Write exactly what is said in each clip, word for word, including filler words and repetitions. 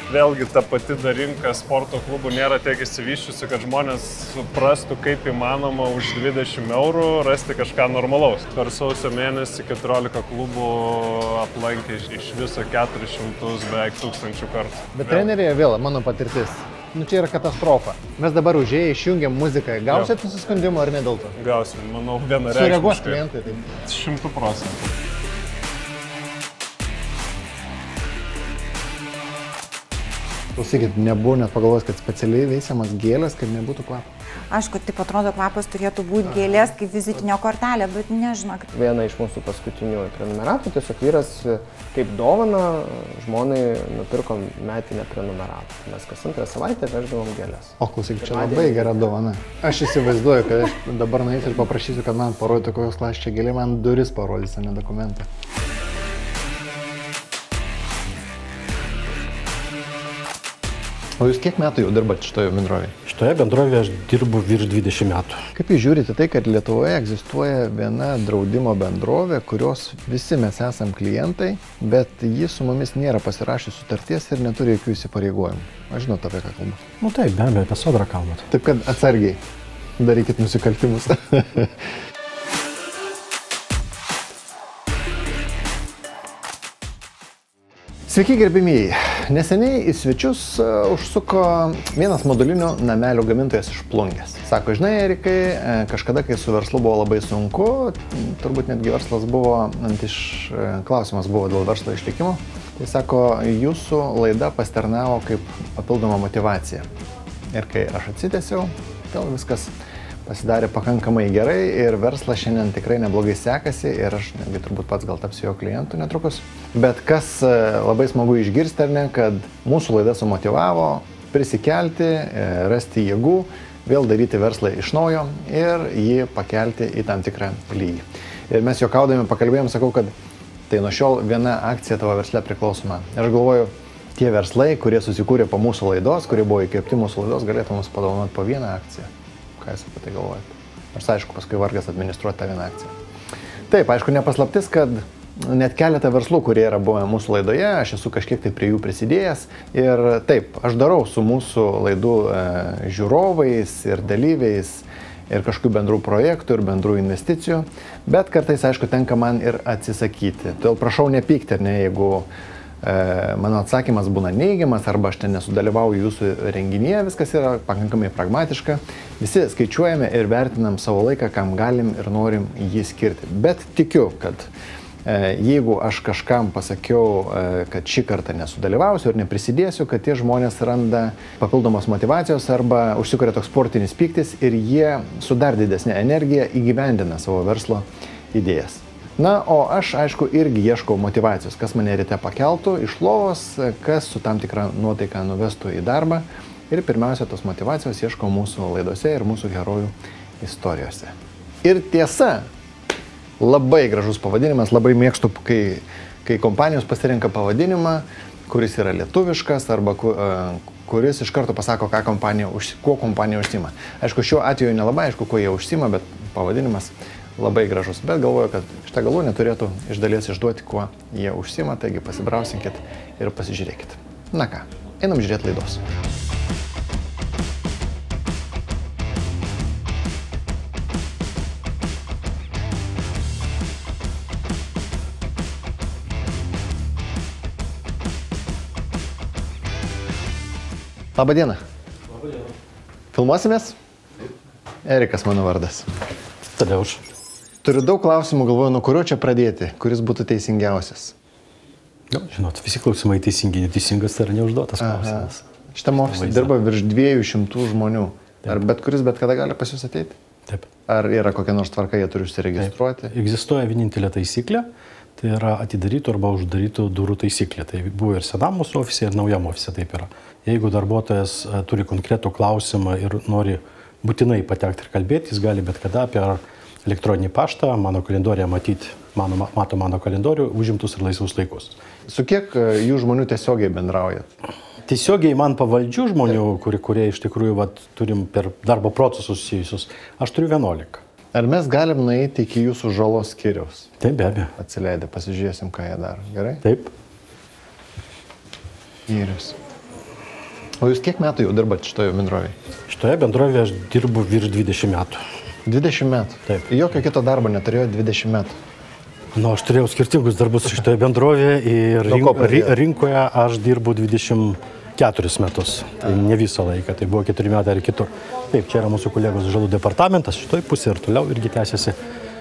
vėlgi ta pati dar rinka sporto klubų nėra tiek įsivyščiusi, kad žmonės suprastų, kaip įmanoma už dvidešimt eurų rasti kažką normalaus. Per sausio mėnesį keturiolika klubų aplankė iš viso keturis šimtus beveik tūkstančių kartų. Bet trenerėje vėl mano patirtis. Nu čia yra katastrofa. Mes dabar užėję išjungiam muziką. Gausit nusiskundimą ar ne dėl to? Gausim, manau, vienareikšmiškai. Sureaguos klientai tai. Šimtų procentų. Klausykit, nebuvo net pagalvos, kad specialiai veisiamas gėlės, kad nebūtų kvapo. Aišku, taip atrodo, kvapas turėtų būti gėlės kaip vizitinio kortelė, bet nežinau. Viena iš mūsų paskutinių prenumeratų, tiesiog vyras kaip dovana žmonai nupirko metinę prenumeratą. Mes kas antrą savaitę veždavom gėlės. O klausyk, čia labai gera dovana. Aš įsivaizduoju, kad aš dabar nueisiu ir paprašysiu, kad man parodytų, kokios klasės čia gėlė, man duris parodys, ne dokumentą. O jūs kiek metų jau dirbate šitoje bendrovėje? Šitoje bendrovėje aš dirbu virš dvidešimt metų. Kaip jūs žiūrite tai, kad Lietuvoje egzistuoja viena draudimo bendrovė, kurios visi mes esam klientai, bet ji su mumis nėra pasirašęs sutarties ir neturi jokių įsipareigojimų. Aš žinau, apie ką kalbu. Nu taip, be abejo, apie Sodrą kalbat. Taip, kad atsargiai darykit nusikaltimus. Sveiki, gerbimieji. Neseniai į svečius uh, užsuko vienas modulinių namelių gamintojas iš Plungės. Sako, žinai, Erikai, kažkada, kai su verslu buvo labai sunku, turbūt netgi verslas buvo, ant iš klausimas buvo dėl verslo išlikimo, tai sako, jūsų laida pasitarnavo kaip papildoma motyvacija. Ir kai aš atsitęsiau, vėl viskas pasidarė pakankamai gerai ir verslas šiandien tikrai neblogai sekasi ir aš netgi turbūt pats gal tapsiu jo klientų netrukus. Bet kas labai smagu išgirsti, ar ne, kad mūsų laida sumotyvavo prisikelti, rasti jėgų, vėl daryti verslą iš naujo ir jį pakelti į tam tikrą lygį. Ir mes juokaudami pakalbėjom, sakau, kad tai nuo šiol viena akcija tavo versle priklausoma. Ir aš galvoju, tie verslai, kurie susikūrė po mūsų laidos, kurie buvo įkvėpti mūsų laidos, galėtų mums padovanoti po vieną akciją. Ką jūs apie tai galvojate? Nors aišku, paskui vargas administruoti tą vieną akciją. Taip, aišku, nepaslaptis, kad net keletą verslų, kurie yra buvę mūsų laidoje, aš esu kažkiek tai prie jų prisidėjęs. Ir taip, aš darau su mūsų laidų e, žiūrovais ir dalyviais ir kažkokių bendrų projektų ir bendrų investicijų, bet kartais, aišku, tenka man ir atsisakyti. Todėl prašau nepykti, ne, jeigu mano atsakymas būna neigiamas arba aš ten nesudalyvauju jūsų renginyje, viskas yra pakankamai pragmatiška. Visi skaičiuojame ir vertinam savo laiką, kam galim ir norim jį skirti. Bet tikiu, kad jeigu aš kažkam pasakiau, kad šį kartą nesudalyvausiu ir neprisidėsiu, kad tie žmonės randa papildomos motyvacijos arba užsikuria toks sportinis pyktis ir jie su dar didesnė energija įgyvendina savo verslo idėjas. Na, o aš, aišku, irgi ieškau motyvacijos, kas mane ryte pakeltų iš lovos, kas su tam tikra nuotaika nuvestų į darbą. Ir pirmiausia, tos motyvacijos ieškau mūsų laidose ir mūsų herojų istorijose. Ir tiesa, labai gražus pavadinimas, labai mėgstu, kai, kai kompanijos pasirenka pavadinimą, kuris yra lietuviškas arba kuris iš karto pasako, ką kompanija, kuo kompanija užsima. Aišku, šiuo atveju nelabai aišku, kuo jie užsima, bet pavadinimas labai gražus, bet galvoju, kad šitą galūnę turėtų iš dalies išduoti, kuo jie užsima, taigi pasibrausinkit ir pasižiūrėkit. Na ką, einam žiūrėti laidos. Labą dieną. Labą dieną. Filmuosimės? Erikas mano vardas. Tadeuš. Turiu daug klausimų, galvoju, nuo kurio čia pradėti, kuris būtų teisingiausias. Nu, žinot, visi klausimai teisingi, neteisingas tai yra neužduotas klausimas. Šitam ofise dirba virš dviejų šimtų žmonių. Taip. Ar bet kuris bet kada gali pas jūs ateiti? Taip. Ar yra kokia nors tvarka, jie turi užsiregistruoti? Taip. Egzistuoja vienintelė taisyklė, tai yra atidarytų arba uždarytų durų taisyklė. Tai buvo ir senam mūsų ofise, ir naujam ofise taip yra. Jeigu darbuotojas turi konkretų klausimą ir nori būtinai patekti ir kalbėti, jis gali bet kada apie elektroninį paštą, mano kalendoriją matyti, mano, mato mano kalendorių, užimtus ir laisvus laikus. Su kiek jų žmonių tiesiogiai bendraujat? Tiesiogiai man pavaldžių žmonių, kurie, kurie iš tikrųjų vat, turim per darbo procesus susijusius, aš turiu vienuolika. Ar mes galim nueiti iki jūsų žalos skyriaus? Taip, be abejo. Atsileidę, pasižiūrėsim, ką jie daro. Gerai? Taip. Skyrius. O jūs kiek metų jau dirbat šitoje bendrovėje? Šitoje bendrovėje aš dirbu virš dvidešimt metų. dvidešimt metų? Taip. Jokio kito darbo neturėjo dvidešimt metų? Nu, aš turėjau skirtingus darbus šitoje bendrovėje ir Nuo ko rink, ri, pradėjot? rinkoje aš dirbu dvidešimt keturis metus. Tai ne visą laiką, tai buvo keturi metai ar kitur. Taip, čia yra mūsų kolegos žalų departamentas, šitoj pusėje ir toliau irgi tęsiasi.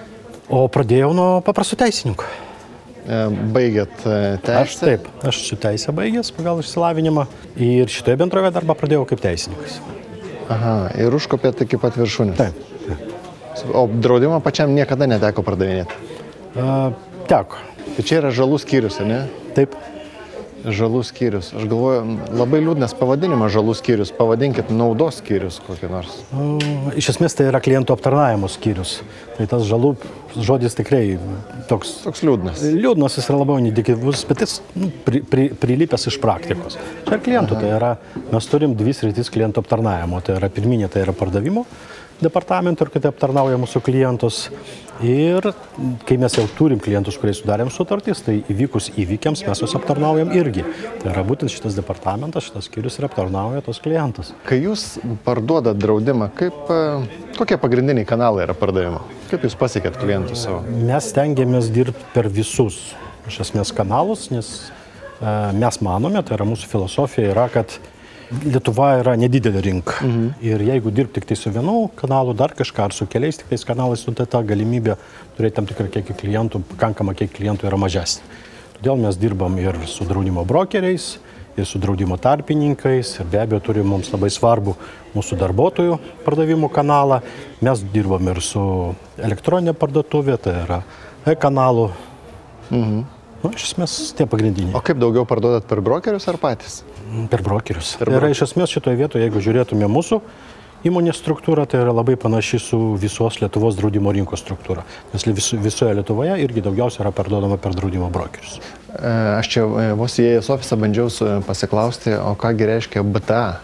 O pradėjau nuo paprastų teisininkų. E, Baigėt e, Aš teisę? taip, aš su teisė baigęs pagal išsilavinimą ir šitoje bendrovėje darbą pradėjau kaip teisininkas. Aha, ir užkopėt iki pat viršūnės? Taip. O draudimo pačiam niekada neteko pardavinėti? A, teko. Tai čia yra žalų skyrius, ne? Taip. Žalų skyrius. Aš galvoju, labai liūdnas pavadinimas žalų skyrius. Pavadinkit naudos skyrius kokį nors. O, iš esmės tai yra klientų aptarnavimo skyrius. Tai tas žalų žodis tikrai toks, Toks liūdnas. liūdnas, jis yra labiau nedikivus, bet jis nu, pri, pri, prilipęs iš praktikos. Čia ir klientų, tai yra, mes turim dvi sritis klientų aptarnavimo. Tai yra pirminė, tai yra pardavimo departamento ir kitaip aptarnauja mūsų klientus. Ir kai mes jau turim klientus, kuriais sudarėm sutartys, tai įvykus įvykiams mes juos aptarnaujam irgi. Tai yra būtent šitas departamentas, šitas skyrius ir aptarnauja tos klientus. Kai jūs parduodat draudimą, kaip, e, kokie pagrindiniai kanalai yra pardavimo? Kaip jūs pasiekėt klientus savo? Mes stengiamės dirbti per visus iš esmės kanalus, nes e, mes manome, tai yra mūsų filosofija, yra, kad Lietuva yra nedidelė rinka. Mhm. Ir jeigu dirbti tik tai su vienu kanalu, dar kažką, ar su keliais tik tais kanalais, tai ta galimybė turėti tam tikrą kiekį klientų, pakankamą kiekį klientų yra mažesnė. Todėl mes dirbam ir su draudimo brokeriais, ir su draudimo tarpininkais, ir be abejo turim mums labai svarbu mūsų darbuotojų pardavimų kanalą. Mes dirbam ir su elektroninė parduotuvė, tai yra e-kanalų. Mhm. Nu, iš esmės tie pagrindiniai. O kaip daugiau parduodat per brokerius ar patys? Per brokerius. Per Tai yra iš esmės šitoje vietoje, jeigu žiūrėtume mūsų įmonės struktūrą, tai yra labai panaši su visos Lietuvos draudimo rinkos struktūra. Nes vis, visoje Lietuvoje irgi daugiausia yra parduodama per draudimo brokerius. E, Aš čia e, vos įėjęs ofisą bandžiau su- pasiklausti, o kągi reiškia B T A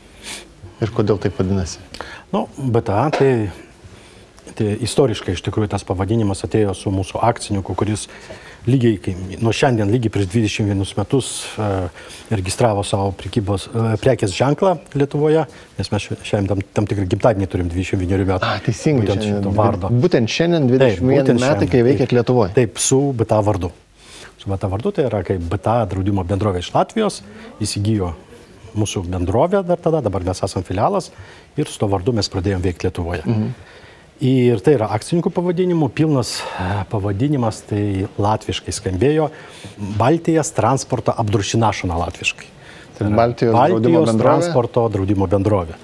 ir kodėl taip vadinasi? Nu, B T A tai, tai istoriškai iš tikrųjų tas pavadinimas atėjo su mūsų akcininku, kuris lygiai, kai, nuo šiandien lygiai prieš dvidešimt vienus metus e, registravo savo prekybos, e, prekės ženklą Lietuvoje, nes mes šiandien tam, tam tikrą gimtadienį turim dvidešimt vienerių metų. A, teisingai. Būtent šiandien- šito vardo. Būtent šiandien Taip, dvidešimt vieneri būtent metai, šiandien. kai veikėt Lietuvoje. Taip, su B T A vardu. Su B T A vardu tai yra, kai B T A draudimo bendrovė iš Latvijos įsigijo mūsų bendrovę dar tada, dabar mes esame filialas ir su to vardu mes pradėjome veikti Lietuvoje. Mhm. Ir tai yra akcininkų pavadinimų, pilnas e, pavadinimas, tai latviškai skambėjo Baltijos transporto apdrušinašona latviškai. Tai Baltijos draudimo Baltijos bendrovė? transporto draudimo bendrovė.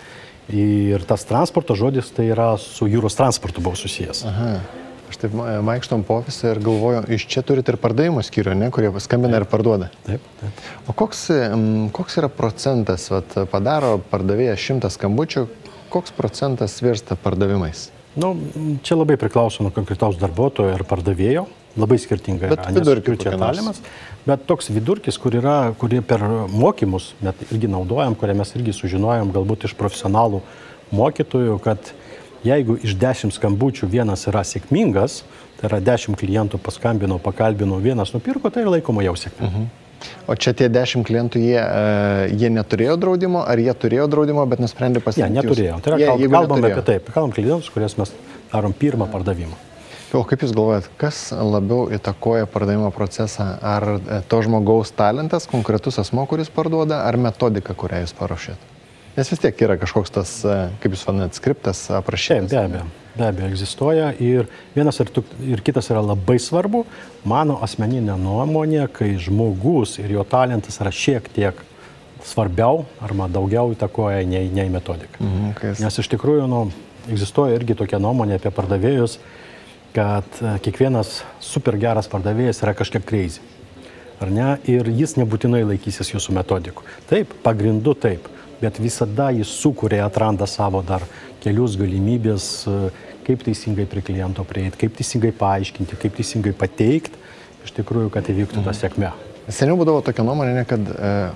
Ir tas transporto žodis tai yra su jūros transportu buvo susijęs. Aha. Aš taip ma- vaikštom po ofisą ir galvoju, iš čia turite ir pardavimo skyrių, ne, kurie skambina ir parduoda. Taip, taip. O koks, mm, koks yra procentas, vat, padaro pardavėjas šimtą skambučių, koks procentas virsta pardavimais? Nu, čia labai priklauso nuo konkretaus darbuotojo ir pardavėjo. Labai skirtingai Bet yra, nes vidurkį čia kokį nors. talimas. Bet toks vidurkis, kur yra, kurį per mokymus net irgi naudojam, kurią mes irgi sužinojom galbūt iš profesionalų mokytojų, kad jeigu iš dešimt skambučių vienas yra sėkmingas, tai yra dešimt klientų paskambino, pakalbino, vienas nupirko, tai laikoma jau sėkmė. Mhm. O čia tie dešimt klientų, jie, e, jie neturėjo draudimo, ar jie turėjo draudimo, bet nusprendė Ne, pasirinkti? neturėjo. Tai yra, Jie, kalb, jeigu kalbame neturėjo. apie taip, kalbam klientus, kuriuos mes darom pirmą pardavimą. O kaip Jūs galvojat, kas labiau įtakoja pardavimo procesą? Ar e, to žmogaus talentas, konkretus asmo, kuris parduoda, ar metodika, kurią Jūs paruošėt? Nes vis tiek yra kažkoks tas, e, kaip Jūs vadinat, skriptas Taip, aprašytas. be abejo, be abejo egzistuoja ir vienas ir, tu, ir kitas yra labai svarbu. Mano asmeninė nuomonė, kai žmogus ir jo talentas yra šiek tiek svarbiau arba daugiau įtakoja nei, nei metodika. Mhm, kai jis- Nes iš tikrųjų nu, egzistuoja irgi tokia nuomonė apie pardavėjus, kad e, kiekvienas super geras pardavėjas yra kažkiek crazy. Ar ne? Ir jis nebūtinai laikysis jūsų metodikų. Taip, pagrindu taip, bet visada jis sukuria, atranda savo dar kelius galimybės, e, kaip teisingai prie kliento prieiti, kaip teisingai paaiškinti, kaip teisingai pateikti, iš tikrųjų, kad įvyktų ta sėkmė. Seniau būdavo tokia nuomonė, ne, kad e,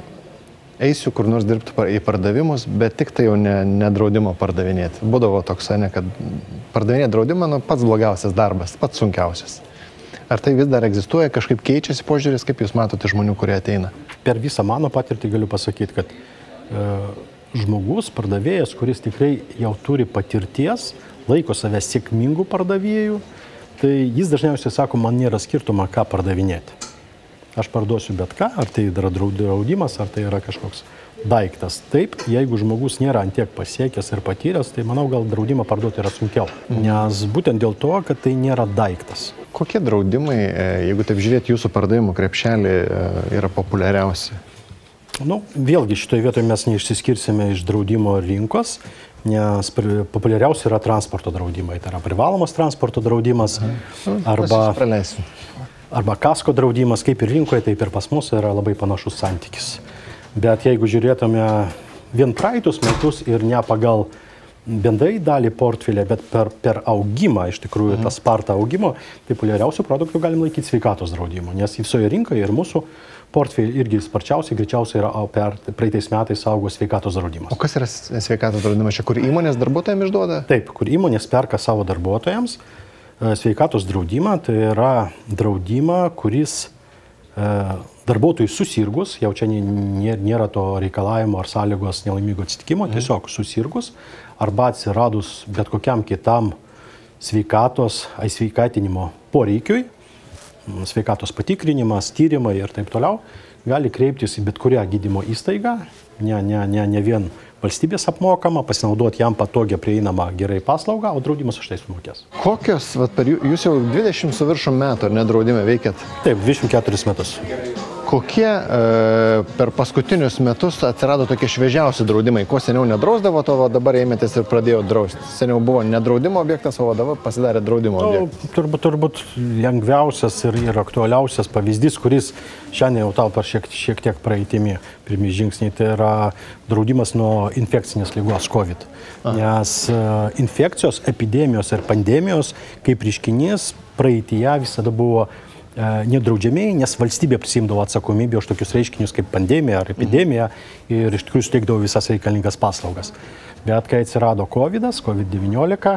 eisiu kur nors dirbti par- į pardavimus, bet tik tai jau ne, ne draudimo pardavinėti. Būdavo toks, ne, kad pardavinėti draudimą, nu, pats blogiausias darbas, pats sunkiausias. Ar tai vis dar egzistuoja, kažkaip keičiasi požiūris, kaip Jūs matote žmonių, kurie ateina? Per visą mano patirtį galiu pasakyti, kad žmogus, pardavėjas, kuris tikrai jau turi patirties, laiko save sėkmingų pardavėjų, tai jis dažniausiai sako, man nėra skirtumo, ką pardavinėti. Aš parduosiu bet ką, ar tai yra draudimas, ar tai yra kažkoks daiktas. Taip, jeigu žmogus nėra antiek pasiekęs ir patyręs, tai manau, gal draudimą parduoti yra sunkiau. Nes būtent dėl to, kad tai nėra daiktas. Kokie draudimai, jeigu taip žiūrėti, jūsų pardavimų krepšelį yra populiariausi? Nu, vėlgi, šitoje vietoje mes neišsiskirsime iš draudimo rinkos, nes populiariausi yra transporto draudimai. Tai yra privalomas transporto draudimas arba, arba kasko draudimas, kaip ir rinkoje, taip ir pas mus yra labai panašus santykis. Bet jeigu žiūrėtume vien praeitus metus ir ne pagal bendrai dalį portfelį, bet per, per augimą, iš tikrųjų, tą spartą augimo, tai populiariausių produktų galim laikyti sveikatos draudimo, nes visoje rinkoje ir mūsų portfelį irgi sparčiausiai, greičiausiai yra per praeitais metais augo sveikatos draudimas. O kas yra sveikatos draudimas? Čia kur įmonės darbuotojams išduoda? Taip, kur įmonės perka savo darbuotojams sveikatos draudimą, tai yra draudimą, kuris darbuotojui susirgus, jau čia nėra to reikalavimo ar sąlygos nelaimingo atsitikimo, tiesiog susirgus arba atsiradus bet kokiam kitam sveikatos, sveikatinimo poreikiui, sveikatos patikrinimas, tyrimai ir taip toliau, gali kreiptis į bet kurią gydymo įstaigą, ne, ne, ne, ne vien valstybės apmokama, pasinaudoti jam patogią prieinamą gerai paslaugą, o draudimas už tai sumokės. Kokios, vat, per jūs jau dvidešimt su viršum metų, ar ne, draudime veikiat? Taip, dvidešimt keturis metus. Kokie e, per paskutinius metus atsirado tokie šviežiausi draudimai? Ko seniau nedrausdavo, to va, dabar ėmėtės ir pradėjo drausti. Seniau buvo nedraudimo objektas, o dabar pasidarė draudimo objektas. Nu, turbūt, turbūt lengviausias ir, ir aktualiausias pavyzdys, kuris šiandien jau tau per šiek, šiek tiek praeitimi pirmi žingsniai, tai yra draudimas nuo infekcinės ligos COVID. Aha. Nes uh, infekcijos, epidemijos ir pandemijos kaip reiškinys praeityje visada buvo nedraudžiamiai, nes valstybė prisimdavo atsakomybę už tokius reiškinius kaip pandemija ar epidemija ir iš tikrųjų suteikdavo visas reikalingas paslaugas. Bet kai atsirado kovidas, kovid devyniolika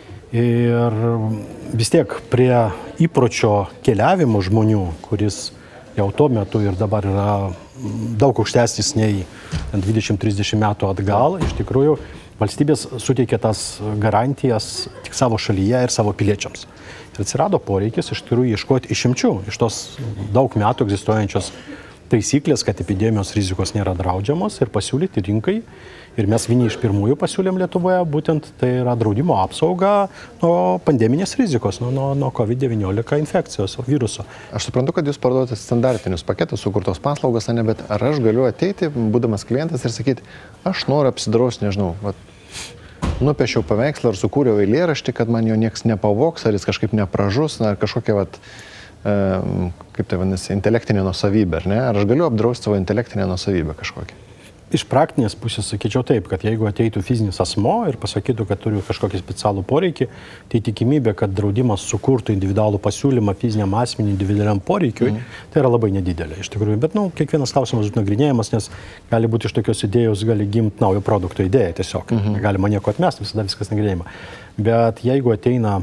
ir vis tiek prie įpročio keliavimo žmonių, kuris jau tuo metu ir dabar yra daug aukštesnis nei dvidešimt trisdešimt metų atgal, iš tikrųjų valstybės suteikė tas garantijas tik savo šalyje ir savo piliečiams. Ir atsirado poreikis iš tikrųjų ieškoti išimčių iš tos daug metų egzistuojančios taisyklės, kad epidemijos rizikos nėra draudžiamos ir pasiūlyti rinkai. Ir mes vieni iš pirmųjų pasiūlėm Lietuvoje, būtent tai yra draudimo apsauga nuo pandeminės rizikos, nuo, nuo, nuo kovid devyniolika infekcijos viruso. Aš suprantu, kad jūs parduodate standartinius paketus, sukurtos paslaugos, ne, bet ar aš galiu ateiti, būdamas klientas, ir sakyti, aš noriu apsidrausti, nežinau, vat, nupiešiau paveikslą ar sukūriau eilėraštį, kad man jo nieks nepavoks, ar jis kažkaip nepražus, ar kažkokia, vat, e, kaip tai vadinasi, intelektinė nuosavybė, ar ne? Ar aš galiu apdrausti savo intelektinę nuosavybę kažkokią? Iš praktinės pusės sakyčiau taip, kad jeigu ateitų fizinis asmo ir pasakytų, kad turiu kažkokį specialų poreikį, tai tikimybė, kad draudimas sukurtų individualų pasiūlymą fiziniam asmeniui individualiam poreikiui, mm. tai yra labai nedidelė iš tikrųjų. Bet, nu, kiekvienas klausimas būtų nagrinėjamas, nes gali būti iš tokios idėjos, gali gimti naujo produkto idėja tiesiog. Mm -hmm. Galima nieko atmesti, visada viskas nagrinėjama. Bet jeigu ateina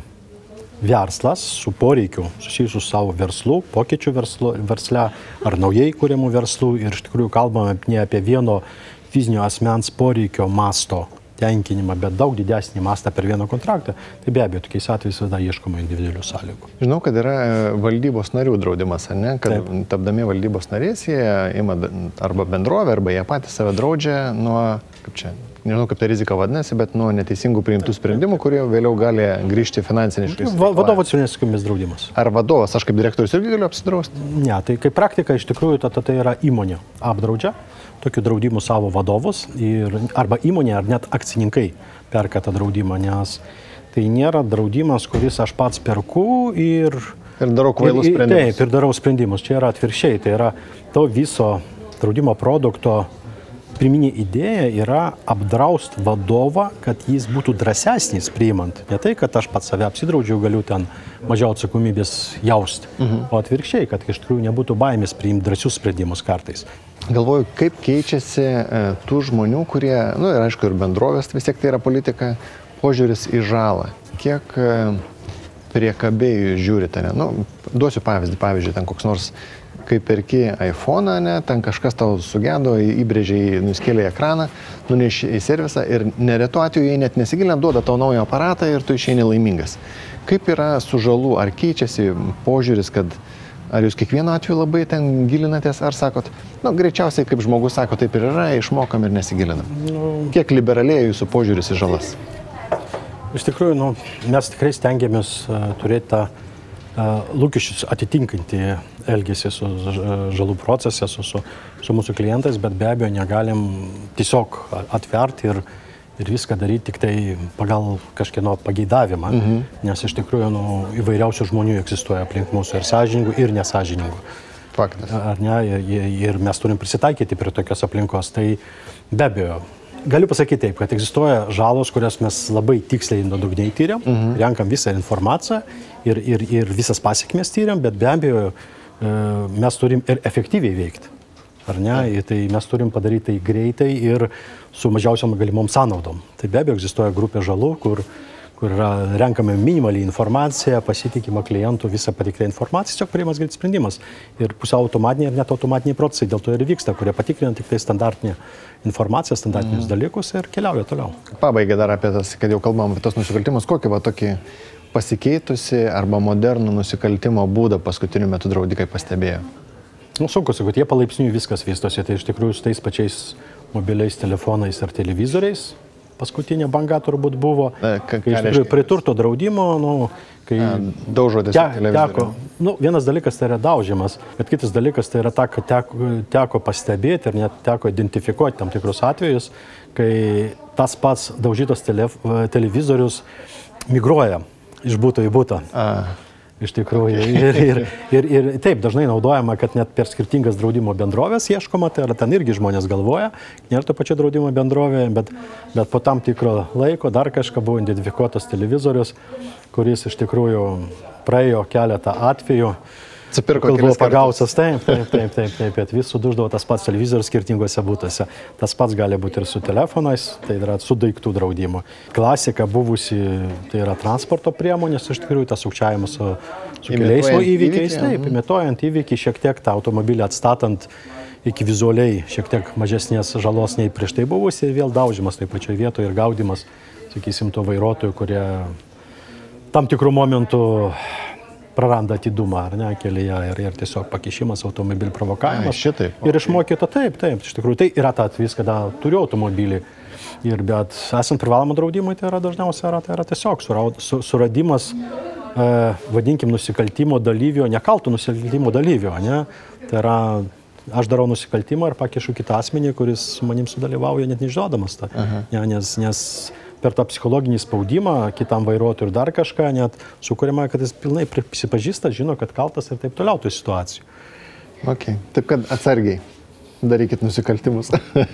verslas su poreikiu susijusiu su savo verslu, pokyčių verslu, versle ar naujai kūrimų verslų ir iš tikrųjų kalbame ne apie vieno fizinio asmens poreikio masto tenkinimą, bet daug didesnį mastą per vieną kontraktą, tai be abejo, tokiais atvejais visada ieškoma individualių sąlygų. Žinau, kad yra valdybos narių draudimas, ne? Kad taip, tapdami valdybos narės, jie ima arba bendrovę, arba jie patys save draudžia nuo, kaip čia, nežinau, kaip ta rizika vadinasi, bet nuo neteisingų priimtų sprendimų, kurie vėliau gali grįžti finansiniškai. Va, vadovo civilinės atsakomybės draudimas. Ar vadovas, aš kaip direktorius irgi galiu apsidrausti? Ne, tai kaip praktika iš tikrųjų ta, ta, tai yra įmonė apdraudžia tokių draudimų savo vadovus ir, arba įmonė ar net akcininkai perka tą draudimą, nes tai nėra draudimas, kuris aš pats perku ir... Ir darau kvailus sprendimus. Taip, ir darau sprendimus. Čia yra atvirkščiai, tai yra to viso draudimo produkto pirminė idėja yra apdrausti vadovą, kad jis būtų drąsesnis priimant. Ne tai, kad aš pats save apsidraudžiu, galiu ten mažiau atsakomybės jausti, mhm. o atvirkščiai, kad iš tikrųjų nebūtų baimės priimti drąsius sprendimus kartais. Galvoju, kaip keičiasi e, tų žmonių, kurie, nu ir aišku, ir bendrovės, vis tiek tai yra politika, požiūris į žalą. Kiek e, priekabiai žiūrite, ne? Nu, duosiu pavyzdį, pavyzdžiui, ten koks nors kai perki iPhone'ą, ne, ten kažkas tau sugedo, įbrėžiai, nuskėlė ekraną, nunešė į servisą ir neretu atveju jie net nesigilinant duoda tau naują aparatą ir tu išeini laimingas. Kaip yra su žalų, ar keičiasi požiūris, kad ar jūs kiekvienu atveju labai ten gilinatės, ar sakot, nu, greičiausiai, kaip žmogus sako, taip ir yra, išmokam ir nesigilinam. Nu, kiek liberalėja jūsų požiūris į žalas? Iš tikrųjų, nu, mes tikrai stengiamės uh, turėti tą uh, lūkesčius atitinkantį elgesį su žalų procese, su, su, su mūsų klientais, bet be abejo negalim tiesiog atverti ir ir viską daryti tik tai pagal kažkieno pageidavimą, mhm. nes iš tikrųjų nu, įvairiausių žmonių egzistuoja aplink mūsų ir sąžiningų, ir nesąžiningų. Faktas. Ar ne? Ir mes turim prisitaikyti prie tokios aplinkos. Tai be abejo, galiu pasakyti taip, kad egzistuoja žalos, kurias mes labai tiksliai nuodugniai tyriam, mhm. renkam visą informaciją ir, ir, ir visas pasiekmes tyriam, bet be abejo mes turim ir efektyviai veikti. Ar ne? Tai mes turim padaryti tai greitai ir su mažiausiom galimom sąnaudom. Tai be abejo egzistuoja grupė žalų, kur, kur yra renkama minimaliai informacija, pasitikima klientų visą patikrę informaciją, tiesiog priimas greitas sprendimas. Ir pusiau automatiniai ir net automatiniai procesai dėl to ir vyksta, kurie patikrina tik tai standartinę informaciją, standartinius mm. dalykus ir keliauja toliau. Pabaigai dar apie tas, kad jau kalbam apie tos nusikaltimus, kokį va tokį pasikeitusi arba modernų nusikaltimo būdą paskutiniu metu draudikai pastebėjo? Nu, sunku sakyti, jie palaipsniui viskas vystosi, tai iš tikrųjų su tais pačiais mobiliais telefonais ir televizoriais paskutinė banga turbūt buvo, e, ka, kai iš tikrųjų prie turto draudimo, nu, kai daužotės te, televizorių. Teko, nu, vienas dalykas tai yra daužimas, bet kitas dalykas tai yra ta, kad teko, teko pastebėti ir net teko identifikuoti tam tikrus atvejus, kai tas pats daužytas telef, televizorius migruoja iš būto į būtą. A. Iš tikrųjų. Okay. Ir, ir, ir, ir taip, dažnai naudojama, kad net per skirtingas draudimo bendrovės ieškoma, tai yra ten irgi žmonės galvoja, nėra to pačio draudimo bendrovė, bet, bet po tam tikro laiko dar kažką buvo identifikuotas televizorius, kuris iš tikrųjų praėjo keletą atvejų. Atsipirko kol buvo pagautas, taip, taip, taip, taip, taip, taip, vis suduždavo tas pats televizorius skirtingose būtuose. Tas pats gali būti ir su telefonais, tai yra su daiktų draudimu. Klasika buvusi, tai yra transporto priemonės, iš tikrųjų tas sukčiavimas su, su keliais įvykiais, taip, imituojant įvykį, šiek tiek tą automobilį atstatant iki vizualiai šiek tiek mažesnės žalos nei prieš tai buvusi, ir vėl daužimas taip pačioje vietoje ir gaudimas, sakysim, to vairuotojų, kurie tam tikrų momentų praranda atidumą, ar ne, kelyje, ir, ir tiesiog pakišimas, automobilių provokavimas. Ai, šitaip, ir išmokyta, taip, taip, iš tikrųjų, tai yra ta atvejis, kada turiu automobilį, ir bet esant privalomą draudimui, tai yra dažniausiai yra, tai yra tiesiog su, suradimas, e, vadinkim, nusikaltimo dalyvio, nekaltų nusikaltimo dalyvio, ne, tai yra, aš darau nusikaltimą ir pakišu kitą asmenį, kuris su manim sudalyvauja, net nežinodamas tą, ne, nes, nes per tą psichologinį spaudimą kitam vairuotojui ir dar kažką, net sukuriama, kad jis pilnai prisipažįsta, žino, kad kaltas ir taip toliau tų situacijų. Okay. Taip kad atsargiai darykit nusikaltimus.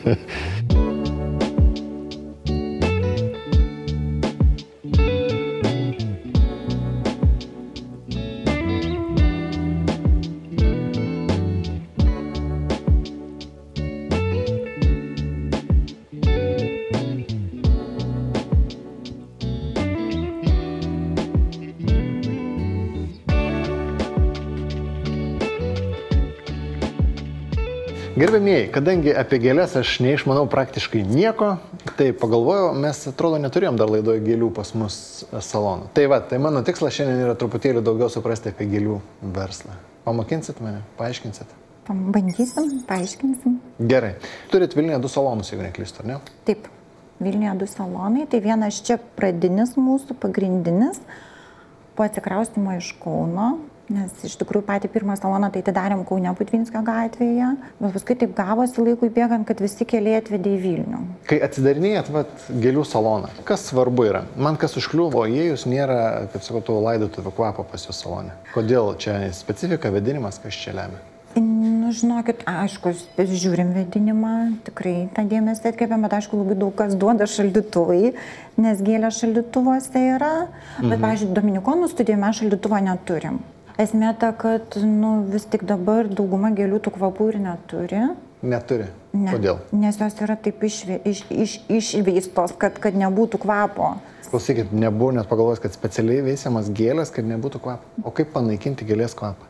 Gerbėmieji, kadangi apie gėlės aš neišmanau praktiškai nieko, tai pagalvojau, mes atrodo neturėjom dar laidoje gėlių pas mus salonų. Tai va, tai mano tikslas šiandien yra truputėlį daugiau suprasti apie gėlių verslą. Pamokinsit mane? Paaiškinsit? Pabandysim, paaiškinsim. Gerai. Turit Vilniuje du salonus, jeigu neklystu, ar ne? Taip, Vilniuje du salonai. Tai vienas čia pradinis mūsų, pagrindinis, po atsikraustymo iš Kauno. Nes iš tikrųjų patį pirmą saloną tai atidarėm Kaune Putvinskio gatvėje, bet paskui taip gavosi laikui bėgant, kad visi keliai atvedė į Vilnių. Kai atsidarinėjat vat, gėlių saloną, kas svarbu yra? Man kas užkliuvo, įėjus nėra, kaip sakau, to laidotuvių kvapo pas jūs salone. Kodėl čia specifika, vedinimas, kas čia lemia? Nu, žinokit, aišku, žiūrim vedinimą, tikrai tą dėmesį atkreipiam, bet aišku, labai daug kas duoda šaldytuvai, nes gėlė šaldytuvuose yra, bet, mhm. pavyzdžiui, Dominikonų studijoje mes šaldytuvo neturim. Esmė ta, kad nu, vis tik dabar dauguma gėlių tų kvapų ir neturi. Neturi? Ne. Kodėl? Nes jos yra taip išve, iš, iš, išveistos, kad, kad nebūtų kvapo. Klausykit, nebuvo net pagalvojęs, kad specialiai veisiamas gėlės, kad nebūtų kvapo. O kaip panaikinti gėlės kvapą?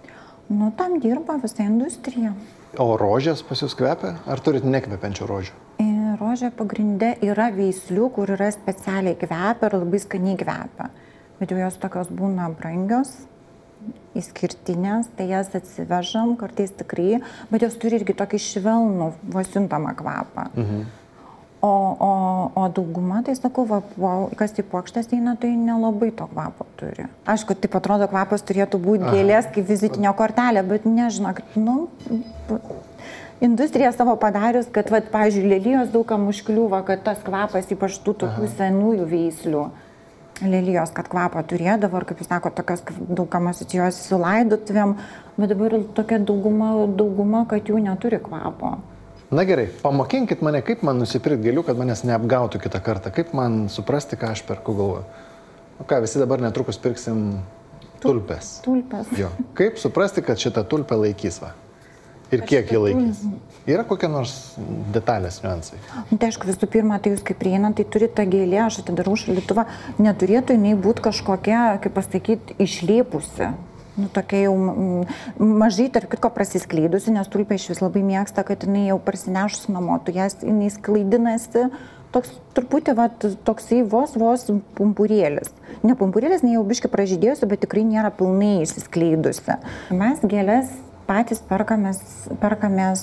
Nu, tam dirba visa industrija. O rožės pas jūs kvepia? Ar turit nekvepiančių rožių? Rožė pagrinde yra veislių, kur yra specialiai kvepia ir labai skaniai kvepia. Bet jau jos tokios būna brangios, išskirtinės, tai jas atsivežam, kartais tikrai, bet jos turi irgi tokį švelnų, vosiuntamą kvapą. Mhm. O, o, o dauguma, tai sakau, va, kas į puokštės eina, tai nelabai to kvapo turi. Aišku, taip atrodo, kvapas turėtų būti gėlės kaip vizitinio kortelė, bet nežinau, kad, nu, industrija savo padarius, kad, va, pavyzdžiui, lelijos daugam užkliūva, kad tas kvapas, ypač tų tokių senųjų veislių, lelijos, kad kvapą turėdavo, ir kaip jūs sako, tokios daugam asocijuosi su laidotuvėm, bet dabar tokia dauguma, dauguma, kad jų neturi kvapo. Na gerai, pamokinkit mane, kaip man nusipirkti gėlių, kad manęs neapgautų kitą kartą, kaip man suprasti, ką aš perku, galvoju. O ką, visi dabar netrukus pirksim tulpes. Tulpes. Jo. Kaip suprasti, kad šitą tulpę laikys, va? Ir kiek jį laikys? Yra kokie nors detalės niuansai? Tai aišku, visų pirma, tai jūs kaip prieinat, tai turi tą gėlę, aš atidarau šaldytuvą, neturėtų jinai būti kažkokia, kaip pasakyti, išlėpusi. Nu, tokia jau mažai, tarp kitko, prasiskleidusi, nes tulpė iš vis labai mėgsta, kad jinai jau parsinešus namo, tu jas jinai sklaidinasi, toks truputį, va, toksai vos, vos pumpurėlis. Ne pumpurėlis, ne jau biškai pražydėjusi, bet tikrai nėra pilnai išsiskleidusi. Mes gėlės patys perkamės, perkamės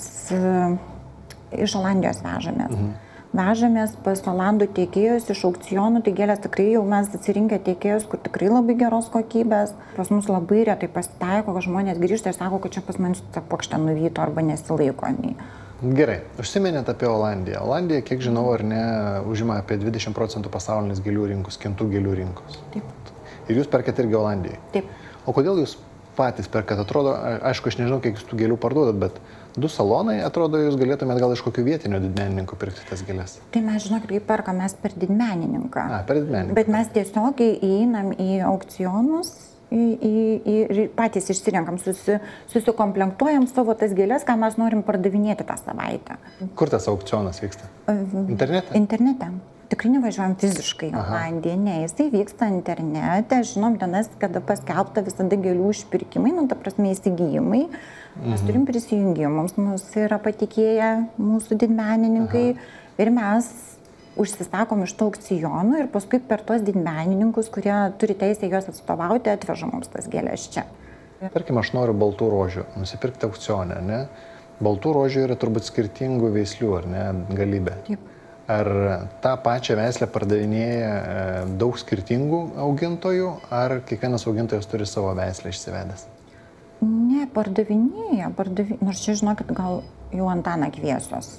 iš Olandijos vežamės. Mhm. Vežamės pas Olandų tiekėjus iš aukcionų, tai gėlės tikrai jau mes atsirinkę tiekėjus, kur tikrai labai geros kokybės. Pas mus labai retai pasitaiko, kad žmonės grįžta ir sako, kad čia pas manis tą puokštę nuvyto arba nesilaiko. Gerai, užsiminėt apie Olandiją. Olandija, kiek žinau, ar ne, užima apie dvidešimt procentų pasaulinės gėlių rinkos, kintų gėlių rinkos. Taip. Ir jūs perkat irgi Olandijai. Taip. O kodėl jūs patys perkat? Atrodo, aišku, aš nežinau, kiek jūs tų gėlių parduodat, bet du salonai, atrodo, jūs galėtumėt gal iš kokių vietinių didmenininkų pirkti tas gėlės. Tai mes, žinokit, kaip perkam mes per didmenininką. A, per didmenininką. Bet mes tiesiog įeinam į aukcionus, į, į, į, patys išsirenkam, susi, susikomplektuojam savo tas gėlės, ką mes norim pardavinėti tą savaitę. Kur tas aukcionas vyksta? Internete? Internete. Tikrai nevažiuojam fiziškai į Olandiją, ne, jisai vyksta internete, žinom, dienas, kada paskelbta visada gėlių išpirkimai, nu, ta prasme, įsigijimai. Mes turim prisijungimus, mus yra patikėję mūsų didmenininkai. Aha. Ir mes užsisakom iš to aukcionų ir paskui per tuos didmenininkus, kurie turi teisę juos atstovauti, atveža mums tas gėlės čia. Tarkim, aš noriu baltų rožių, nusipirkti aukcionę, ne? Baltų rožių yra turbūt skirtingų veislių, ar ne, galybė. Taip. Ar tą pačią veislę pardavinėja daug skirtingų augintojų, ar kiekvienas augintojas turi savo veislę išsivedęs? Ne, pardavinėja, pardavinėja. Nors čia, žinokit, gal jau Antaną kviesios.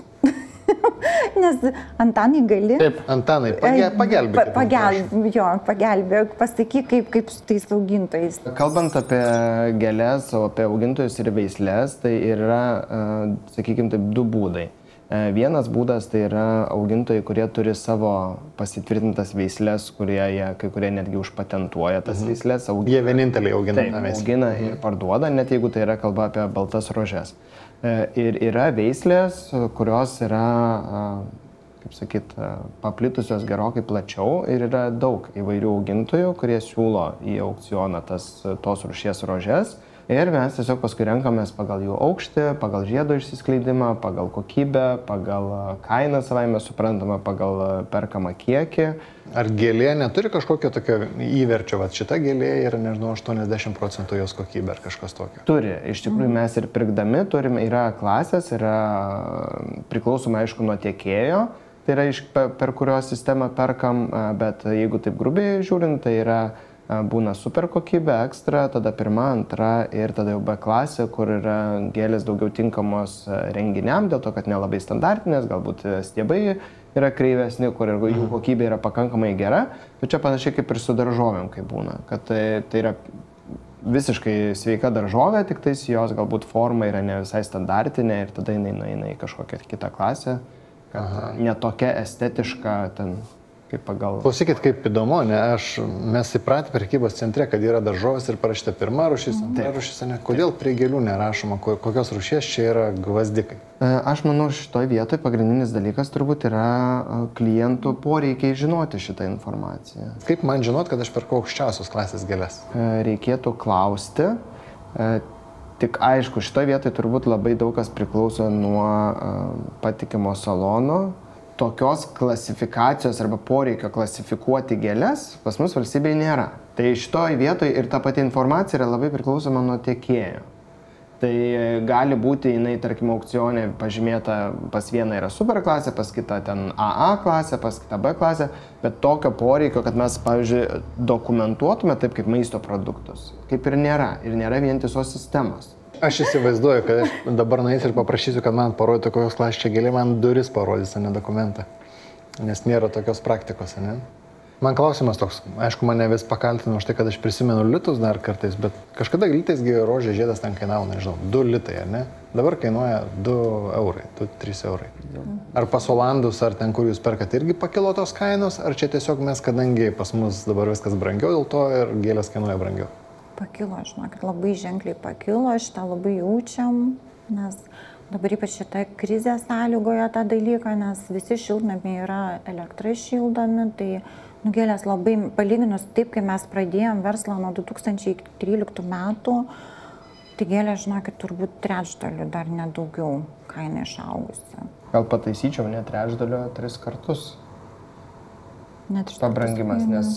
Nes Antanai gali... Taip, Antanai, pagelbėk. Pagelbėk, jo, pagelbėk, pasakyk, kaip, kaip su tais augintojais. Kalbant apie gėlės, o apie augintojus ir veislės, tai yra, sakykime, taip, du būdai. Vienas būdas tai yra augintojai, kurie turi savo pasitvirtintas veislės, kurie jie, kai kurie netgi užpatentuoja tas mhm. veislės. Augina, jie vieninteliai augina tą veislę. Augina ir parduoda, net jeigu tai yra kalba apie baltas rožes. Ir yra veislės, kurios yra, kaip sakyt, paplitusios gerokai plačiau ir yra daug įvairių augintojų, kurie siūlo į aukcioną tas, tos rūšies rožes. Ir mes tiesiog paskui renkamės pagal jų aukštį, pagal žiedo išsiskleidimą, pagal kokybę, pagal kainą savaime suprantamą, pagal perkamą kiekį. Ar gėlė neturi kažkokio tokio įverčio, va šita gėlė yra, nežinau, aštuoniasdešimt procentų jos kokybė ar kažkas tokio? Turi. Iš tikrųjų mes ir pirkdami turime, yra klasės, yra priklausomai aišku nuo tiekėjo, tai yra iš, per, per kurios sistemą perkam, bet jeigu taip grubiai žiūrint, tai yra būna super kokybė, ekstra, tada pirma, antra ir tada jau B klasė, kur yra gėlės daugiau tinkamos renginiam, dėl to, kad nelabai standartinės, galbūt stiebai yra kreivesni, kur jų kokybė yra pakankamai gera, bet čia panašiai kaip ir su daržovėm, kaip būna, kad tai, tai yra visiškai sveika daržovė, tik tais jos galbūt forma yra ne visai standartinė ir tada jinai nueina į kažkokią kitą klasę, kad netokia estetiška ten. Kaip pagal... Klausykit, kaip įdomu, ne? Aš, mes įpratę prekybos centre, kad yra daržovės ir parašyta pirma rūšis, antra rūšis, ne? Kodėl prie gėlių nerašoma, kokios rūšies čia yra gvazdikai? Aš manau, šitoj vietoj pagrindinis dalykas turbūt yra klientų poreikiai žinoti šitą informaciją. Kaip man žinot, kad aš perku aukščiausios klasės gėlės? Reikėtų klausti. Tik aišku, šitoje vietoje turbūt labai daug kas priklauso nuo patikimo salono. Tokios klasifikacijos arba poreikio klasifikuoti gėles pas mus valstybėje nėra. Tai šitoje vietoje ir ta pati informacija yra labai priklausoma nuo tiekėjo. Tai gali būti, jinai, tarkim, aukcione pažymėta, pas vieną yra super klasė, pas kitą ten A A klasė, pas kitą B klasė, bet tokio poreikio, kad mes, pavyzdžiui, dokumentuotume taip kaip maisto produktus, kaip ir nėra, ir nėra vientisos sistemos. Aš įsivaizduoju, kad aš dabar nueisiu ir paprašysiu, kad man parodytų, kokios klasės čia gėlė, man duris parodys, o ne dokumentą, nes nėra tokios praktikos, ne? Man klausimas toks, aišku, mane vis pakaltino už tai, kad aš prisimenu litus dar kartais, bet kažkada litais rožės žiedas ten kainavo, nežinau, du litai, ar ne? Dabar kainuoja du eurai, du trys eurai. Ar pas Olandus, ar ten, kur jūs perkat, irgi pakilo tos kainos, ar čia tiesiog mes, kadangi pas mus dabar viskas brangiau, dėl to ir gėlės kainuoja brangiau? Pakilo, žinokit, labai ženkliai pakilo, šitą labai jaučiam, nes dabar ypač šitą krizę sąlygoja tą dalyką, nes visi šiltnamiai yra elektra šildomi, tai nu, gėlės labai, palyginus taip, kai mes pradėjom verslą nuo du tūkstančiai tryliktų metų, tai gėlės, žinokit, turbūt trečdaliu, dar nedaugiau kaina išaugusi. Gal pataisyčiau, ne trečdaliu, tris kartus Net pabrangimas, nes...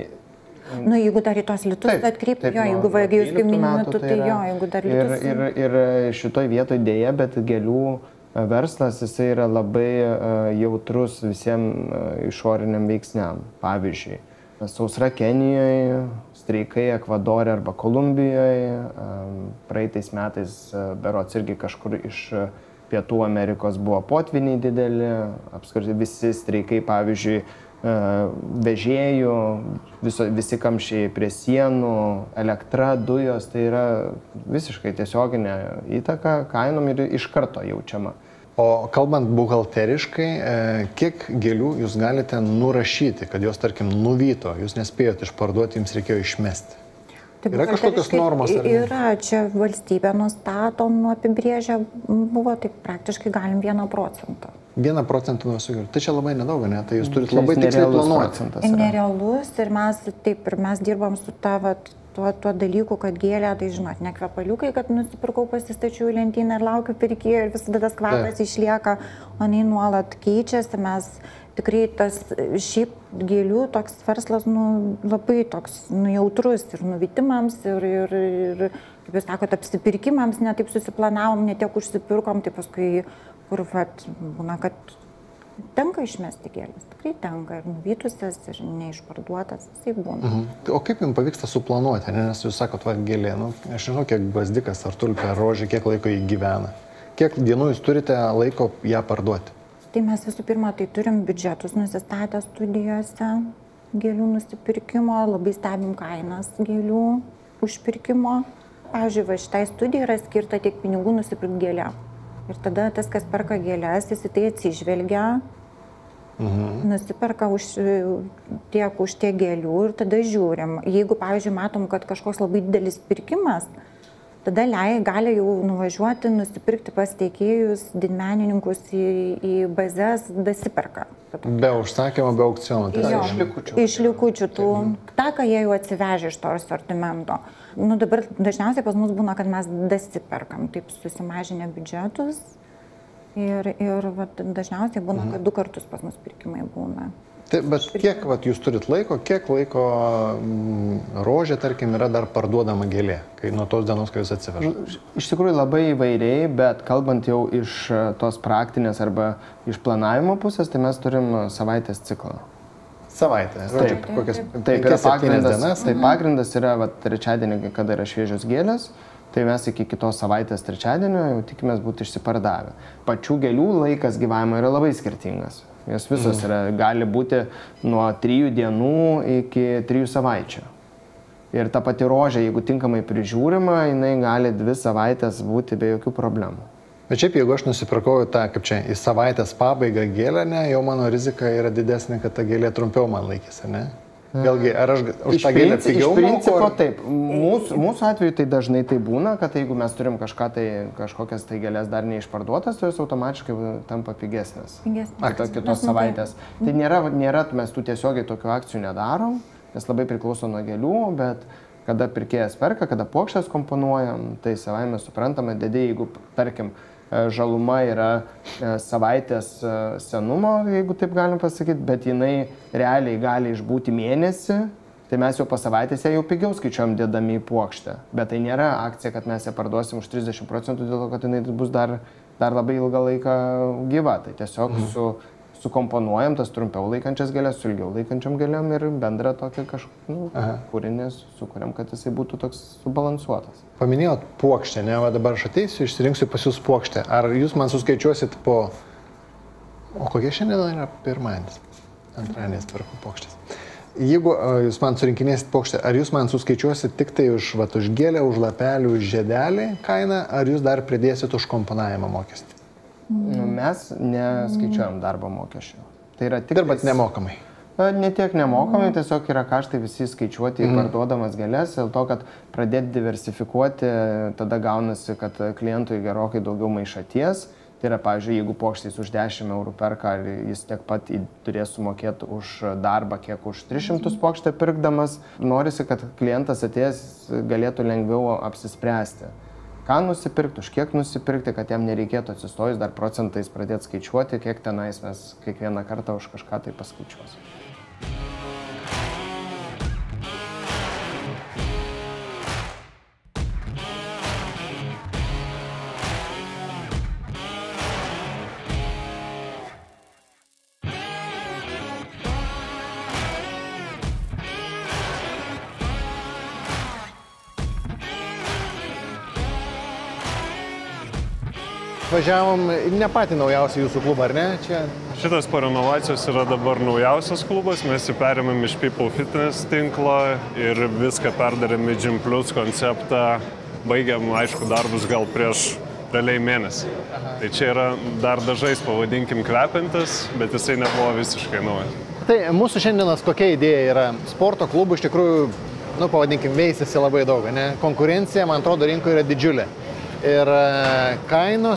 Nu, jeigu dar į tos litus atkreipti, jo, jeigu jūs kaip minėtų, tai jo, jeigu dar litus... Ir, ir, ir šitoj vietoj dėja, bet gėlių verslas, jisai yra labai jautrus visiems išoriniam veiksniam. Pavyzdžiui, sausra Kenijoje, streikai Ekvadore arba Kolumbijoje, praeitais metais berods irgi kažkur iš Pietų Amerikos buvo potviniai dideli, apskritai visi streikai, pavyzdžiui, vežėjų, viso, visi kamščiai prie sienų, elektra, dujos, tai yra visiškai tiesioginė įtaka kainom ir iš karto jaučiama. O kalbant buhalteriškai, kiek gėlių jūs galite nurašyti, kad jos, tarkim, nuvyto, jūs nespėjote išparduoti, jums reikėjo išmesti? Taip, yra kažkokios normos? Ar... Yra, čia valstybė nustato, nu apibrėžia, buvo, tai praktiškai galim vieną procentą. Vieną procentą nuo visų gėlių. Tai čia labai nedaug, ne? Tai jūs turite labai tiksliai planuoti. Nerealus ir mes, taip, ir mes dirbam su ta, vat, tuo, tuo dalyku, kad gėlė, tai žinot, ne kvepaliukai, kad nusipirkau, pasistačiau į lentyną ir laukiu pirkėjo ir visada tas kvapas išlieka, o nei nuolat keičiasi, mes tikrai tas šiaip gėlių toks verslas, nu, labai toks nujautrus ir nuvytimams, ir, ir, ir, kaip jūs sakote, apsipirkimams, ne taip susiplanavom, ne tiek užsipirkom, tai paskui, kur, vat, būna, kad tenka išmesti gėlės, tikrai tenka, ir nuvytusias, ir neišparduotas, tai būna. Mhm. O kaip jums pavyksta suplanuoti, nes jūs sakot, va, gėlė, nu, aš žinau, kiek gvazdikas ar tulpė, ar rožė, kiek laiko jį gyvena. Kiek dienų jūs turite laiko ją parduoti? Tai mes visų pirma, tai turim biudžetus nusistatę studijose gėlių nusipirkimo, labai stebim kainas gėlių užpirkimo. Pavyzdžiui, va, šitai studijai yra skirta tiek pinigų nusipirkti gėlę. Ir tada tas, kas perka gėlės, jis į tai atsižvelgia, mhm. nusiperka už, tiek už tiek gėlių ir tada žiūrim. Jeigu, pavyzdžiui, matom, kad kažkoks labai didelis pirkimas, tada lei, gali jau nuvažiuoti, nusipirkti pas tiekėjus, didmenininkus į, į bazės, dasiperka. Be užsakymo, be aukcionų. Tai jo, iš likučių. Iš likučių tų, tą, ką jie jau atsivežė iš to asortimento. Nu, dabar dažniausiai pas mus būna, kad mes dasiperkam, taip susimažinę biudžetus. Ir, ir vat, dažniausiai būna, kad du kartus pas mus pirkimai būna. Taip, bet kiek vat, jūs turit laiko, kiek laiko m, rožė, tarkim, yra dar parduodama gėlė, kai nuo tos dienos, kai jūs atsivežate? Iš tikrųjų labai įvairiai, bet kalbant jau iš tos praktinės arba iš planavimo pusės, tai mes turim savaitės ciklą. Savaitę. Taip, kokias, taip yra pagrindas, tai pagrindas yra vat, trečiadienį, kada yra šviežios gėlės. Tai mes iki kitos savaitės trečiadienio jau tikimės būti išsipardavę. Pačių gėlių laikas gyvavimo yra labai skirtingas. Jos visos yra, gali būti nuo trijų dienų iki trijų savaičių. Ir ta pati rožė, jeigu tinkamai prižiūrima, jinai gali dvi savaitės būti be jokių problemų. Bet šiaip, jeigu aš nusipirkau tą, kaip čia, į savaitės pabaigą gėlę, ne, jau mano rizika yra didesnė, kad ta gėlė trumpiau man laikysi, ne? Vėlgi, ar aš už tą gėlę pigiau moku? Iš principo ar... taip. Mūsų, mūsų atveju tai dažnai tai būna, kad jeigu mes turim kažką tai, kažkokias tai gėlės dar neišparduotas, tai jos automatiškai tampa pigesnės. Pigesnės. Kitos savaitės. Tai nėra, nėra, mes tų tiesiogiai tokių akcijų nedarom, nes labai priklauso nuo gėlių, bet kada pirkėjas perka, kada puokštės komponuojam, tai savaime suprantama, dėdė, jeigu, tarkim, žaluma yra savaitės senumo, jeigu taip galim pasakyti, bet jinai realiai gali išbūti mėnesį, tai mes jau po savaitės ją jau pigiau skaičiuojam dėdami į puokštę. Bet tai nėra akcija, kad mes ją parduosim už trisdešimt procentų, dėl to, kad jinai bus dar, dar labai ilgą laiką gyva. Tai tiesiog mhm. su, sukomponuojam tas trumpiau laikančias gėlės su ilgiau laikančiam gėlėm ir bendrą tokį kažkokį nu, kūrinį sukuriam, kad jisai būtų toks subalansuotas. Paminėjot puokštę, ne? Va dabar aš ateisiu, išsirinksiu pas jūs puokštę. Ar jūs man suskaičiuosit po... O kokie šiandien yra pirmadienis? Antradienis tvarku puokštės. Jeigu jūs man surinkinėsit puokštę, ar jūs man suskaičiuosit tik tai už, vat, už gėlę, už lapelį, už žiedelį kainą, ar jūs dar pridėsit už komponavimo mokestį? Nu, mes neskaičiuojam darbo mokesčio. Tai yra tik... Dirbat nemokamai? Ne tiek nemokamai, tiesiog yra kaštai visi skaičiuoti mm. parduodamas gėlės, dėl to, kad pradėti diversifikuoti, tada gaunasi, kad klientui gerokai daugiau maišaties. Tai yra, pavyzdžiui, jeigu puokštės už dešimt eurų perka, jis tiek pat turės sumokėti už darbą, kiek už tris šimtus puokštę pirkdamas. Norisi, kad klientas atėjęs galėtų lengviau apsispręsti. Ką nusipirkti, už kiek nusipirkti, kad jam nereikėtų atsistojus dar procentais pradėti skaičiuoti, kiek tenais mes kiekvieną kartą už kažką tai paskaičiuosim. Važiavom ne patį naujausią jūsų klubą, ar ne? Čia... Šitas po renovacijos yra dabar naujausias klubas, mes jį perėmėm iš People Fitness tinklo ir viską perdarėm į Gym Plus konceptą, baigiam, aišku, darbus gal prieš realiai mėnesį. Aha. Tai čia yra dar dažais, pavadinkim, kvepiantis, bet jisai nebuvo visiškai naujas. Tai mūsų šiandienas kokia idėja yra? Sporto klubų iš tikrųjų, nu, pavadinkim, veisėsi labai daug, ne? Konkurencija, man atrodo, rinkoje yra didžiulė. Ir kainos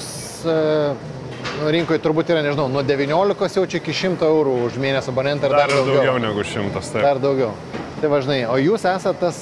rinkoje turbūt yra, nežinau, nuo devyniolikos jau čia iki šimto eurų už mėnesio abonentą ir dar, dar daugiau. Dar daugiau negu šimtas, taip. Dar daugiau. Tai važnai, o jūs esate tas,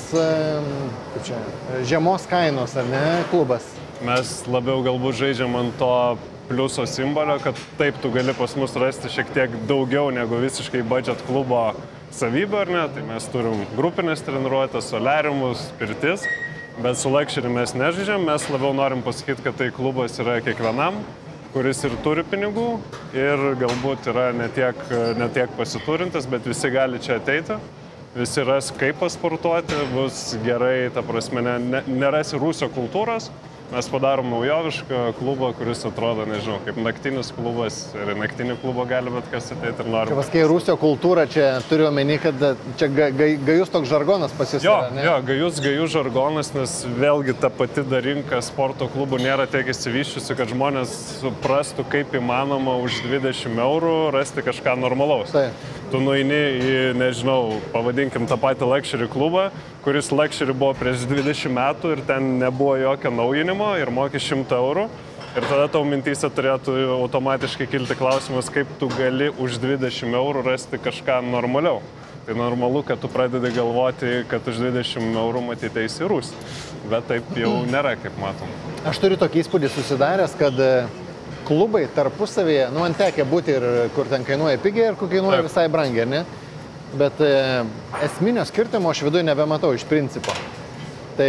kaip čia, žemos kainos, ar ne, klubas? Mes labiau galbūt žaidžiam ant to pliuso simbolio, kad taip tu gali pas mus rasti šiek tiek daugiau negu visiškai budget klubo savybę, ar ne? Tai mes turim grupinės treniruotės, solariumus, pirtis. Bet su luxury mes nežaidžiam, mes labiau norim pasakyti, kad tai klubas yra kiekvienam, kuris ir turi pinigų ir galbūt yra ne tiek, ne tiek pasiturintis, bet visi gali čia ateiti, visi ras kaip pasportuoti, bus gerai, ta prasme, ne, ne, nerasi rūsio kultūros. Mes padarom naujovišką klubą, kuris atrodo, nežinau, kaip naktinis klubas ir naktinį klubą gali bet kas ateiti ir nori. Kai paskai rūsio kultūra, čia turiu omeny, kad čia ga, ga, gajus toks žargonas pas jūs yra, ne? Jo, gajus, gajus žargonas, nes vėlgi ta pati dar rinka sporto klubų nėra tiek įsivyščiusi, kad žmonės suprastų, kaip įmanoma už dvidešimt eurų rasti kažką normalaus. Tai. Tu nueini į, nežinau, pavadinkim tą patį luxury klubą, kuris luxury buvo prieš dvidešimt metų ir ten nebuvo jokio naujinimo ir moki šimtą eurų. Ir tada tau mintyse turėtų automatiškai kilti klausimas, kaip tu gali už dvidešimt eurų rasti kažką normaliau. Tai normalu, kad tu pradedi galvoti, kad už dvidešimt eurų matyti eisi į Rusiją. Bet taip jau nėra, kaip matom. Aš turiu tokį įspūdį susidaręs, kad klubai tarpusavėje, nu, man tekia būti ir kur ten kainuoja pigiai ir kur kainuoja taip visai brangiai, ne? Bet e, esminio skirtimo aš viduje nebematau iš principo. Tai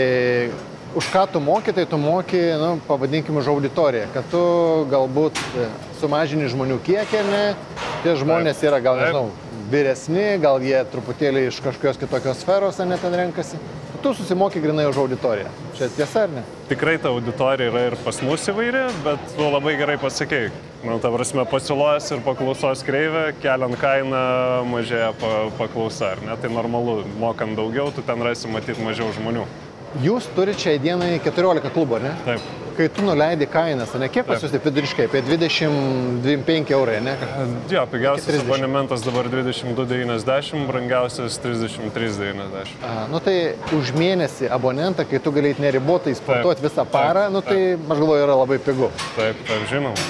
už ką tu moki, tai tu moki, nu, pavadinkim, už auditoriją, kad tu galbūt sumažini žmonių kiekį, ne? Tie žmonės yra gal, nežinau, vyresni, gal jie truputėlį iš kažkokios kitokios sferos, ne, ten renkasi. Tu susimoki grinai už auditoriją. Čia tiesa, ar ne? Tikrai ta auditorija yra ir pas mus įvairi, bet tu labai gerai pasakei. Nu, ta prasme, pasiūlos ir paklausos kreivė, keliant kainą mažėja paklausa, ar ne? Tai normalu, mokant daugiau, tu ten rasi matyti mažiau žmonių. Jūs turite šiai dienai keturiolika klubų, ar ne? Taip. Kai tu nuleidi kainas, ne, kiek pas jūs taip viduriškai, apie dvidešimt dvidešimt penki eurai, ne? Jo, pigiausias abonementas dabar dvidešimt du devyniasdešimt, brangiausias trisdešimt trys devyniasdešimt. A, nu tai už mėnesį abonentą, kai tu galėjai neribotai sportuoti visą parą, taip, nu tai, taip, aš galvoju, yra labai pigu. Taip, taip, žinom.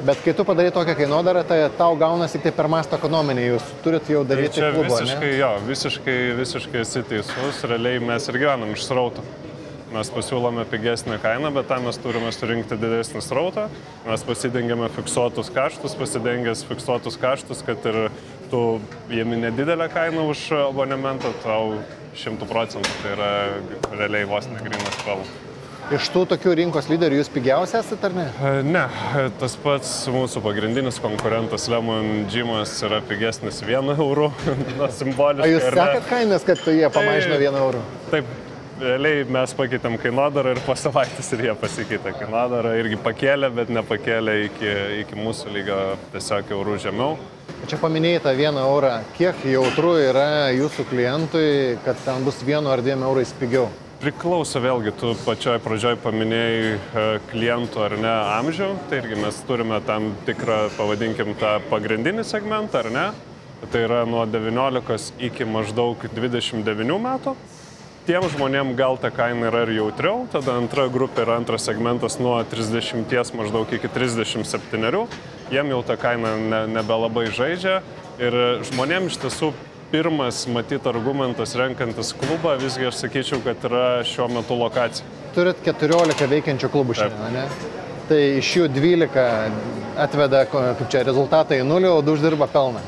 Bet kai tu padarai tokią kainodarą, tai tau gaunas tik tai per masto ekonominį, jūs turit jau daryti tai klubą, visiškai, ne? Jo, visiškai, visiškai esi teisus, realiai mes ir gyvenam iš srauto. Mes pasiūlome pigesnę kainą, bet tam mes turime surinkti didesnį srautą. Mes pasidengiame fiksuotus kaštus, pasidengęs fiksuotus kaštus, kad ir tu jėmi nedidelę kainą už abonementą, tau šimtų procentų, tai yra realiai vos negrynas pelnas. Iš tų tokių rinkos lyderių jūs pigiausias esate, ar ne? Ne, tas pats mūsų pagrindinis konkurentas Lemon Gymas yra pigesnis vienu euru, na, simboliškai. A jūs sekat kainas, kad jie pamažino vienu euru? Taip. Realiai mes pakeitėm kainodarą ir po savaitės ir jie pasikeitė kainodarą, irgi pakėlė, bet nepakėlė iki, iki mūsų lygio tiesiog eurų žemiau. Čia paminėjai tą vieną eurą. Kiek jautru yra jūsų klientui, kad ten bus vienu ar dviem eurais pigiau? Priklauso vėlgi, tu pačioj pradžioj paminėjai klientų ar ne amžių, tai irgi mes turime tam tikrą, pavadinkim, tą pagrindinį segmentą, ar ne? Tai yra nuo devyniolikos iki maždaug dvidešimt devynių metų. Tiem žmonėm gal ta kaina yra ir jautriau, tada antra grupė yra antras segmentas nuo trisdešimties maždaug iki trisdešimt septynių. Jiem jau ta kaina ne, nebelabai žaidžia ir žmonėm iš tiesų pirmas matyt argumentas renkantis klubą, visgi aš sakyčiau, kad yra šiuo metu lokacija. Turit keturiolika veikiančių klubų šiandien, ne? Tai iš jų dvylika atveda, kaip čia, rezultatą į nulį, o du uždirba pelną.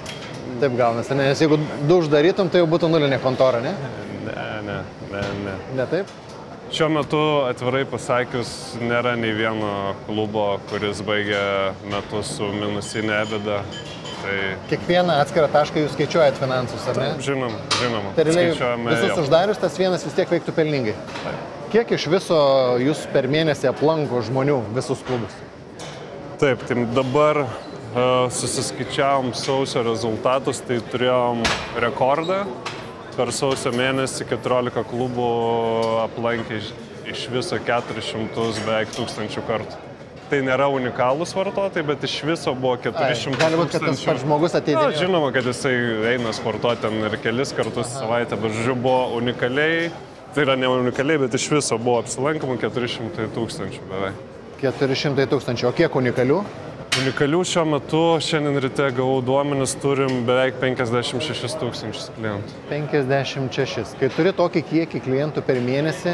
Taip gaunasi, nes jeigu du uždarytum, tai jau būtų nulinė kontora, ne? Ne, ne, ne, ne. Ne taip? Šiuo metu, atvirai pasakius, nėra nei vieno klubo, kuris baigia metus su minusinė EBITDA. Tai... Kiekvieną atskirą tašką jūs skaičiuojat finansus, ar ne? Žinoma, žinoma. Tai realiai visus jau. Uždarius, tas vienas vis tiek veiktų pelningai. Taip. Kiek iš viso jūs per mėnesį aplanko žmonių visus klubus? Taip, tai dabar uh, susiskaičiavom sausio rezultatus, tai turėjom rekordą. Per sausio mėnesį keturiolika klubų aplankė iš, iš viso keturis šimtus beveik tūkstančių kartų. Tai nėra unikalūs vartotojai, bet iš viso buvo keturi šimtai tūkstančių. Gali būti, kad tas pats žmogus ateidė. Na, žinoma, kad jisai eina sportuoti ten ir kelis kartus į savaitę, bet žodžiu buvo unikaliai, tai yra ne unikaliai, bet iš viso buvo apsilankamų keturi šimtai tūkstančių beveik. keturi šimtai tūkstančių, o kiek unikalių? Unikalių šiuo metu, šiandien ryte gavau duomenis, turim beveik penkiasdešimt šešis tūkstančius klientų. penkiasdešimt šešis. Kai turi tokį kiekį klientų per mėnesį,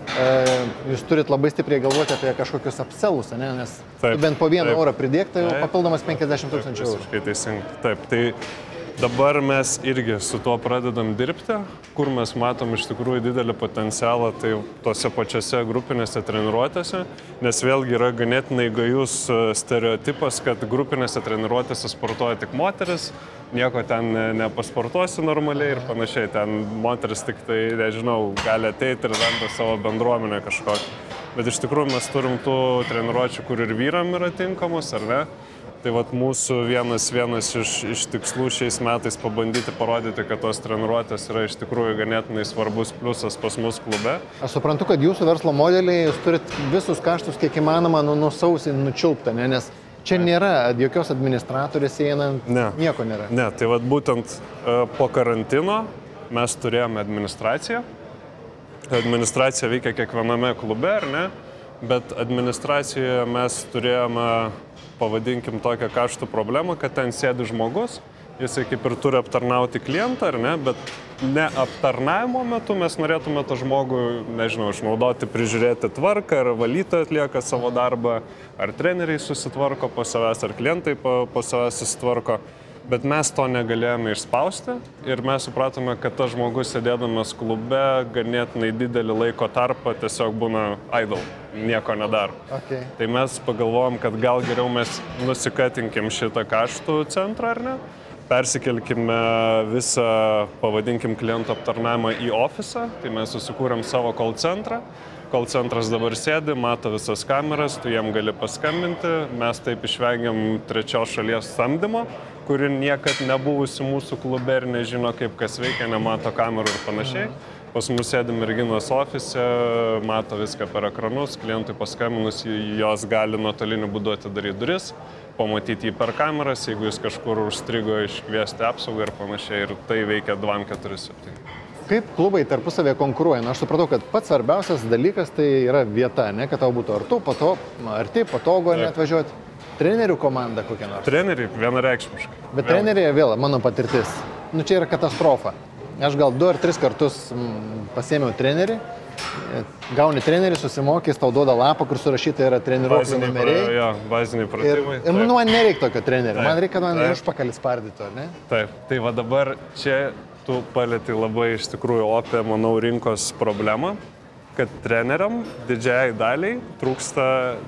jūs turit labai stipriai galvoti apie kažkokius upsellus, ne? Nes taip, bent po vieną taip, eurą pridėk, tai jau taip, papildomas penkiasdešimt tūkstančių eurų. Visiškai teisingai. Taip, tai dabar mes irgi su tuo pradedam dirbti, kur mes matom iš tikrųjų didelį potencialą, tai tose pačiose grupinėse treniruotėse, nes vėlgi yra ganėtinai gajus stereotipas, kad grupinėse treniruotėse sportuoja tik moteris, nieko ten nepasportuosi normaliai ir panašiai, ten moteris tik tai, nežinau, gali ateiti ir randa savo bendruomenę kažkokią. Bet iš tikrųjų mes turim tų treniruočių, kur ir vyram yra tinkamos, ar ne? Tai vat mūsų vienas, vienas iš, iš tikslų šiais metais pabandyti parodyti, kad tos treniruotės yra iš tikrųjų ganėtinai svarbus pliusas pas mus klube. Aš suprantu, kad jūsų verslo modeliai, jūs turit visus kaštus kiek įmanoma nu, nusausiai nučiulpta, ne? Nes čia nėra jokios administratorės einant, ne, nieko nėra. Ne, tai vat būtent po karantino mes turėjome administraciją. Administracija veikia kiekviename klube, ar ne? Bet administracijoje mes turėjome, pavadinkim, tokią kaštų problemą, kad ten sėdi žmogus, jisai kaip ir turi aptarnauti klientą, ar ne, bet ne aptarnavimo metu mes norėtume tą žmogų, nežinau, išnaudoti, prižiūrėti tvarką, ar valytoja atlieka savo darbą, ar treneriai susitvarko po savęs, ar klientai po, po savęs susitvarko. Bet mes to negalėjome išspausti ir mes supratome, kad tas žmogus sėdėdamas klube ganėtinai didelį laiko tarpą tiesiog būna idle, nieko nedaro. Okay. Tai mes pagalvojom, kad gal geriau mes nusikatinkim šitą kaštų centrą, ar ne? Persikelkime visą, pavadinkim, klientų aptarnavimą į ofisą, tai mes susikūrėm savo call centrą. Call centras dabar sėdi, mato visas kameras, tu jiem gali paskambinti, mes taip išvengiam trečios šalies samdymo, kuri niekad nebuvusi mūsų klube ir nežino, kaip kas veikia, nemato kamerų ir panašiai. Pas mus sėdi merginos ofise, mato viską per ekranus, klientui paskambinus, jos gali nuotoliniu būdu atidaryti duris, pamatyti jį per kameras, jeigu jis kažkur užstrigo, iškviesti apsaugą ir panašiai, ir tai veikia du keturi septyni. Kaip klubai tarpusavėje konkuruoja? Na, aš supratau, kad pats svarbiausias dalykas tai yra vieta, ne, kad tau būtų artu, pato, arti, patogu, ar net važiuoti. Trenerių komanda kokia nors? Treneriai vienareikšmiškai. Bet vėl. Treneriai vėl, mano patirtis. Nu, čia yra katastrofa. Aš gal du ar tris kartus pasėmiau trenerį. Gauni trenerį, susimokys, tau duoda lapą, kur surašyta yra treniruoklių numeriai. Jo, baziniai pratimai. Ir, ir nu, man nereikia tokio trenerio, man reikia, kad man užpakalį spardytų, ar ne? Taip, tai va dabar čia tu palėti labai iš tikrųjų opę, manau, rinkos problemą, kad treneriam didžiai daliai trūksta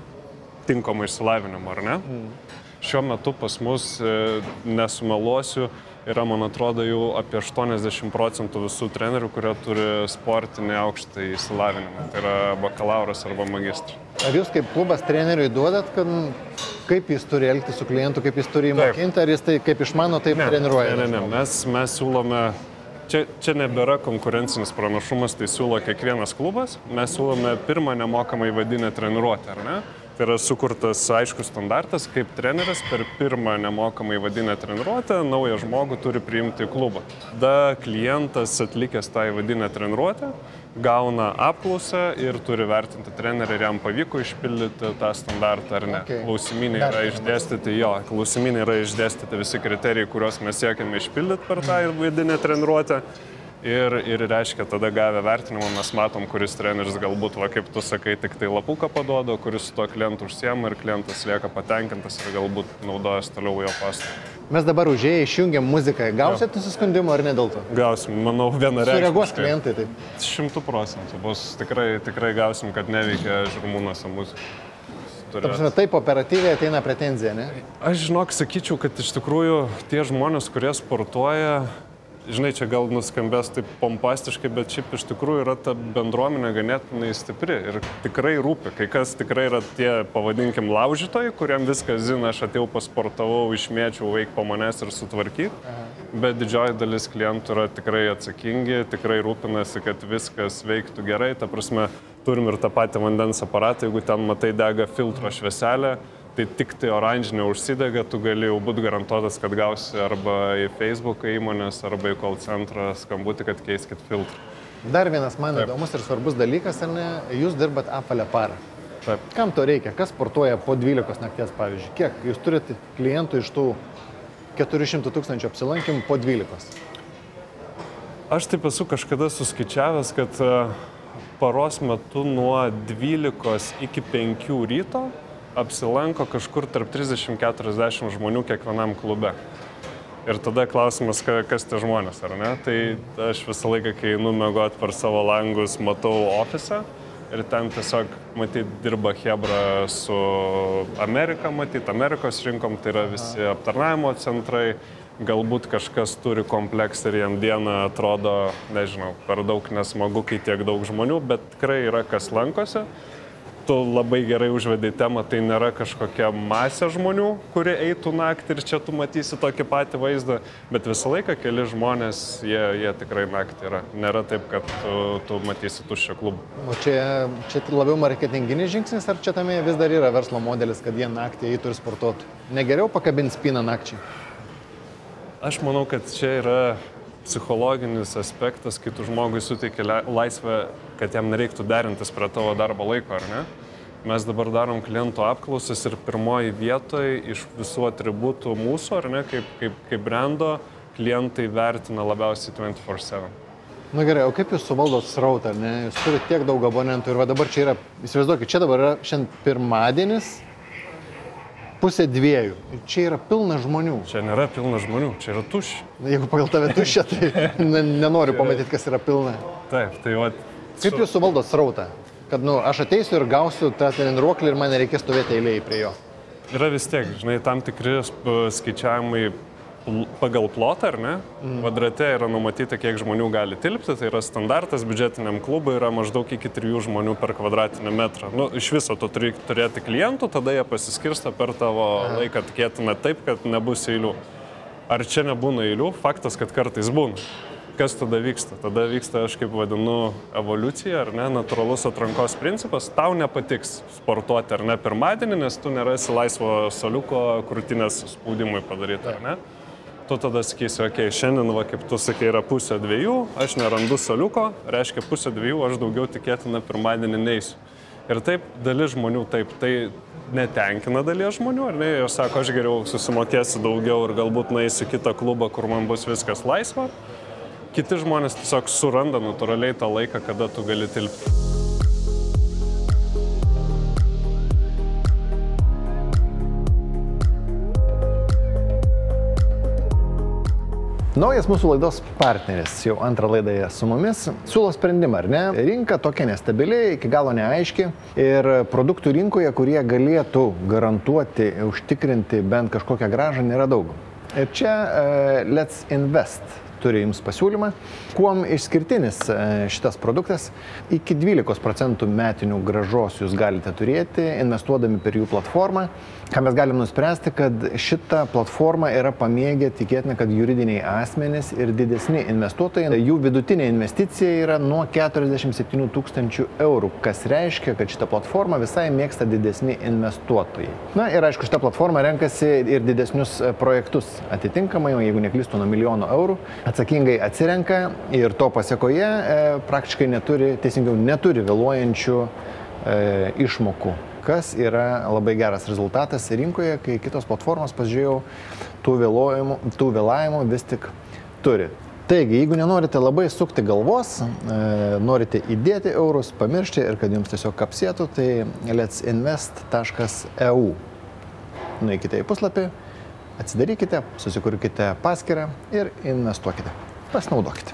tinkamo išsilavinimo, ar ne? Mm. Šiuo metu pas mus, nesumeluosiu, yra, man atrodo, jau apie aštuoniasdešimt procentų visų trenerių, kurie turi sportinį aukštą įsilavinimą. Tai yra bakalauras arba magistras. Ar jūs kaip klubas treneriui duodat, kad kaip jis turi elgtis su klientu, kaip jis turi įmokinti, ar jis tai kaip išmano, taip ne, treniruoja? Ne, ne, ne. Mes, mes siūlome, čia, čia nebėra konkurencinis pranašumas, tai siūlo kiekvienas klubas. Mes siūlome pirmą nemokamą įvadinę treniruotę, ar ne? Tai yra sukurtas aiškus standartas, kaip treneris per pirmą nemokamą įvadinę treniruotę naują žmogų turi priimti į klubą. Tada klientas atlikęs tą įvadinę treniruotę gauna apklausą ir turi vertinti trenerį, ar jam pavyko išpildyti tą standartą ar ne. Okay. Klausimynai yra išdėstyti, jo, klausimynai yra išdėstyti visi kriterijai, kuriuos mes siekiame išpildyti per tą įvadinę treniruotę. Ir, ir reiškia, tada gavę vertinimą mes matom, kuris treneris galbūt, va, kaip tu sakai, tik tai lapuką paduoda, kuris su tuo klientu užsiema ir klientas lieka patenkintas ir galbūt naudojas toliau jo paslaugą. Mes dabar užėję išjungiam muziką. Gausit nusiskundimų ar ne dėl to? Gausim, manau, vienareikšmiškai. Sureaguos klientai taip? Šimtų procentų. Bus tikrai, tikrai gausim, kad neveikia Žirmūnuose muzika. Tarpsime, taip operatyviai ateina pretenzija, ne? Aš žinok, sakyčiau, kad iš tikrųjų tie žmonės, kurie sportuoja, žinai, čia gal nuskambės taip pompastiškai, bet šiaip iš tikrųjų yra ta bendruomenė ganėtinai stipri ir tikrai rūpi. Kai kas tikrai yra tie, pavadinkim, laužytojai, kuriam viskas zina, aš atėjau pasportavau, išmėčiau, veik po manęs ir sutvarkyt. Aha. Bet didžioji dalis klientų yra tikrai atsakingi, tikrai rūpinasi, kad viskas veiktų gerai. Ta prasme, turim ir tą patį vandens aparatą, jeigu ten matai dega filtro švieselę, tai tik tai oranžinė užsidega, tu gali jau būti garantuotas, kad gausi arba į Facebook įmonės, arba į call centrą skambutį, kad keiskit filtrą. Dar vienas man Taip. įdomus ir svarbus dalykas, ar ne, jūs dirbat apvalę parą. Taip. Kam to reikia? Kas sportuoja po dvylikos nakties, pavyzdžiui? Kiek jūs turite klientų iš tų keturių šimtų tūkstančių apsilankymų po dvylikos? Aš taip esu kažkada suskaičiavęs, kad paros metu nuo dvylikos iki penkių ryto apsilanko kažkur tarp trisdešimt keturiasdešimt žmonių kiekvienam klube. Ir tada klausimas, kas tie žmonės, ar ne? Tai aš visą laiką, kai einu miegot per savo langus, matau ofisą ir ten tiesiog, matyt, dirba chebra su Amerika, matyt, Amerikos rinkom, tai yra visi aptarnavimo centrai, galbūt kažkas turi kompleksą ir jam dieną atrodo, nežinau, per daug nesmagu, kai tiek daug žmonių, bet tikrai yra kas lankosi. Tu labai gerai užvedai temą, tai nėra kažkokia masė žmonių, kurie eitų naktį ir čia tu matysi tokį patį vaizdą, bet visą laiką keli žmonės, jie, jie tikrai naktį yra. Nėra taip, kad tu, tu matysi tuščią klubą. O čia, čia labiau marketinginis žingsnis, ar čia tame vis dar yra verslo modelis, kad jie naktį eitų ir sportuotų? Negeriau pakabinti spyną nakčiai? Aš manau, kad čia yra psichologinis aspektas, kai tu žmogui suteikia laisvę, kad jam nereiktų derintis prie tavo darbo laiko, ar ne? Mes dabar darom klientų apklausas ir pirmoji vietoje iš visų atributų mūsų, ar ne, kaip, kaip, kaip brando, klientai vertina labiausiai dviračio keturiasdešimt septyni. Na gerai, o kaip jūs suvaldot srautą, ar ne? Jūs turite tiek daug abonentų ir va dabar čia yra, įsivaizduokit, čia dabar yra šiandien pirmadienis, pusė dviejų. Čia yra pilna žmonių. Čia nėra pilna žmonių, čia yra tuščia. Jeigu pagal tave tuščia, tai nenoriu pamatyti, kas yra pilna. Taip, tai va. Kaip jūs suvaldot srautą? Kad, nu, aš ateisiu ir gausiu tą treniruoklį ir man nereikės stovėti eilėje prie jo. Yra vis tiek, žinai, tam tikri skaičiavimai pagal plotą, ar ne? Mm. Kvadrate yra numatyta, kiek žmonių gali tilpti, tai yra standartas biudžetiniam klubui, yra maždaug iki trijų žmonių per kvadratinį metrą. Nu, iš viso tu turi turėti klientų, tada jie pasiskirsto per tavo Aha. laiką, tikėtina taip, kad nebus eilių. Ar čia nebūna eilių? Faktas, kad kartais būna. Kas tada vyksta? Tada vyksta, aš kaip vadinu, evoliucija, ar ne, natūralus atrankos principas. Tau nepatiks sportuoti, ar ne, pirmadienį, nes tu nerasi laisvo soliuko krūtinės spaudimui padaryti, ar ne? Tu tada sakysi, okei, okay, šiandien, va, kaip tu sakai, yra pusė dviejų, aš nerandu soliuko, reiškia pusė dviejų, aš daugiau tikėtina pirmadienį neisiu. Ir taip, dalis žmonių taip, tai netenkina dalies žmonių, ar ne? Jos sako, aš geriau susimokėsiu daugiau ir galbūt nueisiu į kitą klubą, kur man bus viskas laisva. Kiti žmonės tiesiog suranda natūraliai tą laiką, kada tu gali tilpti. Naujas mūsų laidos partneris, jau antrą laidą su mumis, siūlo sprendimą, ar ne? Rinka tokia nestabili, iki galo neaiški ir produktų rinkoje, kurie galėtų garantuoti, užtikrinti bent kažkokią grąžą, nėra daug. Ir čia uh, Let's Invest turi jums pasiūlymą. Kuom išskirtinis šitas produktas? Iki dvylikos procentų metinių grąžos jūs galite turėti, investuodami per jų platformą. Ką mes galim nuspręsti, kad šita platforma yra pamėgę, tikėtina, kad juridiniai asmenys ir didesni investuotojai, jų vidutinė investicija yra nuo keturiasdešimt septynių tūkstančių eurų, kas reiškia, kad šitą platformą visai mėgsta didesni investuotojai. Na ir aišku, šitą platformą renkasi ir didesnius projektus atitinkamai, jeigu neklystu, nuo milijono eurų. Atsakingai atsirenka ir to pasiekoje e, praktiškai neturi, teisingiau, neturi vėluojančių e, išmokų, kas yra labai geras rezultatas rinkoje, kai kitos platformos, pasižiūrėjau, tų vėluojimų, tų vėlavimų vis tik turi. Taigi, jeigu nenorite labai sukti galvos, e, norite įdėti eurus, pamiršti ir kad jums tiesiog kapsėtų, tai lets invest taškas e u. Nueikite į puslapį, atsidarykite, susikurkite paskyrą ir investuokite. Pasinaudokite.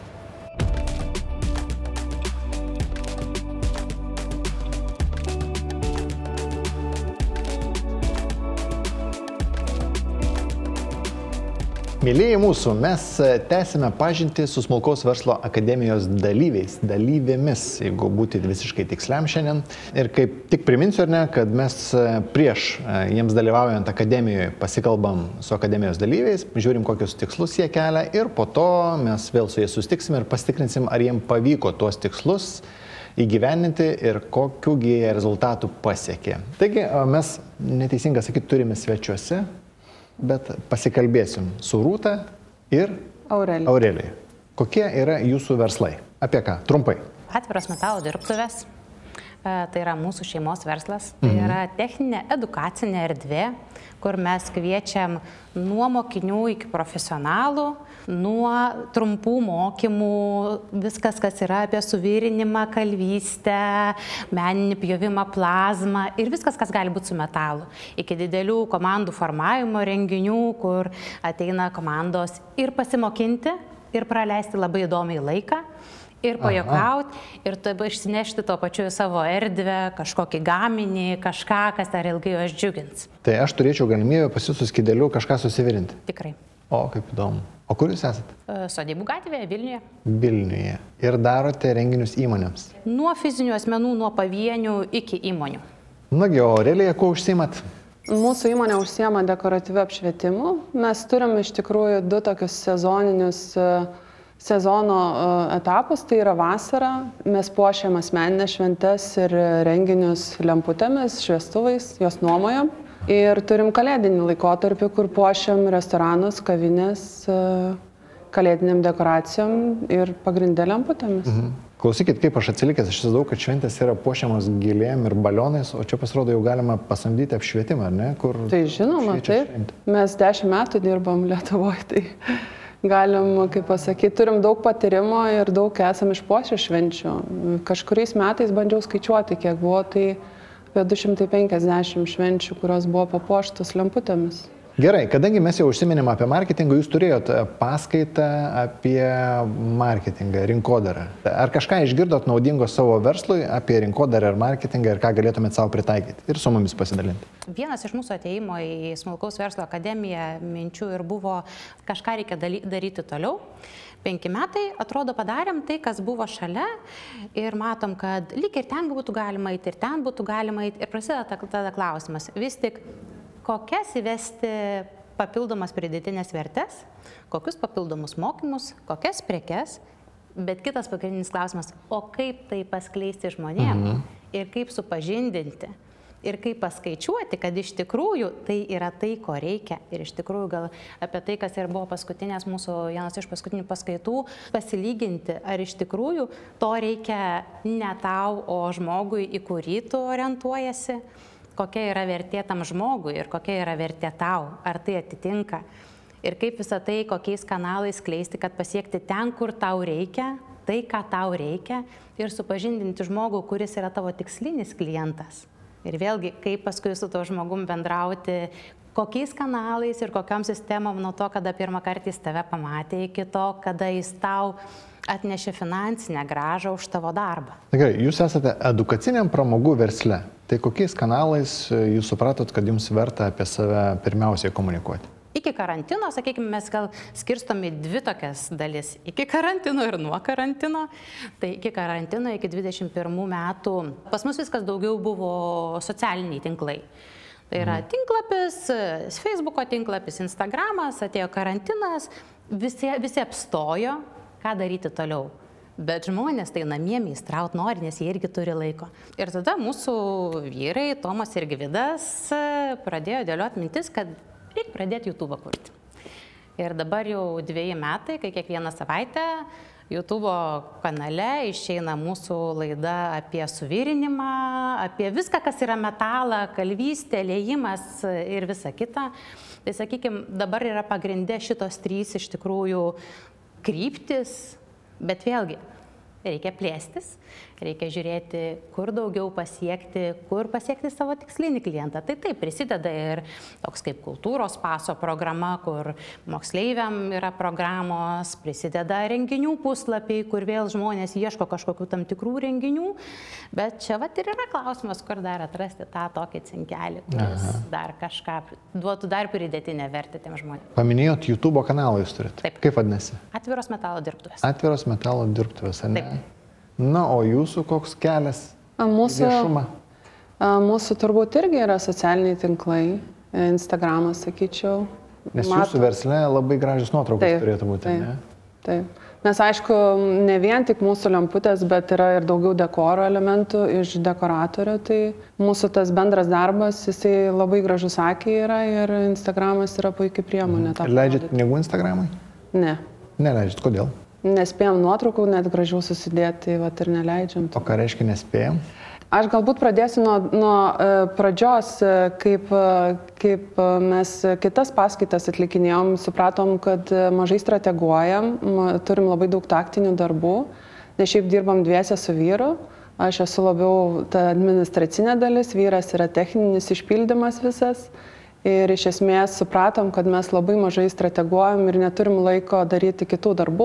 Mėlyjeji mūsų, mes tęsime pažintį su Smulkaus verslo akademijos dalyviais, dalyvėmis, jeigu būti visiškai tiksliam šiandien. Ir kaip tik priminsiu, ar ne, kad mes prieš jiems dalyvaujant akademijoje pasikalbam su akademijos dalyviais, žiūrim, kokius tikslus jie kelia ir po to mes vėl su jais susitiksime ir pasitikrinsim, ar jiems pavyko tuos tikslus įgyveninti ir kokių rezultatų pasiekė. Taigi mes, neteisingai sakyti, turime svečiuose, bet pasikalbėsim su Rūta ir Aurelija. Aurelija. Kokie yra jūsų verslai? Apie ką? Trumpai. Atviros metalo dirbtuvės. Tai yra mūsų šeimos verslas. Tai yra techninė edukacinė erdvė, kur mes kviečiam nuo mokinių iki profesionalų, nuo trumpų mokymų, viskas, kas yra apie suvirinimą, kalvystę, meninį pjovimą, plazmą ir viskas, kas gali būti su metalu. Iki didelių komandų formavimo renginių, kur ateina komandos ir pasimokinti, ir praleisti labai įdomiai laiką. Ir pajuokauti, ir tada išsinešti to pačiu į savo erdvę, kažkokį gaminį, kažką, kas dar ilgai juos džiugins. Tai aš turėčiau galimybę pas jūsų skydeliu kažką susivirinti? Tikrai. O, kaip įdomu. O kur jūs esate? Sodybų gatvėje, Vilniuje. Vilniuje. Ir darote renginius įmonėms? Nuo fizinių asmenų, nuo pavienių iki įmonių. Nagi, o Aurelija, kuo užsiimat? Mūsų įmonė užsiema dekoratyviu apšvietimu. Mes turim iš tikrųjų du tokius sezoninius sezono etapus, tai yra vasara, mes puošiam asmeninės šventes ir renginius lemputėmis, šviestuvais, juos nuomojam. Ir turim kalėdinį laikotarpį, kur puošiam restoranus, kavinės, kalėdiniam dekoracijom ir pagrindė lemputėmis. Mhm. Klausykit, kaip aš atsilikęs, aš įsivaizduoju, kad šventės yra puošiamos gėlėm ir balionais, o čia pasirodo jau galima pasamdyti apšvietimą, ar ne? Kur tai žinoma, taip. Šventė. Mes dešimt metų dirbam Lietuvoje, tai galim, kaip pasakyti, turim daug patyrimo ir daug esam išpuošę švenčių. Kažkuriais metais bandžiau skaičiuoti, kiek buvo, tai apie du šimtai penkiasdešimt švenčių, kurios buvo papuoštos lemputėmis. Gerai, kadangi mes jau užsiminėm apie marketingą, jūs turėjot paskaitą apie marketingą, rinkodarą. Ar kažką išgirdot naudingo savo verslui apie rinkodarą ir marketingą ir ką galėtumėt savo pritaikyti ir su mumis pasidalinti? Vienas iš mūsų ateimo į Smulkaus verslo akademiją minčių ir buvo, kažką reikia daryti toliau. Penki metai, atrodo, padarėm tai, kas buvo šalia ir matom, kad lyg ir ten būtų galima eiti, ir ten būtų galima eiti ir prasideda tada klausimas. Vis tik, kokias įvesti papildomas pridėtinės vertės, kokius papildomus mokymus, kokias prekes, bet kitas pagrindinis klausimas, o kaip tai paskleisti žmonėm mhm. ir kaip supažindinti Ir kaip paskaičiuoti, kad iš tikrųjų tai yra tai, ko reikia. Ir iš tikrųjų gal apie tai, kas ir buvo paskutinės mūsų, vienas iš paskutinių paskaitų, pasilyginti, ar iš tikrųjų to reikia ne tau, o žmogui, į kurį tu orientuojasi, kokia yra vertė tam žmogui ir kokia yra vertė tau, ar tai atitinka. Ir kaip visą tai, kokiais kanalais skleisti, kad pasiekti ten, kur tau reikia, tai, ką tau reikia, ir supažindinti žmogų, kuris yra tavo tikslinis klientas. Ir vėlgi, kaip paskui su to žmogum bendrauti, kokiais kanalais ir kokiam sistemom nuo to, kada pirmą kartą jis tave pamatė, iki to, kada jis tau atnešė finansinę grąžą už tavo darbą. Gerai, jūs esate edukaciniam pramogų versle. Tai kokiais kanalais jūs supratot, kad jums verta apie save pirmiausiai komunikuoti? Iki karantino, sakykime, mes gal skirstom į dvi tokias dalis. Iki karantino ir nuo karantino. Tai iki karantino, iki dvidešimt pirmų metų pas mus viskas daugiau buvo socialiniai tinklai. Tai yra tinklapis, Facebooko tinklapis, Instagramas, atėjo karantinas, visi, visi apstojo, ką daryti toliau. Bet žmonės tai namie meistraut nori, nes jie irgi turi laiko. Ir tada mūsų vyrai, Tomas ir Gvidas, pradėjo dėlioti mintis, kad reikia pradėti YouTube kurti. Ir dabar jau dviejai metai, kai kiekvieną savaitę YouTube kanale išeina mūsų laida apie suvirinimą, apie viską, kas yra metalą, kalvystė, liejimas ir visa kita. Tai sakykime, dabar yra pagrindė šitos trys iš tikrųjų kryptis, bet vėlgi reikia plėstis, reikia žiūrėti, kur daugiau pasiekti, kur pasiekti savo tikslinį klientą. Tai taip prisideda ir toks kaip kultūros paso programa, kur moksleiviam yra programos, prisideda renginių puslapiai, kur vėl žmonės ieško kažkokių tam tikrų renginių. Bet čia vat ir yra klausimas, kur dar atrasti tą tokį cinkelį, kuris Aha. dar kažką duotų dar pridėtinę vertę tiem žmonėms. Paminėjot YouTube kanalą jūs turite. Taip. Kaip vadinasi? Atviros metalo dirbtuvės. Atviros metalo dirbtuvės, ar ne? Taip. Na, o jūsų koks kelias mūsų, viešumą? Mūsų turbūt irgi yra socialiniai tinklai, Instagramas, sakyčiau. Nes Mato. Jūsų versle labai gražios nuotraukos taip, turėtų būti, taip, ne? Taip. Nes aišku, ne vien tik mūsų lemputės, bet yra ir daugiau dekoro elementų iš dekoratorių. Tai mūsų tas bendras darbas, jisai labai gražus akiai yra ir Instagramas yra puikiai priemonė. Mhm. Leidžiat pinigų Instagramui? Ne. Neleidžiat, kodėl? Nespėjom nuotraukų, net gražiau susidėti, vat ir neleidžiam. O ką reiškia nespėjom? Aš galbūt pradėsiu nuo, nuo pradžios, kaip, kaip mes kitas paskaitas atlikinėjom, supratom, kad mažai strateguojam, turim labai daug taktinių darbų, nes šiaip dirbam dviese su vyru, aš esu labiau ta administracinė dalis, vyras yra techninis išpildymas visas. Ir iš esmės supratom, kad mes labai mažai strateguojam ir neturim laiko daryti kitų darbų,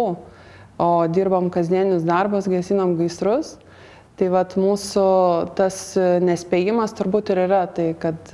o dirbam kasdienius darbus, gesinam gaisrus. Tai vat mūsų tas nespėjimas turbūt ir yra tai, kad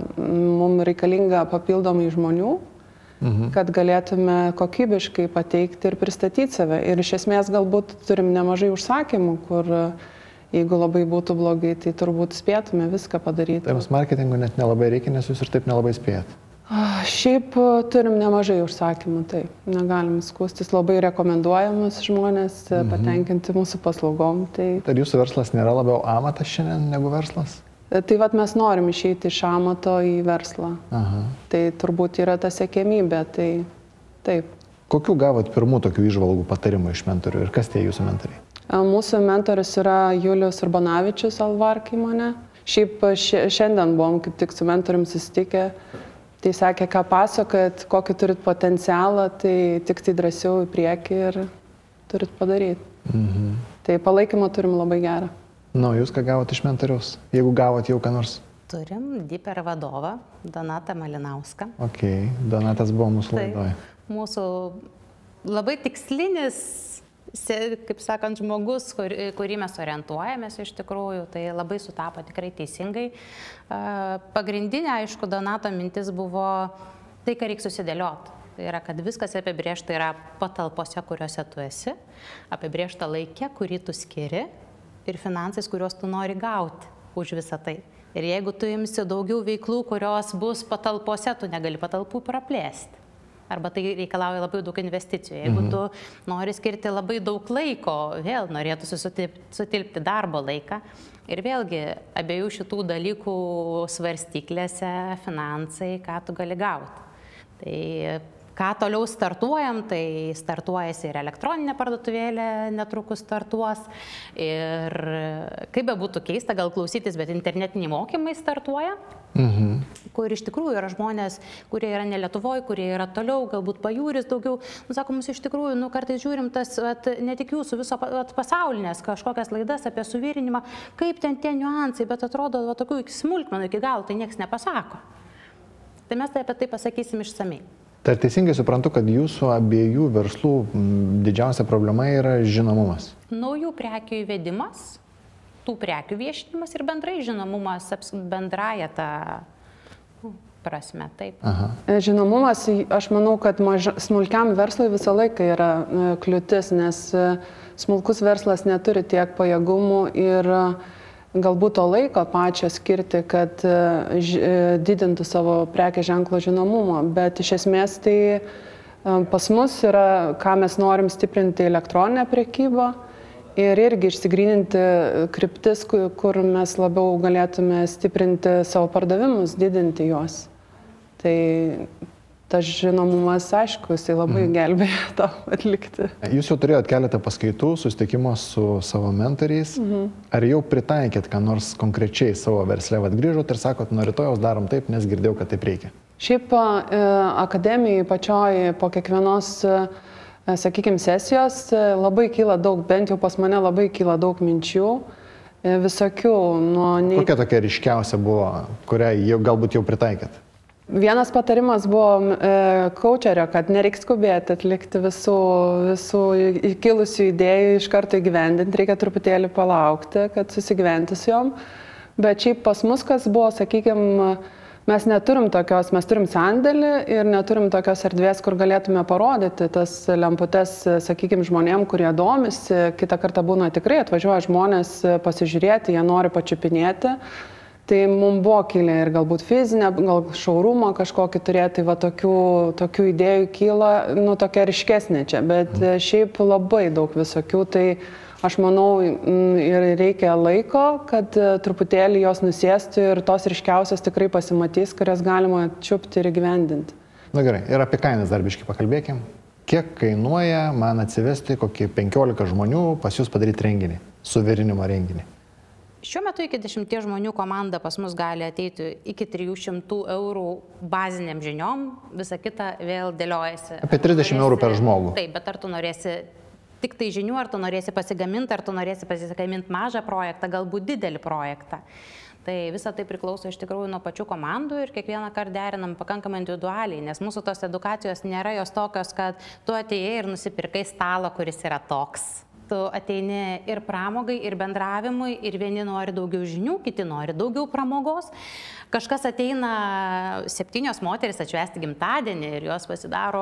mums reikalinga papildomai žmonių, mhm. kad galėtume kokybiškai pateikti ir pristatyti save. Ir iš esmės galbūt turim nemažai užsakymų, kur jeigu labai būtų blogai, tai turbūt spėtume viską padaryti. Tai jums marketingo net nelabai reikia, nes jūs ir taip nelabai spėjat. Šiaip turim nemažai užsakymų, taip. Negalim skūstis, labai rekomenduojamas žmonės mhm. patenkinti mūsų paslaugom. Tai... Ar jūsų verslas nėra labiau amatas šiandien negu verslas? Tai vat mes norim išeiti iš amato į verslą. Aha. Tai turbūt yra ta siekiamybė, tai taip. Kokių gavot pirmų tokių įžvalgų patarimų iš mentorių ir kas tie jūsų mentoriai? Mūsų mentorius yra Julius Urbanavičius Alvark įmonė. Šiaip šiandien buvom kaip tik su mentorium susitikę. Tai sakė, ką pasakojat, kokį turit potencialą, tai tik tai drąsiau į priekį ir turit padaryti. Mhm. Tai palaikymą turim labai gerą. Nu, jūs ką gavot iš mentoriaus, jeigu gavot jau ką nors? Turim Diper vadovą, Donatą Malinauską. Ok, Donatas buvo mūsų laidoje. Mūsų labai tikslinis, kaip sakant, žmogus, kur, kurį mes orientuojamės iš tikrųjų, tai labai sutapo tikrai teisingai. Pagrindinė, aišku, Donato mintis buvo tai, ką reikia susidėlioti. Tai yra, kad viskas apibrėžta yra patalpose, kuriuose tu esi, apibrėžta laikė, kurį tu skiri ir finansais, kuriuos tu nori gauti už visą tai. Ir jeigu tu imsi daugiau veiklų, kurios bus patalpose, tu negali patalpų praplėsti. Arba tai reikalauja labai daug investicijų. Jeigu mhm. tu nori skirti labai daug laiko, vėl norėtųsi sutilpti darbo laiką. Ir vėlgi, abiejų šitų dalykų svarstyklėse finansai, ką tu gali gauti. Tai ką toliau startuojam, tai startuojasi ir elektroninė parduotuvėlė netrukus startuos. Ir kaip be būtų keista gal klausytis, bet internetiniai mokymai startuoja, mhm. kur iš tikrųjų yra žmonės, kurie yra ne Lietuvoje, kurie yra toliau, galbūt pajūris daugiau. Nu, sako, mums iš tikrųjų, nu, kartais žiūrim tas, at, ne tik jūsų, viso at, pasaulinės kažkokias laidas apie suvirinimą, kaip ten tie niuansai, bet atrodo, va, tokių smulkmenų iki galo, tai niekas nepasako. Tai mes tai apie tai pasakysim išsamei. Tai teisingai suprantu, kad jūsų abiejų verslų didžiausia problema yra žinomumas. Naujų prekių įvedimas, tų prekių viešinimas ir bendrai žinomumas bendraja tą prasme. Taip. Aha. Žinomumas, aš manau, kad maža, smulkiam verslui visą laiką yra kliūtis, nes smulkus verslas neturi tiek pajėgumų ir galbūt to laiko pačio skirti, kad didintų savo prekės ženklo žinomumą, bet iš esmės tai pas mus yra, ką mes norim stiprinti elektroninę prekybą ir irgi išsigryninti kryptis, kur mes labiau galėtume stiprinti savo pardavimus, didinti juos. Tai tas žinomumas, aišku, jisai labai mhm. gelbėja to atlikti. Jūs jau turėjot keletą paskaitų, susitikimo su savo mentoriais. Mhm. Ar jau pritaikėt, ką nors konkrečiai savo versle, vad grįžot ir sakot, nuo rytojaus darom taip, nes girdėjau, kad taip reikia? Šiaip e, akademijai pačioj po kiekvienos, e, sakykime, sesijos e, labai kyla daug, bent jau pas mane labai kyla daug minčių, e, visokių. Nuo nei... Kokia tokia ryškiausia buvo, kurią jau, galbūt jau pritaikėt? Vienas patarimas buvo e, coacherio, kad nereiks skubėti atlikti visų, visų įkilusių idėjų iš karto įgyvendinti, reikia truputėlį palaukti, kad susigyventi su jom. Bet šiaip pas mus, kas buvo, sakykime, mes neturim tokios, mes turim sandėlį ir neturim tokios erdvės, kur galėtume parodyti tas lemputes, sakykime, žmonėm, kurie domisi. Kitą kartą būna tikrai atvažiuoja žmonės pasižiūrėti, jie nori pačiupinėti. Tai mums buvo kilę ir galbūt fizinę, gal šaurumą kažkokį turėti, va tokių, tokių idėjų kyla, nu tokia ryškesnė čia, bet šiaip labai daug visokių, tai aš manau ir reikia laiko, kad truputėlį jos nusėstų ir tos ryškiausios tikrai pasimatys, kurias galima čiupti ir įgyvendinti. Na gerai, ir apie kainas dar biškį pakalbėkim. Kiek kainuoja man atsivesti kokį penkiolika žmonių pas jūs padaryti renginį, suvirinimo renginį? Šiuo metu iki dešimties žmonių komanda pas mus gali ateiti iki trijų šimtų eurų baziniam žiniom, visa kita vėl dėliojasi. Apie trisdešimt eurų per žmogų. Taip, bet ar tu norėsi tik tai žinių, ar tu norėsi pasigaminti, ar tu norėsi pasigaminti mažą projektą, galbūt didelį projektą. Tai visa tai priklauso iš tikrųjų nuo pačių komandų ir kiekvieną kartą derinam pakankamai individualiai, nes mūsų tos edukacijos nėra jos tokios, kad tu atėjai ir nusipirkai stalą, kuris yra toks. Tu ateini ir pramogai, ir bendravimui, ir vieni nori daugiau žinių, kiti nori daugiau pramogos. Kažkas ateina septynios moteris atšvęsti gimtadienį ir jos pasidaro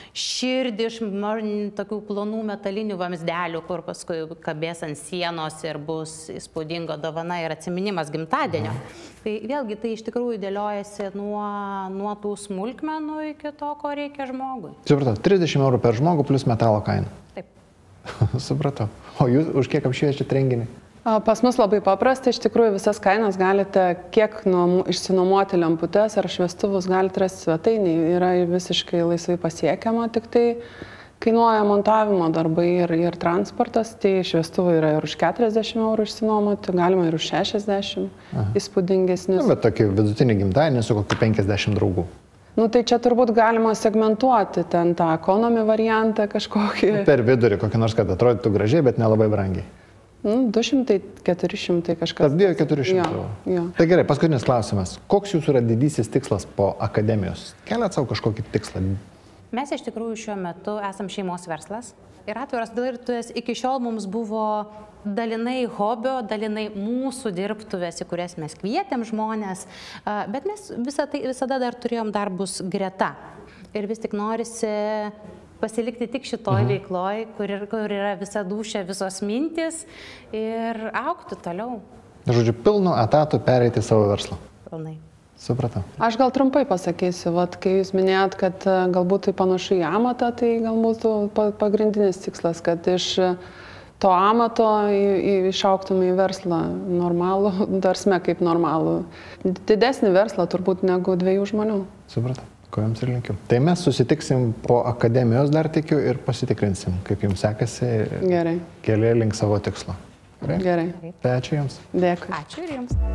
širdį iš tokių plonų metalinių vamzdelių, kur paskui kabės ant sienos ir bus įspūdinga dovana ir atsiminimas gimtadienio. Tai vėlgi tai iš tikrųjų dėliojasi nuo, nuo tų smulkmenų iki to, ko reikia žmogui. Supratau, trisdešimt eurų per žmogų plus metalo kaina. Taip. Supratau. O jūs už kiek apšviečiat renginį? Pas mus labai paprasta, iš tikrųjų visas kainas galite kiek nuom, išsinuomoti lemputes ar šviestuvus galite rasti svetainėje, yra visiškai laisvai pasiekiama, tik tai kainuoja montavimo darbai ir, ir transportas, tai šviestuvai yra ir už keturiasdešimt eurų išsinuomoti, galima ir už šešiasdešimt, įspūdingesnis. Na, bet tokį vidutinį gimtadienį su kokiu penkiasdešimt draugų. Nu, tai čia turbūt galima segmentuoti ten tą ekonomį variantą kažkokį. Per vidurį kokį nors, kad atrodytų gražiai, bet nelabai brangiai. Nu, du šimtai, keturi šimtai kažkas. Tarp dviejų keturių šimtų. Tai gerai, paskutinis klausimas. Koks jūsų yra didysis tikslas po akademijos? Keliat savo kažkokį tikslą? Mes iš tikrųjų šiuo metu esam šeimos verslas. Ir atviros dirbtuvės iki šiol mums buvo dalinai hobio, dalinai mūsų dirbtuvės, į kurias mes kvietėm žmonės, bet mes visą tai, visada dar turėjom darbus greta. Ir vis tik norisi pasilikti tik šitoj mhm. veikloj, kur, kur yra visa dūšia, visos mintis ir augti toliau. Žodžiu, pilnu etatu pereiti savo verslą. Pilnai. Supratau. Aš gal trumpai pasakysiu, vat, kai jūs minėjot, kad e, galbūt tai panašu į amatą, tai galbūt pa, pagrindinis tikslas, kad iš to amato į, į, išauktume į verslą normalų, darsme kaip normalų. Didesnį verslą turbūt negu dviejų žmonių. Supratau. Ko jums ir linkiu. Tai mes susitiksim po akademijos dar tikiu ir pasitikrinsim, kaip jums sekasi. Gerai. Keliai link savo tikslo. Gerai? Gerai. Tai ačiū jums. Dėkui. Ačiū ir jums.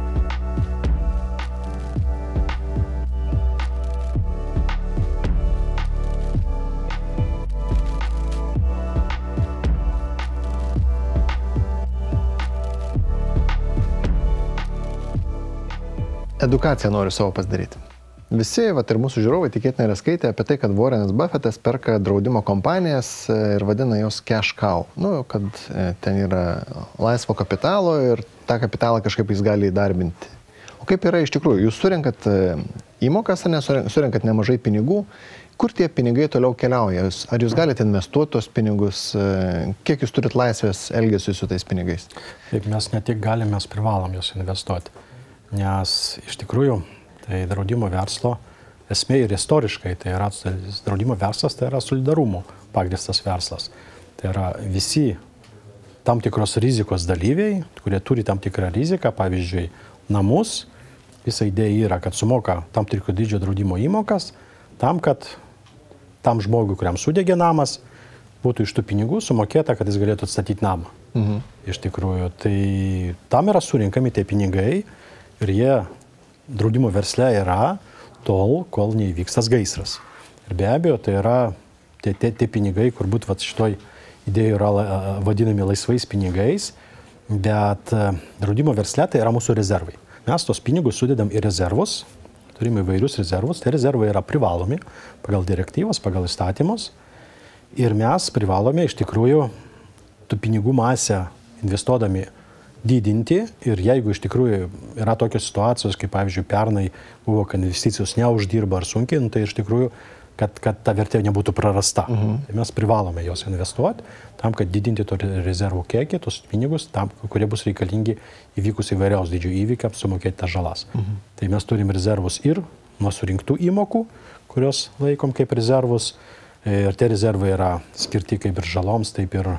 Edukaciją noriu savo pasidaryti. Visi, vat, ir mūsų žiūrovai tikėtinai yra skaitę apie tai, kad Warrenas Buffettas perka draudimo kompanijas ir vadina jos cash cow. Nu, kad ten yra laisvo kapitalo ir tą kapitalą kažkaip jis gali įdarbinti. O kaip yra iš tikrųjų? Jūs surinkat įmokas ar nesurinkat nemažai pinigų? Kur tie pinigai toliau keliauja? Ar jūs galite investuoti tos pinigus? Kiek jūs turit laisvės elgesiu su tais pinigais? Taip, mes ne tik galime, mes privalom juos investuoti. Nes iš tikrųjų, tai draudimo verslo esmė ir istoriškai, tai yra draudimo verslas, tai yra solidarumo pagrįstas verslas. Tai yra visi tam tikros rizikos dalyviai, kurie turi tam tikrą riziką, pavyzdžiui, namus, visa idėja yra, kad sumoka tam tikro dydžio draudimo įmokas, tam, kad tam žmogui, kuriam sudegė namas, būtų iš tų pinigų sumokėta, kad jis galėtų atstatyti namą. Mhm. Iš tikrųjų, tai tam yra surinkami tie pinigai ir jie draudimo versle yra tol, kol neįvyks tas gaisras. Ir be abejo, tai yra tie, tie, tie pinigai, kur būt vat, šitoj idėjai yra vadinami laisvais pinigais, bet draudimo versle tai yra mūsų rezervai. Mes tos pinigus sudedam į rezervus, turime įvairius rezervus, tie rezervai yra privalomi pagal direktyvas, pagal įstatymus ir mes privalome iš tikrųjų tų pinigų masę investuodami didinti ir jeigu iš tikrųjų yra tokios situacijos, kaip pavyzdžiui pernai buvo, kad investicijos neuždirba ar sunkiai, tai iš tikrųjų, kad, kad ta vertė nebūtų prarasta. Uh-huh. Tai mes privalome jos investuoti tam, kad didinti to rezervų kiekį, tos pinigus, tam, kurie bus reikalingi įvykus įvairiaus didžių įvykiams sumokėti tas žalas. Uh-huh. Tai mes turim rezervus ir nuo surinktų įmokų, kurios laikom kaip rezervus. Ir tie rezervai yra skirti kaip ir žaloms, taip ir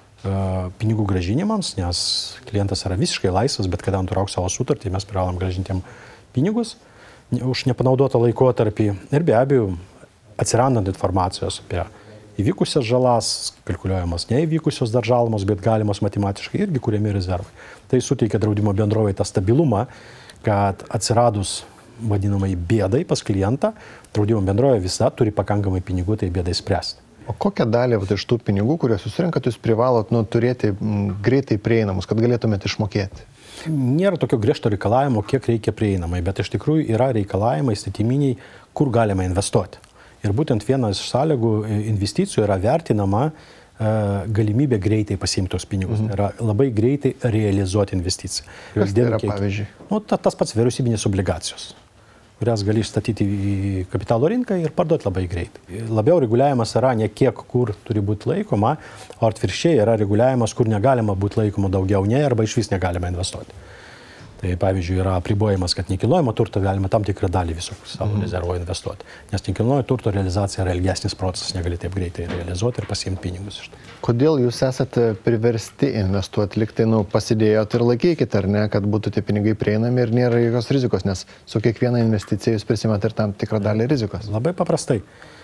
pinigų gražinimams, nes klientas yra visiškai laisvas, bet kada nutrauk savo sutartį, mes privalom gražinti jam pinigus už nepanaudotą laikotarpį. Ir be abejo, atsirandant informacijos apie įvykusias žalas, kalkuliuojamos neįvykusios dar žalomos, bet galimos matematiškai irgi kuriami rezervai. Tai suteikia draudimo bendrovai tą stabilumą, kad atsiradus vadinamai bėdai pas klientą, draudimo bendrovė visa turi pakankamai pinigų tai bėdai spręsti. O kokią dalį vat, iš tų pinigų, kuriuos jūs surinkat, jūs privalot nu, turėti m, greitai prieinamus, kad galėtumėte išmokėti? Nėra tokio griežto reikalavimo, kiek reikia prieinamai, bet iš tikrųjų yra reikalavimai įstatyminiai, kur galima investuoti. Ir būtent vienas iš sąlygų investicijų yra vertinama e, galimybė greitai pasiimti tos pinigus. Mhm. Yra labai greitai realizuoti investiciją. Kas tai yra, kiek, pavyzdžiui? Nu, ta, tas pats vyriausybinės obligacijos, kurias gali išstatyti į kapitalo rinką ir parduoti labai greitai. Labiau reguliavimas yra ne kiek, kur turi būti laikoma, o atvirkščiai yra reguliavimas, kur negalima būti laikoma daugiau nei arba iš vis negalima investuoti. Tai pavyzdžiui yra apribojimas, kad nekilnojamo turto galima tam tikrą dalį visų savo mm. rezervo investuoti. Nes nekilnojamo turto realizacija yra ilgesnis procesas, negali taip greitai realizuoti ir pasiimti pinigus iš to. Kodėl jūs esate priversti investuoti, liktai nu, pasidėjot ir laikykite, ar ne, kad būtų tie pinigai prieinami ir nėra jokios rizikos, nes su kiekviena investicija jūs prisimat ir tam tikrą dalį rizikos? Labai paprastai.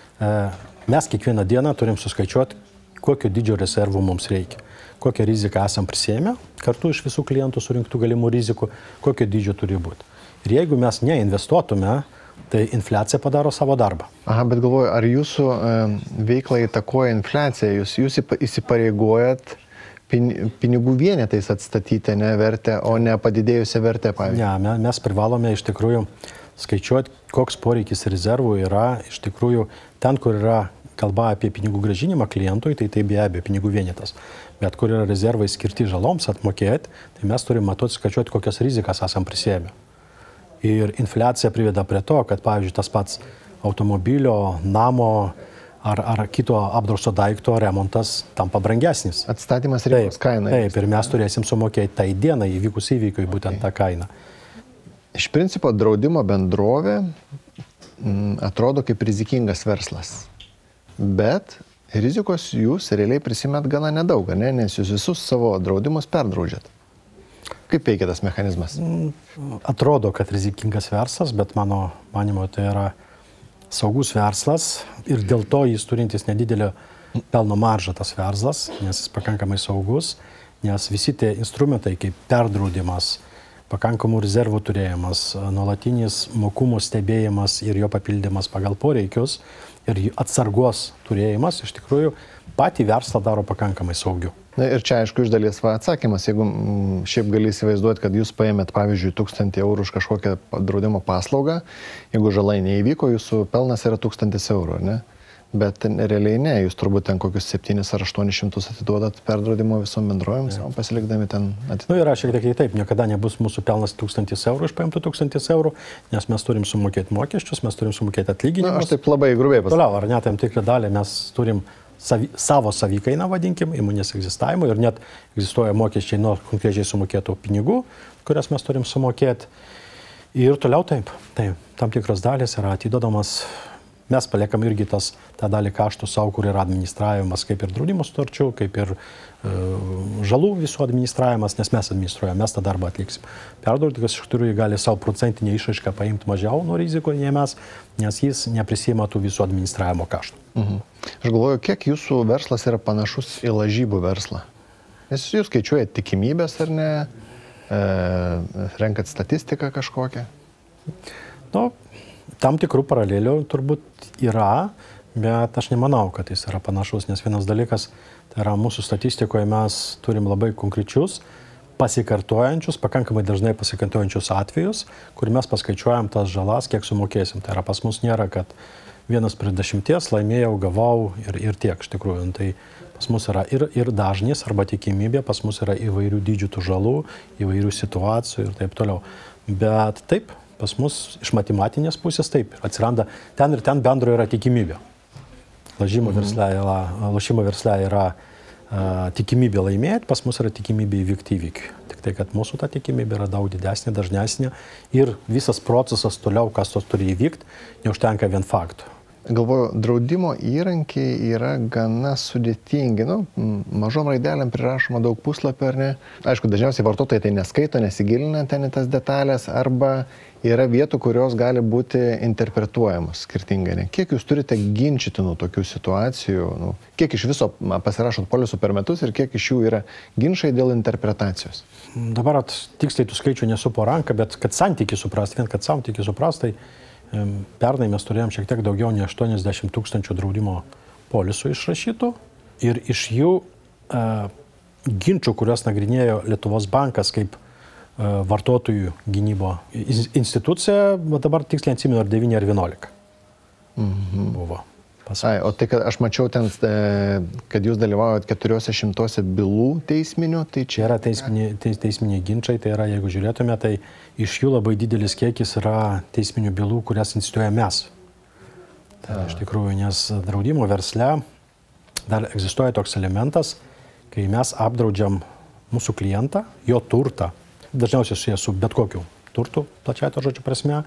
Mes kiekvieną dieną turim suskaičiuoti, kokio dydžio rezervų mums reikia. Kokią riziką esam prisėmę, kartu iš visų klientų surinktų galimų rizikų, kokio dydžio turi būti. Ir jeigu mes neinvestuotume, tai infliacija padaro savo darbą. Aha, bet galvoju, ar jūsų e, veiklą įtakoja infliacija? Jūs, jūs įsipareigojat pin, pinigų vienetais atstatyti ne vertę, o ne padidėjusią vertę, pavyzdžiui? Ne, mes privalome iš tikrųjų skaičiuoti, koks poreikis rezervų yra iš tikrųjų ten, kur yra kalba apie pinigų gražinimą klientui, tai tai be abejo pinigų vienetas. Bet kur yra rezervai skirti žaloms atmokėti, tai mes turime matuoti, skaičiuoti, kokias rizikas esam prisėmę. Ir infliacija priveda prie to, kad, pavyzdžiui, tas pats automobilio, namo ar, ar kito apdrausto daikto remontas tampa brangesnis. Atstatymas rinkos kaina. Taip, ir mes turėsim sumokėti tai dienai įvykus įvykiui būtent tą kainą. Iš principo draudimo bendrovė m, atrodo kaip rizikingas verslas. Bet rizikos jūs realiai prisimet gana nedaug, ne? Nes jūs visus savo draudimus perdraudžiat. Kaip veikia tas mechanizmas? Atrodo, kad rizikingas verslas, bet mano manimo tai yra saugus verslas ir dėl to jis turintis nedidelio pelno maržą tas verslas, nes jis pakankamai saugus, nes visi tie instrumentai kaip perdraudimas, pakankamų rezervų turėjimas, nuolatinis mokumo stebėjimas ir jo papildymas pagal poreikius ir atsargos turėjimas iš tikrųjų patį verslą daro pakankamai saugiu. Na ir čia aišku iš dalies va, atsakymas, jeigu m, šiaip gali įsivaizduoti, kad jūs paėmėt pavyzdžiui tūkstantį eurų už kažkokią draudimo paslaugą, jeigu žalai neįvyko, jūsų pelnas yra tūkstantis eurų, ne? Bet realiai ne, jūs turbūt ten kokius septynis ar aštuonis šimtus atiduodat perdraudimo visom bendrovėms, o pasilikdami ten atiduodat. Nu yra šiek tiek kitaip, niekada nebus mūsų pelnas tūkstantis eurų, iš paimtų tūkstantis eurų, nes mes turim sumokėti mokesčius, mes turim sumokėti atlyginimus. Na, aš taip labai grubiai pasakysiu. Toliau, ar net tam tikrą dalį mes turim savi, savo savikainą, vadinkim, įmonės egzistavimo ir net egzistuoja mokesčiai nuo konkrečiai sumokėtų pinigų, kurias mes turim sumokėti. Ir toliau taip, taip, tam tikros dalys yra atiduodamas. Mes paliekam irgi tas, tą dalį kaštų savo, kur yra administravimas, kaip ir draudimo sutarčių, kaip ir e, žalų visų administravimas, nes mes administruojame, mes tą darbą atliksim. Perdraudikas iš tikrųjų gali savo procentinę išraišką paimti mažiau nuo riziko, nei mes, nes jis neprisima tų visų administravimo kaštų. Mhm. Aš galvoju, kiek jūsų verslas yra panašus į lažybų verslą? Nes jūs skaičiuojate tikimybės ar ne, e, renkat statistiką kažkokią? Nu, tam tikrų paralelių turbūt yra, bet aš nemanau, kad jis yra panašus, nes vienas dalykas, tai yra mūsų statistikoje mes turim labai konkrečius, pasikartojančius, pakankamai dažnai pasikartojančius atvejus, kur mes paskaičiuojam tas žalas, kiek sumokėsim. Tai yra pas mus nėra, kad vienas prie dešimties laimėjau, gavau ir, ir tiek iš tikrųjų. Tai pas mus yra ir, ir dažnis arba tikimybė, pas mus yra įvairių dydžių tų žalų, įvairių situacijų ir taip toliau. Bet taip, pas mus iš matematinės pusės taip, atsiranda ten ir ten bendro yra tikimybė. Lažymo versle yra, lošimo versle yra a, tikimybė laimėti, pas mus yra tikimybė įvykti įvykiui. Tik tai, kad mūsų ta tikimybė yra daug didesnė, dažnesnė ir visas procesas toliau, kas tos turi įvykti, neužtenka vien faktų. Galvoju, draudimo įrankiai yra gana sudėtingi. Nu, mažom raidelėm prirašoma daug puslapio, ar ne? Aišku, dažniausiai vartotojai tai neskaito, nesigilina ten į tas detalės, arba yra vietų, kurios gali būti interpretuojamos skirtingai. Ne? Kiek jūs turite ginčytinų tokių situacijų? Nu, kiek iš viso pasirašot polisų per metus ir kiek iš jų yra ginčai dėl interpretacijos? Dabar at, tiksliai tų skaičių nesu po ranką, bet kad santykį suprast, vien kad santykį suprast, tai pernai mes turėjom šiek tiek daugiau nei aštuoniasdešimt tūkstančių draudimo polisų išrašytų ir iš jų e, ginčių, kuriuos nagrinėjo Lietuvos bankas kaip e, vartotojų gynybo institucija, dabar tiksliai atsimenu, ar devyni ar vienuolika mhm. buvo. Ai, o tai, kad aš mačiau ten, kad jūs dalyvaujat keturiuose šimtuose bylų teisminių, tai čia... Čia yra teisminiai, teis, teisminiai ginčiai, tai yra, jeigu žiūrėtume, tai iš jų labai didelis kiekis yra teisminių bylų, kurias instituojame mes. Tai iš tikrųjų, nes draudimo versle dar egzistuoja toks elementas, kai mes apdraudžiam mūsų klientą, jo turtą, dažniausiai susijęs su bet kokiu turtu, plačiai to žodžio prasme,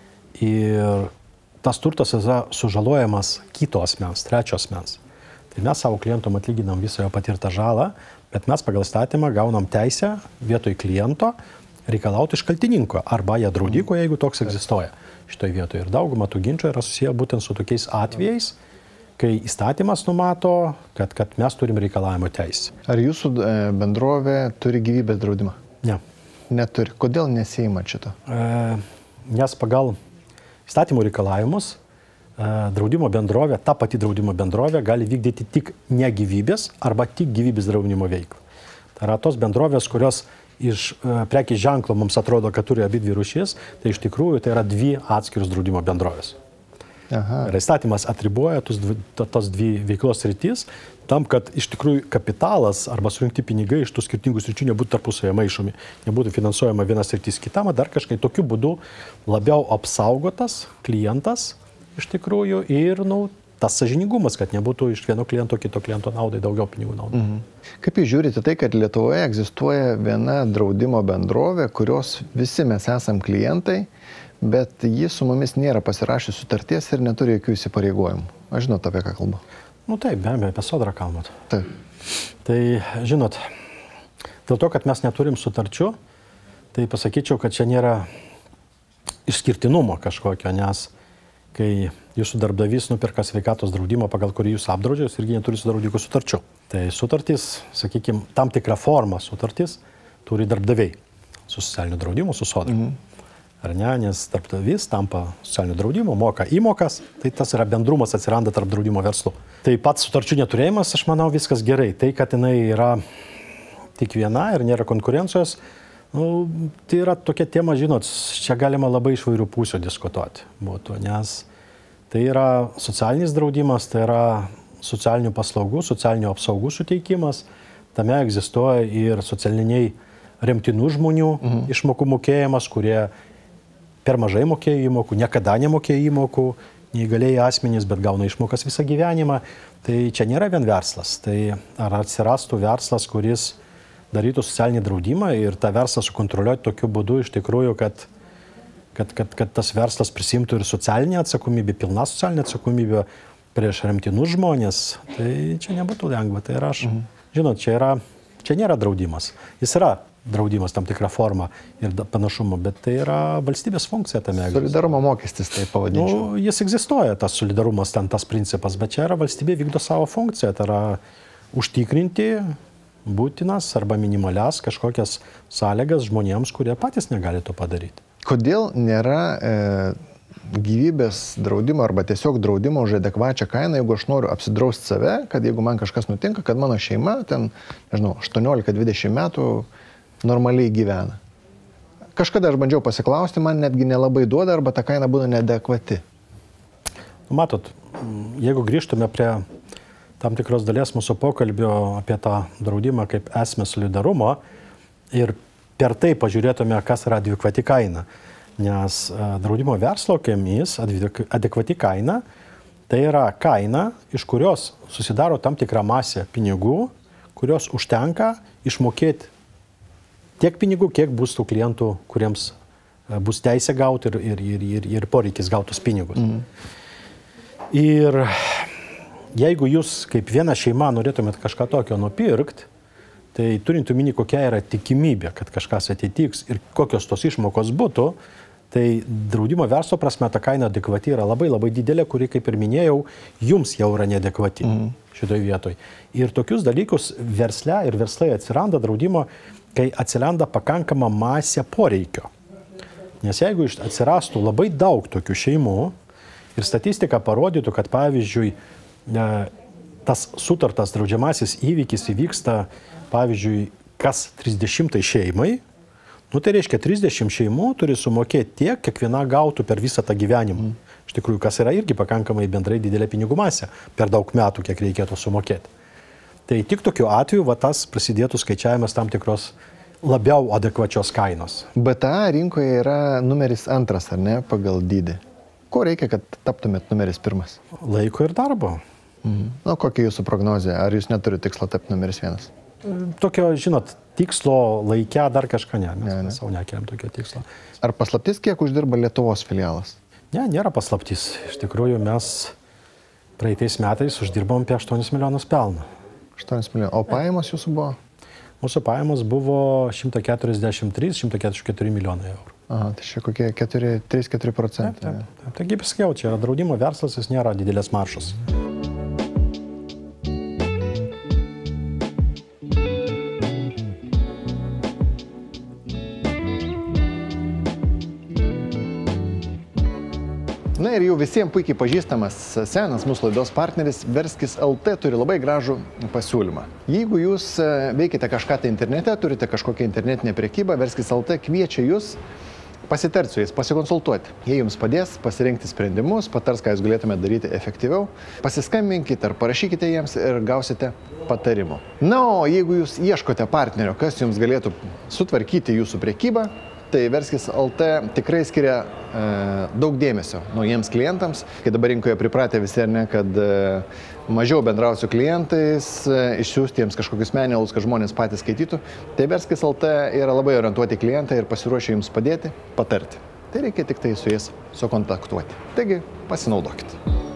ir tas turtas yra sužalojamas kito asmens, trečio asmens. Tai mes savo klientom atlyginam visą jo patirtą žalą, bet mes pagal statymą gaunam teisę vietoj kliento reikalauti iš kaltininko arba ją draudiko, jeigu toks egzistuoja šitoje vietoje. Ir dauguma tų ginčių yra susiję būtent su tokiais atvejais, kai įstatymas numato, kad, kad mes turim reikalavimo teisę. Ar jūsų bendrovė turi gyvybės draudimą? Ne. Neturi. Kodėl nesiima šito? E, nes pagal įstatymų reikalavimus draudimo bendrovė, ta pati draudimo bendrovė gali vykdyti tik ne gyvybės arba tik gyvybės draudimo veiklą. Tai yra tos bendrovės, kurios iš prekės ženklo mums atrodo, kad turi abi dvi rūšis, tai iš tikrųjų tai yra dvi atskirus draudimo bendrovės. Aha. Ir įstatymas atriboja tos dvi, tos dvi veiklos sritis tam, kad iš tikrųjų kapitalas arba surinkti pinigai iš tų skirtingų sričių nebūtų tarpusavėje maišomi, nebūtų finansuojama vienas sritis kitam, dar kažkaip tokiu būdu labiau apsaugotas klientas iš tikrųjų ir nu, tas sąžiningumas, kad nebūtų iš vieno kliento kito kliento naudai daugiau pinigų naudai. Mhm. Kaip jūs žiūrite tai, kad Lietuvoje egzistuoja viena draudimo bendrovė, kurios visi mes esam klientai, bet ji su mumis nėra pasirašę sutarties ir neturi jokių įsipareigojimų. Aš žinot, apie ką kalbu. Nu taip, be abejo, apie Sodrą kalbant. Taip. Tai, žinot, dėl to, kad mes neturim sutarčių, tai pasakyčiau, kad čia nėra išskirtinumo kažkokio, nes kai jūsų darbdavys nuperka sveikatos draudimo, pagal kurį jūs apdraudžia, jūs irgi neturi su draudiku sutarčių. Tai sutartys, sakykime, tam tikrą formą sutartys turi darbdaviai su socialiniu draudimu, su Sodra. Mhm. Ar ne, nes darbdavys tampa socialiniu draudimu, moka įmokas, tai tas yra bendrumas atsiranda tarp draudimo verslų. Tai pats sutarčių neturėjimas, aš manau, viskas gerai. Tai, kad jinai yra tik viena ir nėra konkurencijos, nu, tai yra tokia tema, žinot, čia galima labai iš vairių pusių diskutuoti būtų, nes tai yra socialinis draudimas, tai yra socialinių paslaugų, socialinių apsaugų suteikimas, tame egzistuoja ir socialiniai remtinų žmonių mhm. išmokų mokėjimas, kurie per mažai mokėjo įmokų, niekada nemokėjo įmokų, neįgalėjai asmenys, bet gauna išmokas visą gyvenimą. Tai čia nėra vien verslas. Tai ar atsirastų verslas, kuris darytų socialinį draudimą ir tą verslą sukontroliuoti tokiu būdu iš tikrųjų, kad, kad, kad, kad tas verslas prisimtų ir socialinę atsakomybę, pilną socialinę atsakomybę prieš remtinus žmonės, tai čia nebūtų lengva. Tai yra aš, mhm. žinot, čia, yra, čia nėra draudimas. Jis yra draudimas tam tikrą formą ir panašumą, bet tai yra valstybės funkcija tame. Solidarumo mokestis, tai pavadinčiau. Nu, jis egzistuoja, tas solidarumas, ten tas principas, bet čia yra valstybė vykdo savo funkciją, tai yra užtikrinti būtinas arba minimalias kažkokias sąlygas žmonėms, kurie patys negali to padaryti. Kodėl nėra e, gyvybės draudimo arba tiesiog draudimo už adekvačią kainą, jeigu aš noriu apsidrausti save, kad jeigu man kažkas nutinka, kad mano šeima ten, nežinau, aštuoniolika dvidešimt metų normaliai gyvena. Kažkada aš bandžiau pasiklausti, man netgi nelabai duoda arba ta kaina būna neadekvati. Matot, jeigu grįžtume prie tam tikros dalies mūsų pokalbio apie tą draudimą kaip esmę solidarumo ir per tai pažiūrėtume, kas yra adekvati kaina. Nes draudimo verslo kaimis adekvati kaina tai yra kaina, iš kurios susidaro tam tikrą masę pinigų, kurios užtenka išmokėti tiek pinigų, kiek bus tų klientų, kuriems bus teisė gauti ir, ir, ir, ir, ir poreikis gautus pinigus. Mhm. Ir jeigu jūs kaip viena šeima norėtumėt kažką tokio nupirkti, tai turint omeny, kokia yra tikimybė, kad kažkas atitiks ir kokios tos išmokos būtų, tai draudimo verslo prasme ta kaina adekvati yra labai labai didelė, kuri, kaip ir minėjau, jums jau yra neadekvati mm. šitoje vietoje. Ir tokius dalykus versle ir verslai atsiranda draudimo, kai atsiranda pakankama masė poreikio. Nes jeigu atsirastų labai daug tokių šeimų ir statistika parodytų, kad pavyzdžiui, tas sutartas draudžiamasis įvykis įvyksta, pavyzdžiui, kas trisdešimtai šeimai, nu tai reiškia trisdešimt šeimų turi sumokėti tiek, kiekviena gautų per visą tą gyvenimą. Mm. Iš tikrųjų, kas yra irgi pakankamai bendrai didelė pinigų masė per daug metų, kiek reikėtų sumokėti. Tai tik tokiu atveju va, tas prasidėtų skaičiavimas tam tikros labiau adekvačios kainos. B T A rinkoje yra numeris antras, ar ne, pagal dydį. Ko reikia, kad taptumėt numeris pirmas? Laiko ir darbo. Mhm. Na, kokia jūsų prognozija? Ar jūs neturite tikslo tapti numeris vienas? Tokio, žinot, tikslo laikę dar kažką ne. Mes ne, ne. savo nekeliam tokio tikslo. Ar paslaptis, kiek uždirba Lietuvos filialas? Ne, nėra paslaptis. Iš tikrųjų, mes praeitais metais uždirbom apie aštuonis milijonus pelno. aštuonis milijonus. O pajamos jūsų buvo? Mūsų pajamos buvo šimtas keturiasdešimt trys šimtas keturiasdešimt keturi milijonai eurų. Aha, tai čia kokie trys keturi procentai. Taip, taip, taip. Tai kaip sakiau, čia yra draudimo verslas, jis nėra didelės maršos. Na ir jau visiems puikiai pažįstamas senas mūsų laidos partneris Verskis L T turi labai gražų pasiūlymą. Jeigu jūs veikite kažką tai internete, turite kažkokią internetinę prekybą, Verskis L T kviečia jūs pasitarti su jais, pasikonsultuoti. Jie jums padės pasirinkti sprendimus, patars, ką jūs galėtumėte daryti efektyviau. Pasiskambinkite ar parašykite jiems ir gausite patarimų. Na, o jeigu jūs ieškote partnerio, kas jums galėtų sutvarkyti jūsų prekybą, tai Verskis L T tikrai skiria e, daug dėmesio naujiems klientams, kai dabar rinkoje pripratę visi, ar ne, kad e, mažiau bendrausiu klientais, e, išsiųsti jiems kažkokius manualus, kad žmonės patys skaitytų, tai Verskis L T yra labai orientuoti klientą ir pasiruošę jums padėti, patarti. Tai reikia tik tai su jais sukontaktuoti. Taigi, pasinaudokit.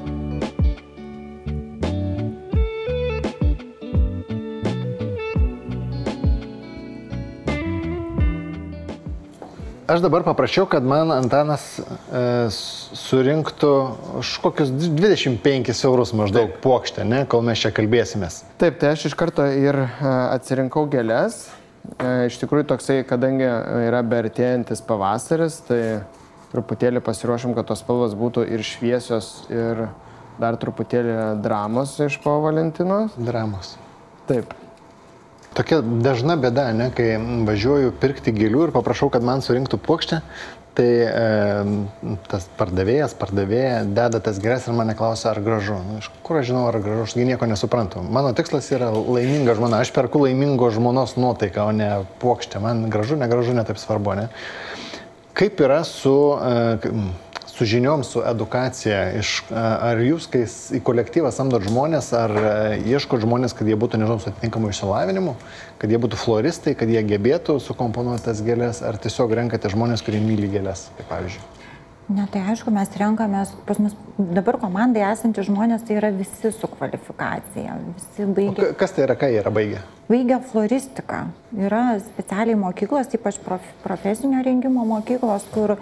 Aš dabar paprašiau, kad man Antanas e, surinktų kokius dvidešimt penkis eurus maždaug puokštę, ne, kol mes čia kalbėsimės. Taip, tai aš iš karto ir atsirinkau gėles. E, iš tikrųjų toksai, kadangi yra beartėjantis pavasaris, tai truputėlį pasiruošim, kad tos spalvos būtų ir šviesios, ir dar truputėlį dramos iš po Valentinos. Dramos. Taip. Tokia dažna bėda, ne, kai važiuoju pirkti gėlių ir paprašau, kad man surinktų puokštę, tai e, tas pardavėjas, pardavėja deda tas gėles ir mane klausia, ar gražu. Nu, iš kur aš žinau, ar gražu, aš nieko nesuprantu. Mano tikslas yra laiminga žmona, aš perku laimingo žmonos nuotaiką, o ne puokštę. Man gražu, negražu, netaip svarbu, ne. Kaip yra su... E, su žiniom, su edukacija, iš, ar jūs, kai į kolektyvą samdot žmonės, ar ieškot žmonės, kad jie būtų, nežinau, su atitinkamu išsilavinimu, kad jie būtų floristai, kad jie gebėtų sukomponuoti tas gėles, ar tiesiog renkate žmonės, kurie myli gėles, kaip pavyzdžiui? Ne, tai aišku, mes renkamės, pas mus dabar komandai esantys žmonės, tai yra visi su kvalifikacija, visi baigė. Kas tai yra, ką jie yra baigę? Baigė floristiką. Yra specialiai mokyklos, ypač prof, profesinio rengimo mokyklos, kur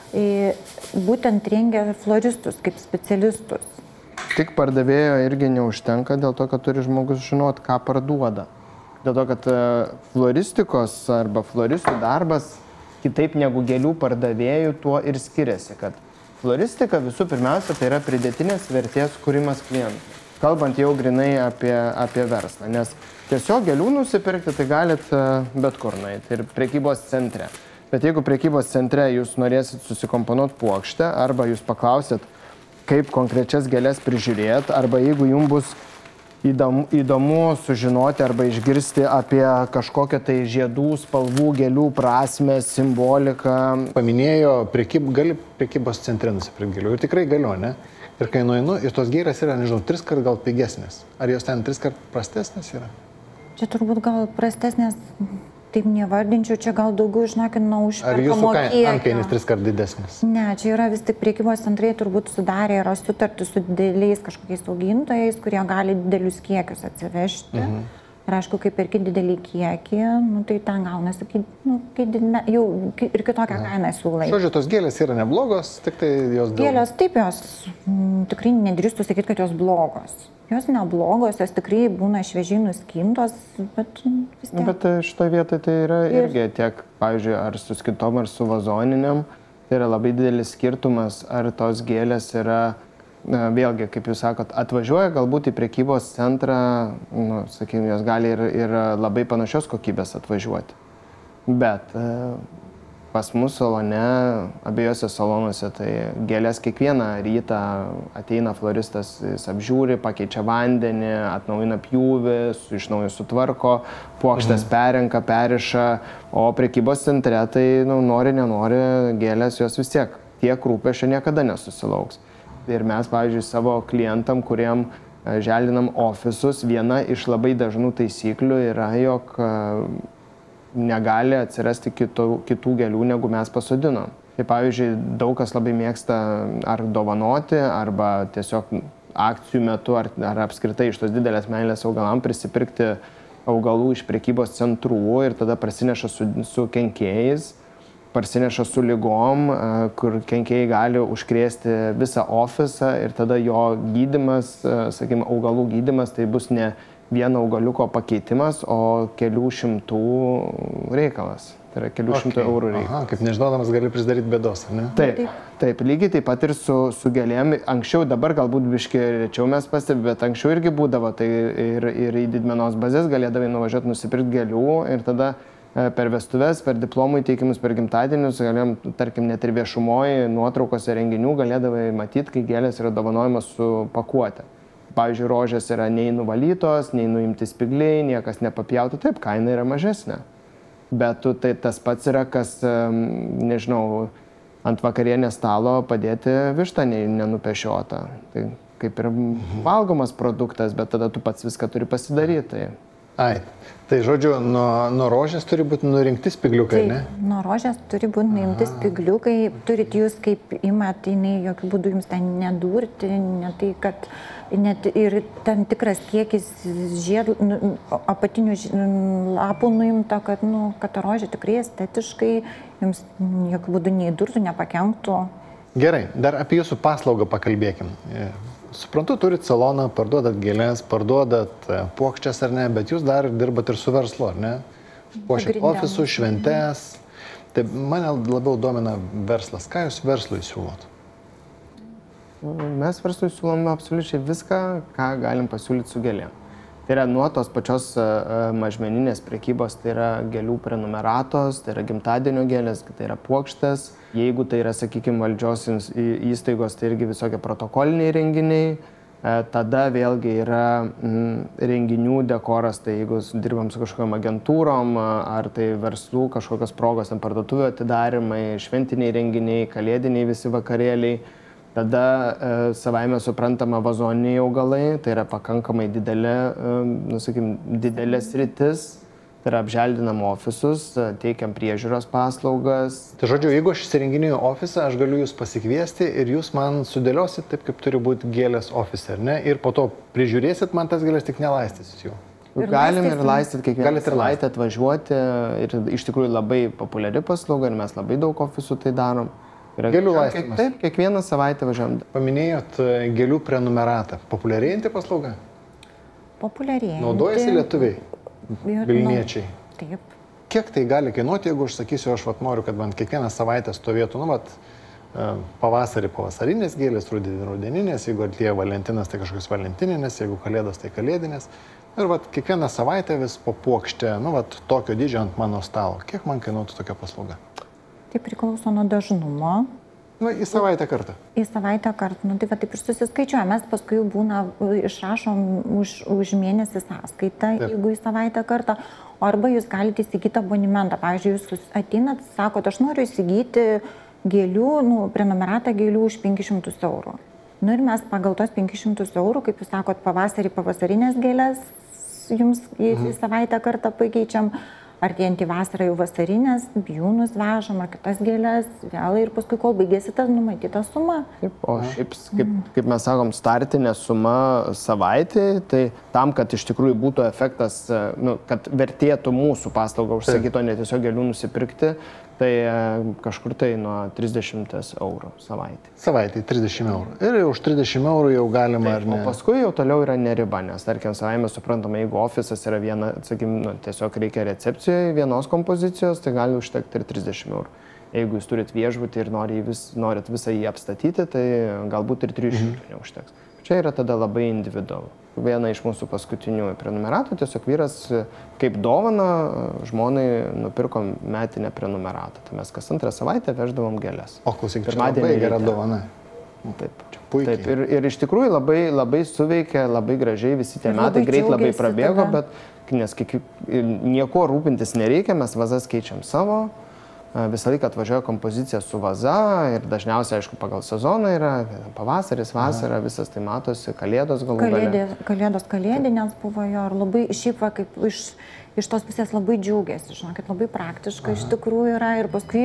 būtent rengia floristus kaip specialistus. Tik pardavėjo irgi neužtenka dėl to, kad turi žmogus žinot, ką parduoda. Dėl to, kad floristikos arba floristų darbas kitaip negu gėlių pardavėjų tuo ir skiriasi, kad floristika visų pirmiausia tai yra pridėtinės vertės kūrimas klientui. Kalbant jau grinai apie, apie verslą, nes tiesiog gėlių nusipirkti tai galit bet kur nueiti ir prekybos centre. Bet jeigu prekybos centre jūs norėsit susikomponuoti puokštę, arba jūs paklausit, kaip konkrečias gėles prižiūrėt, arba jeigu jums bus įdomu, įdomu sužinoti arba išgirsti apie kažkokią tai žiedų, spalvų, gėlių prasmę, simboliką. Paminėjo, prekyb, gali prekybos centre nusipirkti gėlių ir tikrai galiu, ne? Ir kai nueinu, ir tos gėlės yra, nežinau, tris kart gal pigesnės. Ar jos ten tris kart prastesnės yra? Čia turbūt gal prastesnės... Taip nevardinčiau, čia gal daugiau, žinokit, nuo užperkamo kiekio. Ar jūsų antkainis tris kart didesnis? Ne, čia yra vis tik prekybos centrai turbūt sudarė, yra sutartį su dideliais kažkokiais augintojais, kurie gali didelius kiekius atsivežti. Mhm. Ir aišku, kai perki didelį kiekį, nu, tai ten gaunasi, kai, nu, kai didne, jau ir kitokią kainą siūlai. Žodžiu, tos gėlės yra neblogos, tik tai jos daug. Gėlės, taip, jos m, tikrai nedrįstų sakyti, kad jos blogos. Jos neblogos, jos tikrai būna šviežiai nuskintos, bet vis tiek. Bet šitoje vietoje tai yra irgi tiek, pavyzdžiui, ar su skintom, ar su vazoniniam, tai yra labai didelis skirtumas, ar tos gėlės yra, vėlgi, kaip jūs sakot, atvažiuoja galbūt į prekybos centrą, nu, sakykime, jos gali ir, ir labai panašios kokybės atvažiuoti. Bet pas mus salone, abiejose salonuose, tai gėlės kiekvieną rytą ateina floristas, jis apžiūri, pakeičia vandenį, atnaujina pjūvį, iš naujo sutvarko, puokštės mhm. perenka, periša, o prekybos centre tai, nu, nori, nenori, gėlės jos vis tiek tiek rūpesčio niekada nesusilauks. Ir mes, pavyzdžiui, savo klientam, kuriem želdinam ofisus, viena iš labai dažnų taisyklių yra, jog negali atsirasti kitų, kitų gėlių, negu mes pasodinom. Tai pavyzdžiui, daug kas labai mėgsta ar dovanoti, arba tiesiog akcijų metu, ar, ar apskritai iš tos didelės meilės augalam prisipirkti augalų iš prekybos centrų ir tada prasineša su, su kenkėjais, parsineša su ligom, kur kenkėjai gali užkrėsti visą ofisą ir tada jo gydymas, sakykime, augalų gydymas, tai bus ne vieno augaliuko pakeitimas, o kelių šimtų reikalas. Tai yra kelių okay. šimtų eurų reikalas. Aha, kaip nežinodamas gali prisidaryti bėdos, ar ne? Taip, taip, lygiai taip pat ir su, su gėlėm. Anksčiau, dabar galbūt biškai rečiau mes pastebime, bet anksčiau irgi būdavo, tai ir, ir į didmenos bazės galėdavai nuvažiuoti nusipirkti gėlių ir tada per vestuves, per diplomų įteikimus, per gimtadienius, galėjom, tarkim, net ir viešumoje, nuotraukose renginių galėdavai matyti, kai gėlės yra dovanojamas su pakuote. Pavyzdžiui, rožės yra nei nuvalytos, nei nuimti spigliai, niekas nepapjautų, taip, kaina yra mažesnė. Bet tu, tai tas pats yra, kas, nežinau, ant vakarienės stalo padėti vištą nenupešiotą. Tai kaip ir valgomas produktas, bet tada tu pats viską turi pasidaryti. Tai... Ai, tai žodžiu, nuo, nuo rožės turi būti nurinkti spigliukai, ne? Taip, nuo rožės turi būti nuimti spigliukai, turit jūs kaip imat, jinai jokių būdų jums ten nedurti, ne tai, kad net ir tam tikras kiekis žiedų, nu, apatinių lapų nuimta, kad, nu, kad ta rožė tikrai estetiškai jums jokių būdų neįdurtų, nepakenktų. Gerai, dar apie jūsų paslaugą pakalbėkim. Suprantu, turit saloną, parduodat gėlės, parduodat puokščias ar ne, bet jūs dar dirbat ir su verslu, ar ne? Puošiat ofisų, šventes. Tai mane labiau domina verslas. Ką jūs verslui siūlot? Mes verslui siūlome absoliučiai viską, ką galim pasiūlyti su gėlėm. Tai yra nuo tos pačios mažmeninės prekybos, tai yra gėlių prenumeratos, tai yra gimtadienio gėlės, tai yra puokštės. Jeigu tai yra, sakykime, valdžios įstaigos, tai irgi visokie protokoliniai renginiai. Tada vėlgi yra renginių dekoras, tai jeigu dirbam su kažkokiam agentūrom, ar tai verslų kažkokios progos, ten parduotuvių atidarimai, šventiniai renginiai, kalėdiniai visi vakarėliai. Tada e, savaime suprantama vazoniniai augalai, tai yra pakankamai didelė, e, nu, sakykim, didelė sritis, tai yra apželdinam ofisus, teikiam priežiūros paslaugas. Tai žodžiu, jeigu aš įsirenginėjau ofisą, aš galiu jūs pasikviesti ir jūs man sudėliosit taip, kaip turi būti gėlės ofise, ar ne? Ir po to prižiūrėsit man tas gėlės, tik nelaistysit jų. Ir Galim ir laistyti kiekvieną Galit ir savaitę atvažiuoti ir iš tikrųjų labai populiari paslauga ir mes labai daug ofisų tai darom. Gėlių laistymas. Taip, kiekvieną savaitę važiuojam. Paminėjot gėlių prenumeratą. Populiarėjanti paslauga? Populiarėjanti. Naudojasi lietuviai, Ir, vilniečiai. nu, taip. Kiek tai gali kainuoti, jeigu aš sakysiu, aš vat noriu, kad man kiekvieną savaitę stovėtų, nu, vat, pavasarį pavasarinės gėlės, rudenį rudeninės, jeigu atėjo Valentinas, tai kažkokios valentininės, jeigu kalėdos, tai kalėdinės. Ir vat kiekvieną savaitę vis po puokštę, nu, vat tokio dydžio ant mano stalo. Kiek man kainuotų tokia paslauga? Tai priklauso nuo dažnumo. Na, į savaitę kartą. Į savaitę kartą, nu tai va taip ir susiskaičiuoja, mes paskui būna, išrašom už, už mėnesį sąskaitą, taip, jeigu į savaitę kartą, arba jūs galite įsigyti abonementą. Pavyzdžiui, jūs ateinat, sakot, aš noriu įsigyti gėlių, nu, prenumeratą gėlių už penkis šimtus eurų. Nu ir mes pagal tos penkis šimtus eurų, kaip jūs sakot, pavasarį pavasarinės gėlės jums į, mhm. į savaitę kartą pakeičiam. Artėjant į vasarą jau vasarinės, bijūnus vežam ar kitas gėlės, vėl ir paskui, kol baigėsi tas numatyta suma. Taip, o šiaip, kaip, kaip mes sakom, startinė suma savaitė, tai tam, kad iš tikrųjų būtų efektas, nu, kad vertėtų mūsų paslaugą užsakyti, o ne tiesiog gėlių nusipirkti, tai kažkur tai nuo trisdešimt eurų savaitė. Savaitė, trisdešimt eurų. Ir už trisdešimt eurų jau galima, taip, ar ne? O paskui jau toliau yra neriba, nes, tarkim, savaime suprantama, jeigu ofisas yra viena, sakykim, nu, tiesiog reikia recepcijoje vienos kompozicijos, tai gali užtekti ir trisdešimt eurų. Jeigu jūs turit viešbutį ir nori vis, norit visą jį apstatyti, tai galbūt ir trijų šimtų mhm. neužteks. Čia yra tada labai individualu. Viena iš mūsų paskutinių prenumeratų, tiesiog vyras kaip dovana žmonai nupirko metinę prenumeratą. Tai mes kas antrą savaitę veždavom gėlės. O klausyk, čia labai gera dovana. Taip, taip. Ir, ir iš tikrųjų labai, labai suveikė, labai gražiai visi tie metai, greit labai prabėgo, tada. Bet nes kiek, nieko rūpintis nereikia, mes vazas keičiam savo. Visą laiką atvažiuoja kompozicija su vaza ir dažniausiai, aišku, pagal sezoną yra pavasaris, vasara, Aha. visas tai matosi, kalėdos galų gale. Kalėdė, kalėdos kalėdinės buvo jo ir labai, šiaip va, kaip iš, iš tos pusės labai džiaugiasi, žinokit, labai praktiška Aha. iš tikrųjų yra ir paskui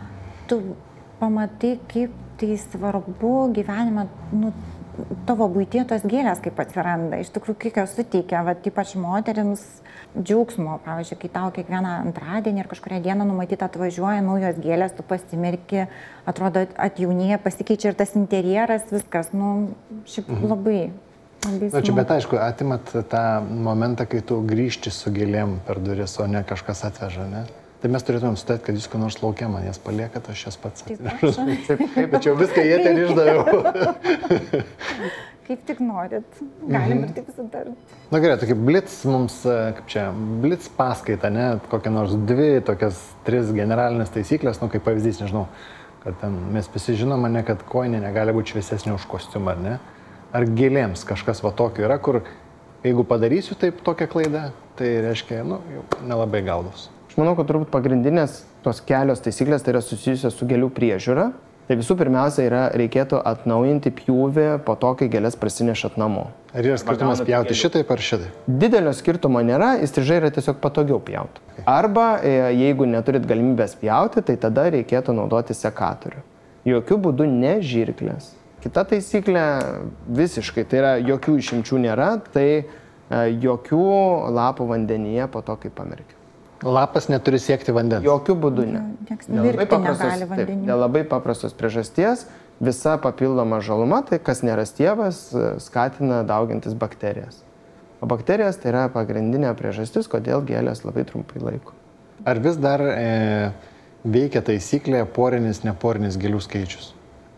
tu pamatai, kaip tai svarbu gyvenime, nu, tavo buitie tos gėlės kaip atsiranda, iš tikrųjų kiek jos suteikia, va, ypač moterims džiaugsmo, pavyzdžiui, kai tau kiekvieną antradienį ir kažkurią dieną numatytą atvažiuoja naujos gėlės, tu pasimirki, atrodo atjaunėja, pasikeičia ir tas interjeras, viskas, nu, šiaip mhm. labai, labai smagu. Na, čia, bet aišku, atimat tą momentą, kai tu grįžti su gėlėm per duris, o ne kažkas atveža, ne? Tai mes turėtumėm sutėti, kad jūs ko nors laukia man jas paliekat, aš jas pats atvežu. Bet jau viską jie ten išdaviau. Kaip tik norit, galim mhm. ir taip sutarti. Na gerai, tokia blitz mums, kaip čia, blitz paskaita, ne, kokia nors dvi, tokias tris generalinės taisyklės, nu kaip pavyzdys, nežinau, kad ten mes visi žinome, ne, kad kojinė negali būti šviesesnė už kostiumą, ar ne? Ar gėlėms kažkas va tokio yra, kur jeigu padarysiu taip tokią klaidą, tai reiškia, nu, jau nelabai gaudus. Aš manau, kad turbūt pagrindinės tos kelios taisyklės tai yra susijusios su gėlių priežiūra. Tai visų pirmiausia yra, reikėtų atnaujinti pjūvį po to, kai gėlės prasinešat namo. Ar yra skirtumas pjauti šitaip ar šitaip? Didelio skirtumo nėra, įstrižai yra tiesiog patogiau pjauti. Arba jeigu neturit galimybės pjauti, tai tada reikėtų naudoti sekatorių. Jokių būdų ne žirklės. Kita taisyklė visiškai, tai yra jokių išimčių nėra, tai jokių lapų vandenyje po to, kai pamerkia. Lapas neturi siekti vandens. Jokių būdų ne. Dėl labai, paprastos, taip, dėl labai paprastos priežasties visa papildoma žaluma, tai kas nėra stiebas, skatina daugintis bakterijas. O bakterijas tai yra pagrindinė priežastis, kodėl gėlės labai trumpai laiko. Ar vis dar e, veikia taisyklė porinis, neporinis gėlių skaičius?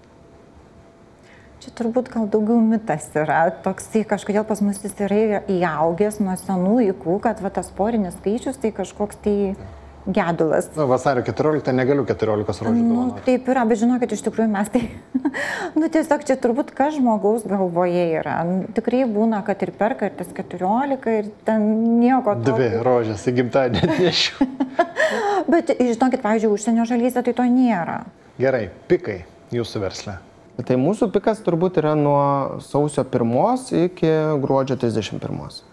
Čia turbūt gal daugiau mitas yra, toksai kažkodėl pas mus jis yra įaugęs nuo senų laikų, kad va, tas porinis skaičius tai kažkoks tai gedulas. Nu, vasario keturioliktą negaliu keturiolikos rožių nu, dovanoti. Taip yra, bet žinokit, iš tikrųjų mes tai, nu tiesiog čia turbūt kas žmogaus galvoje yra. Tikrai būna, kad ir perka ir tas keturiolika ir ten nieko to. Dvi rožės į gimtadienį atnešiu. Bet žinokit, pavyzdžiui, užsienio šalyse tai to nėra. Gerai, pikai jūsų versle. Tai mūsų pikas turbūt yra nuo sausio pirmos iki gruodžio trisdešimt pirmos.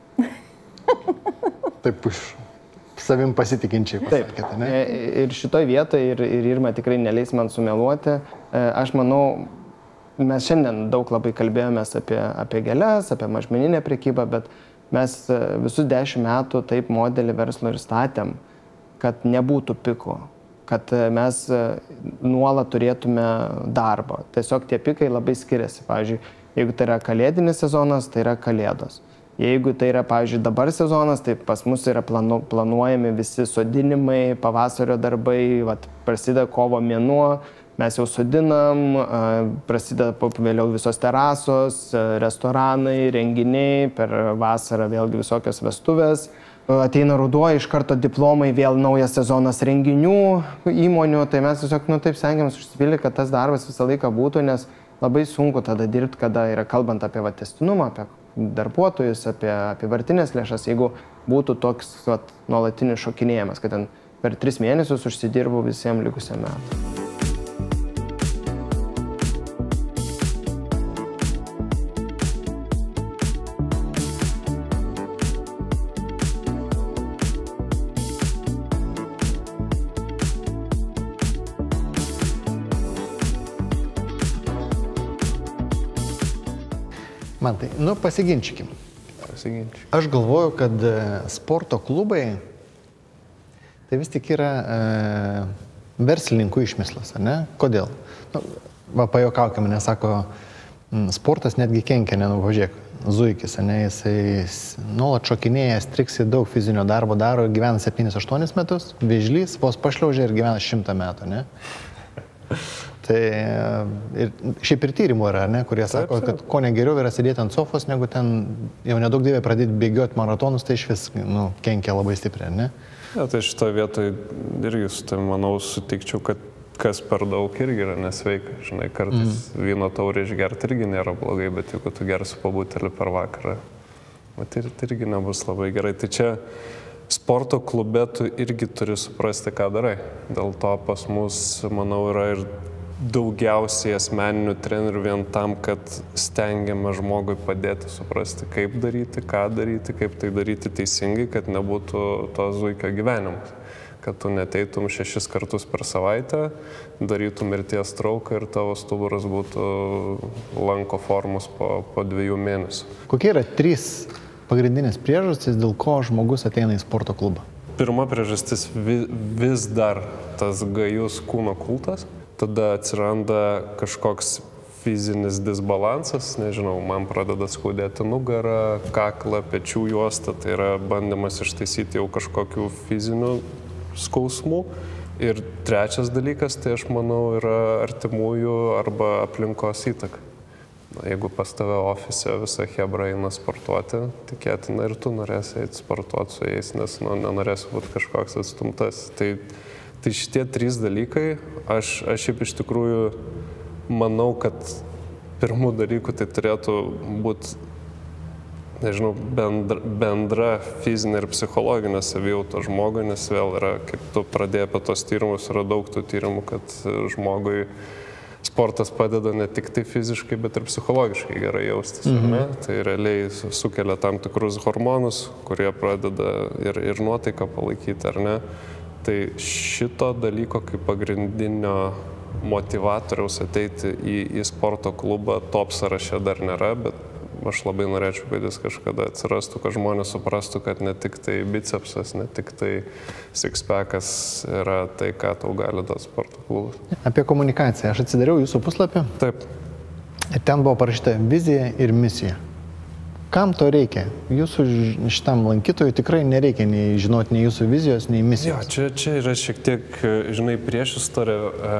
Taip, už savim pasitikinčiai pasakėte, ne? Ir šitoj vietoje, ir, ir Irma tikrai neleis man sumeluoti, aš manau, mes šiandien daug labai kalbėjomės apie, apie gėles, apie mažmeninę prekybą, bet mes visus dešimt metų taip modelį verslo ir statėm, kad nebūtų pikų, kad mes nuolat turėtume darbą. Tiesiog tie pikai labai skiriasi. Pavyzdžiui, jeigu tai yra kalėdinis sezonas, tai yra kalėdos. Jeigu tai yra, pavyzdžiui, dabar sezonas, tai pas mus yra planu, planuojami visi sodinimai, pavasario darbai, vat, prasideda kovo mėnuo, mes jau sodinam, prasideda vėliau visos terasos, restoranai, renginiai, per vasarą vėlgi visokios vestuvės. Ateina ruduo, iš karto diplomai, vėl naujas sezonas renginių įmonių, tai mes tiesiog nu, taip stengiamės užsipildyti, kad tas darbas visą laiką būtų, nes labai sunku tada dirbti, kada yra kalbant apie va, testinumą, apie darbuotojus, apie, apie vartinės lėšas, jeigu būtų toks va, nuolatinis šokinėjimas, kad ten per tris mėnesius užsidirbu visiems likusiam metų. Man tai, nu pasiginčykim. Pasiginčykim. Aš galvoju, kad sporto klubai tai vis tik yra e, verslininkų išmislas, ar ne? Kodėl? Nu, va, pajuokaukime, nes sako, sportas netgi kenkia, nenuvažiuok. Zuikis, ne, jisai nuolat šokinėja, striksi, daug fizinio darbo daro, gyvena septynis aštuonis metus, vėžlys, vos pašliaužia ir gyvena šimtą metų, ne? Tai ir šiaip ir tyrimų yra, ne, kurie sako, kad ko negeriau yra sėdėti ant sofos, negu ten jau nedaug dievė pradėti bėgioti maratonus, tai iš vis nu, kenkia labai stipriai, ne? Ja, tai šitoje vietoje irgi su tai, manau, sutikčiau, kad kas per daug irgi yra nesveika. Žinai, kartais mm. vyno taurį išgerti irgi nėra blogai, bet jeigu tu gersi po butelį per vakarą, tai irgi nebus labai gerai. Tai čia sporto klube tu irgi turi suprasti, ką darai. Dėl to pas mus, manau, yra ir daugiausiai asmeninių trenerių vien tam, kad stengiame žmogui padėti suprasti, kaip daryti, ką daryti, kaip tai daryti teisingai, kad nebūtų to zuikio gyvenimas. Kad tu neteitum šešis kartus per savaitę, darytum mirties trauką ir tavo stuburas būtų lanko formos po, po dviejų mėnesių. Kokie yra trys pagrindinės priežastys, dėl ko žmogus ateina į sporto klubą? Pirma priežastis vis, vis dar tas gajus kūno kultas. Tada atsiranda kažkoks fizinis disbalansas, nežinau, man pradeda skaudėti nugarą, kaklą, pečių juostą, tai yra bandymas ištaisyti jau kažkokių fizinių skausmų. Ir trečias dalykas, tai aš manau, yra artimųjų arba aplinkos įtaka. Na, jeigu pas tave ofise visa hebra eina sportuoti, tikėtina ir tu norėsi eiti sportuoti su jais, nes nu, nenorėsi būti kažkoks atstumtas. Tai Tai šitie trys dalykai, aš, aš šiaip iš tikrųjų manau, kad pirmų dalykų tai turėtų būti nežinau, bendra, bendra fizinė ir psichologinė savijauta žmogui, nes vėl yra, kaip tu pradėjai apie tos tyrimus, yra daug tų tyrimų, kad žmogui sportas padeda ne tik tai fiziškai, bet ir psichologiškai gerai jaustis. Mhm. Tai realiai sukelia tam tikrus hormonus, kurie pradeda ir, ir nuotaiką palaikyti, ar ne. Tai šito dalyko kaip pagrindinio motivatoriaus ateiti į, į sporto klubą top sąraše dar nėra, bet aš labai norėčiau, kad jis kažkada atsirastų, kad žmonės suprastų, kad ne tik tai bicepsas, ne tik tai sixpackas yra tai, ką tau gali duoti sporto klubas. Apie komunikaciją. Aš atsidariau jūsų puslapį. Taip. Ir ten buvo parašyta vizija ir misija. Kam to reikia? Jūsų šitam lankytojui tikrai nereikia nei žinoti nei jūsų vizijos, nei misijos. Jo, čia, čia yra šiek tiek, žinai, priešistorė.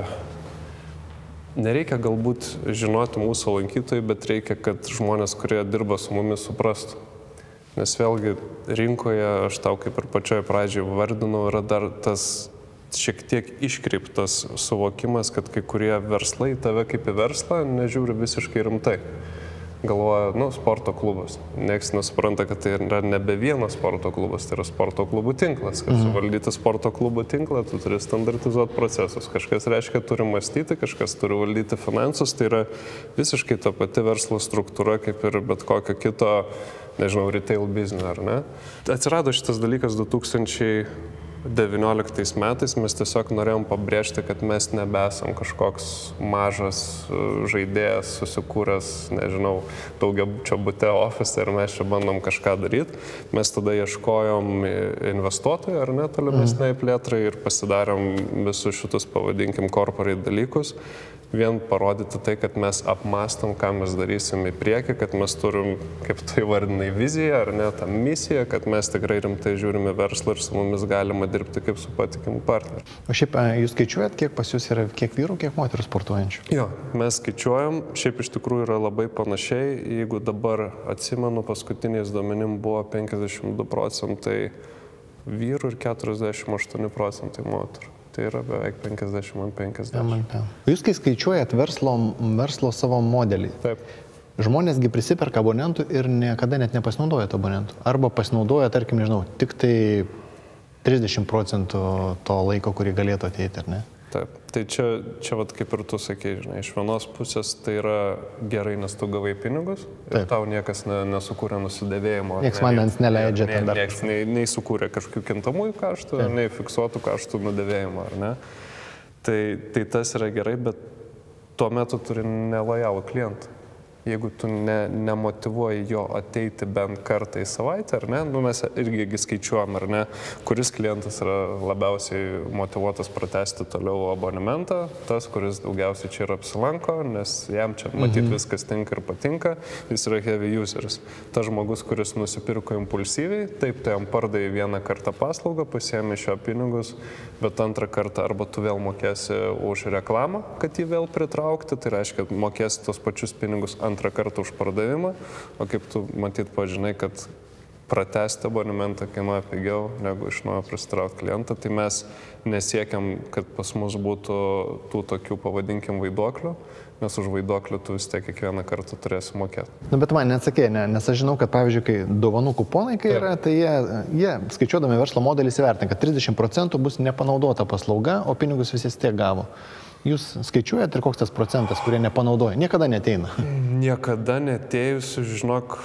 Nereikia galbūt žinoti mūsų lankytojai, bet reikia, kad žmonės, kurie dirba su mumis, suprastų. Nes vėlgi rinkoje, aš tau kaip ir pačioje pradžioje vardinau, yra dar tas šiek tiek iškreiptas suvokimas, kad kai kurie verslai tave kaip į verslą nežiūri visiškai rimtai. Galvoja, nu, sporto klubas. Niekas nesupranta, kad tai yra nebe vienas sporto klubas, tai yra sporto klubų tinklas. Kad mhm. suvaldyti sporto klubų tinklą, tu turi standartizuoti procesus. Kažkas reiškia, turi mąstyti, kažkas turi valdyti finansus. Tai yra visiškai ta pati verslo struktūra, kaip ir bet kokio kito, nežinau, retail business, ar ne? Atsirado šitas dalykas du tūkstančiai devynioliktais metais, mes tiesiog norėjom pabrėžti, kad mes nebesam kažkoks mažas žaidėjas, susikūręs, nežinau, daugiabučio bute ofise ir mes čia bandom kažką daryti. Mes tada ieškojom investuotojų, ar ne, tolimesnei plėtrai ir pasidarėm visus šitus, pavadinkim, corporate dalykus. Vien parodyti tai, kad mes apmastom, ką mes darysim į priekį, kad mes turim, kaip tai vardinai, viziją, ar ne, tą misiją, kad mes tikrai rimtai žiūrime verslą ir su mumis galima dirbti kaip su patikimu partneriu. O šiaip jūs skaičiuojat, kiek pas jūs yra kiek vyrų, kiek moterų sportuojančių? Jo, mes skaičiuojam, šiaip iš tikrųjų yra labai panašiai. Jeigu dabar atsimenu, paskutiniais duomenim buvo penkiasdešimt du procentai vyrų ir keturiasdešimt aštuoni procentai moterų. Tai yra beveik penkiasdešimt ant penkiasdešimt. Jūs kai skaičiuojat verslo, verslo savo modelį, taip. Žmonėsgi prisiperka abonentų ir niekada net nepasinaudoja abonentų. Arba pasinaudoja, tarkim, nežinau, tik tai trisdešimt procentų to laiko, kurį galėtų ateiti, ar ne? Taip. Tai čia, čia vat, kaip ir tu sakei, žinai, iš vienos pusės tai yra gerai, nes tu gavai pinigus ir taip. Tau niekas ne, nesukūrė nusidėvėjimo. Niekas vandens neleidžia ten dar. Niekas nei, nei sukūrė kažkokių kintamųjų kaštų, taip. Nei fiksuotų kaštų nudėvėjimo, ar ne? Tai, tai tas yra gerai, bet tuo metu turi nelojalų klientą. Jeigu tu ne, nemotyvuoji jo ateiti bent kartą į savaitę, ar ne, nu mes irgi skaičiuojam, ar ne, kuris klientas yra labiausiai motyvuotas pratęsti toliau abonementą, tas, kuris daugiausiai čia ir apsilanko, nes jam čia matyti mhm. viskas tinka ir patinka, jis yra heavy useris. Tas žmogus, kuris nusipirko impulsyviai, taip, tai jam pardai vieną kartą paslaugą, pasiėmė šio pinigus, bet antrą kartą arba tu vėl mokėsi už reklamą, kad jį vėl pritraukti, tai reiškia, mokėsi tos pačius pinigus antrą kartą už pardavimą, o kaip tu matyt pažinai, kad pratęsti abonementą kainuoja pigiau negu iš naujo prisitraukti klientą, tai mes nesiekiam, kad pas mus būtų tų tokių, pavadinkim, vaiduoklių, nes už vaiduoklių tu vis tiek kiekvieną kartą turėsi mokėti. Nu, bet man neatsakė, ne, nes aš žinau, kad pavyzdžiui, kai dovanų kuponai kai yra, tai jie, jie skaičiuodami verslo modelį įsivertina, kad trisdešimt procentų bus nepanaudota paslauga, o pinigus visi tiek gavo. Jūs skaičiuojat ir koks tas procentas, kurie nepanaudoja? Niekada neteina. Niekada netėjusiu, žinok,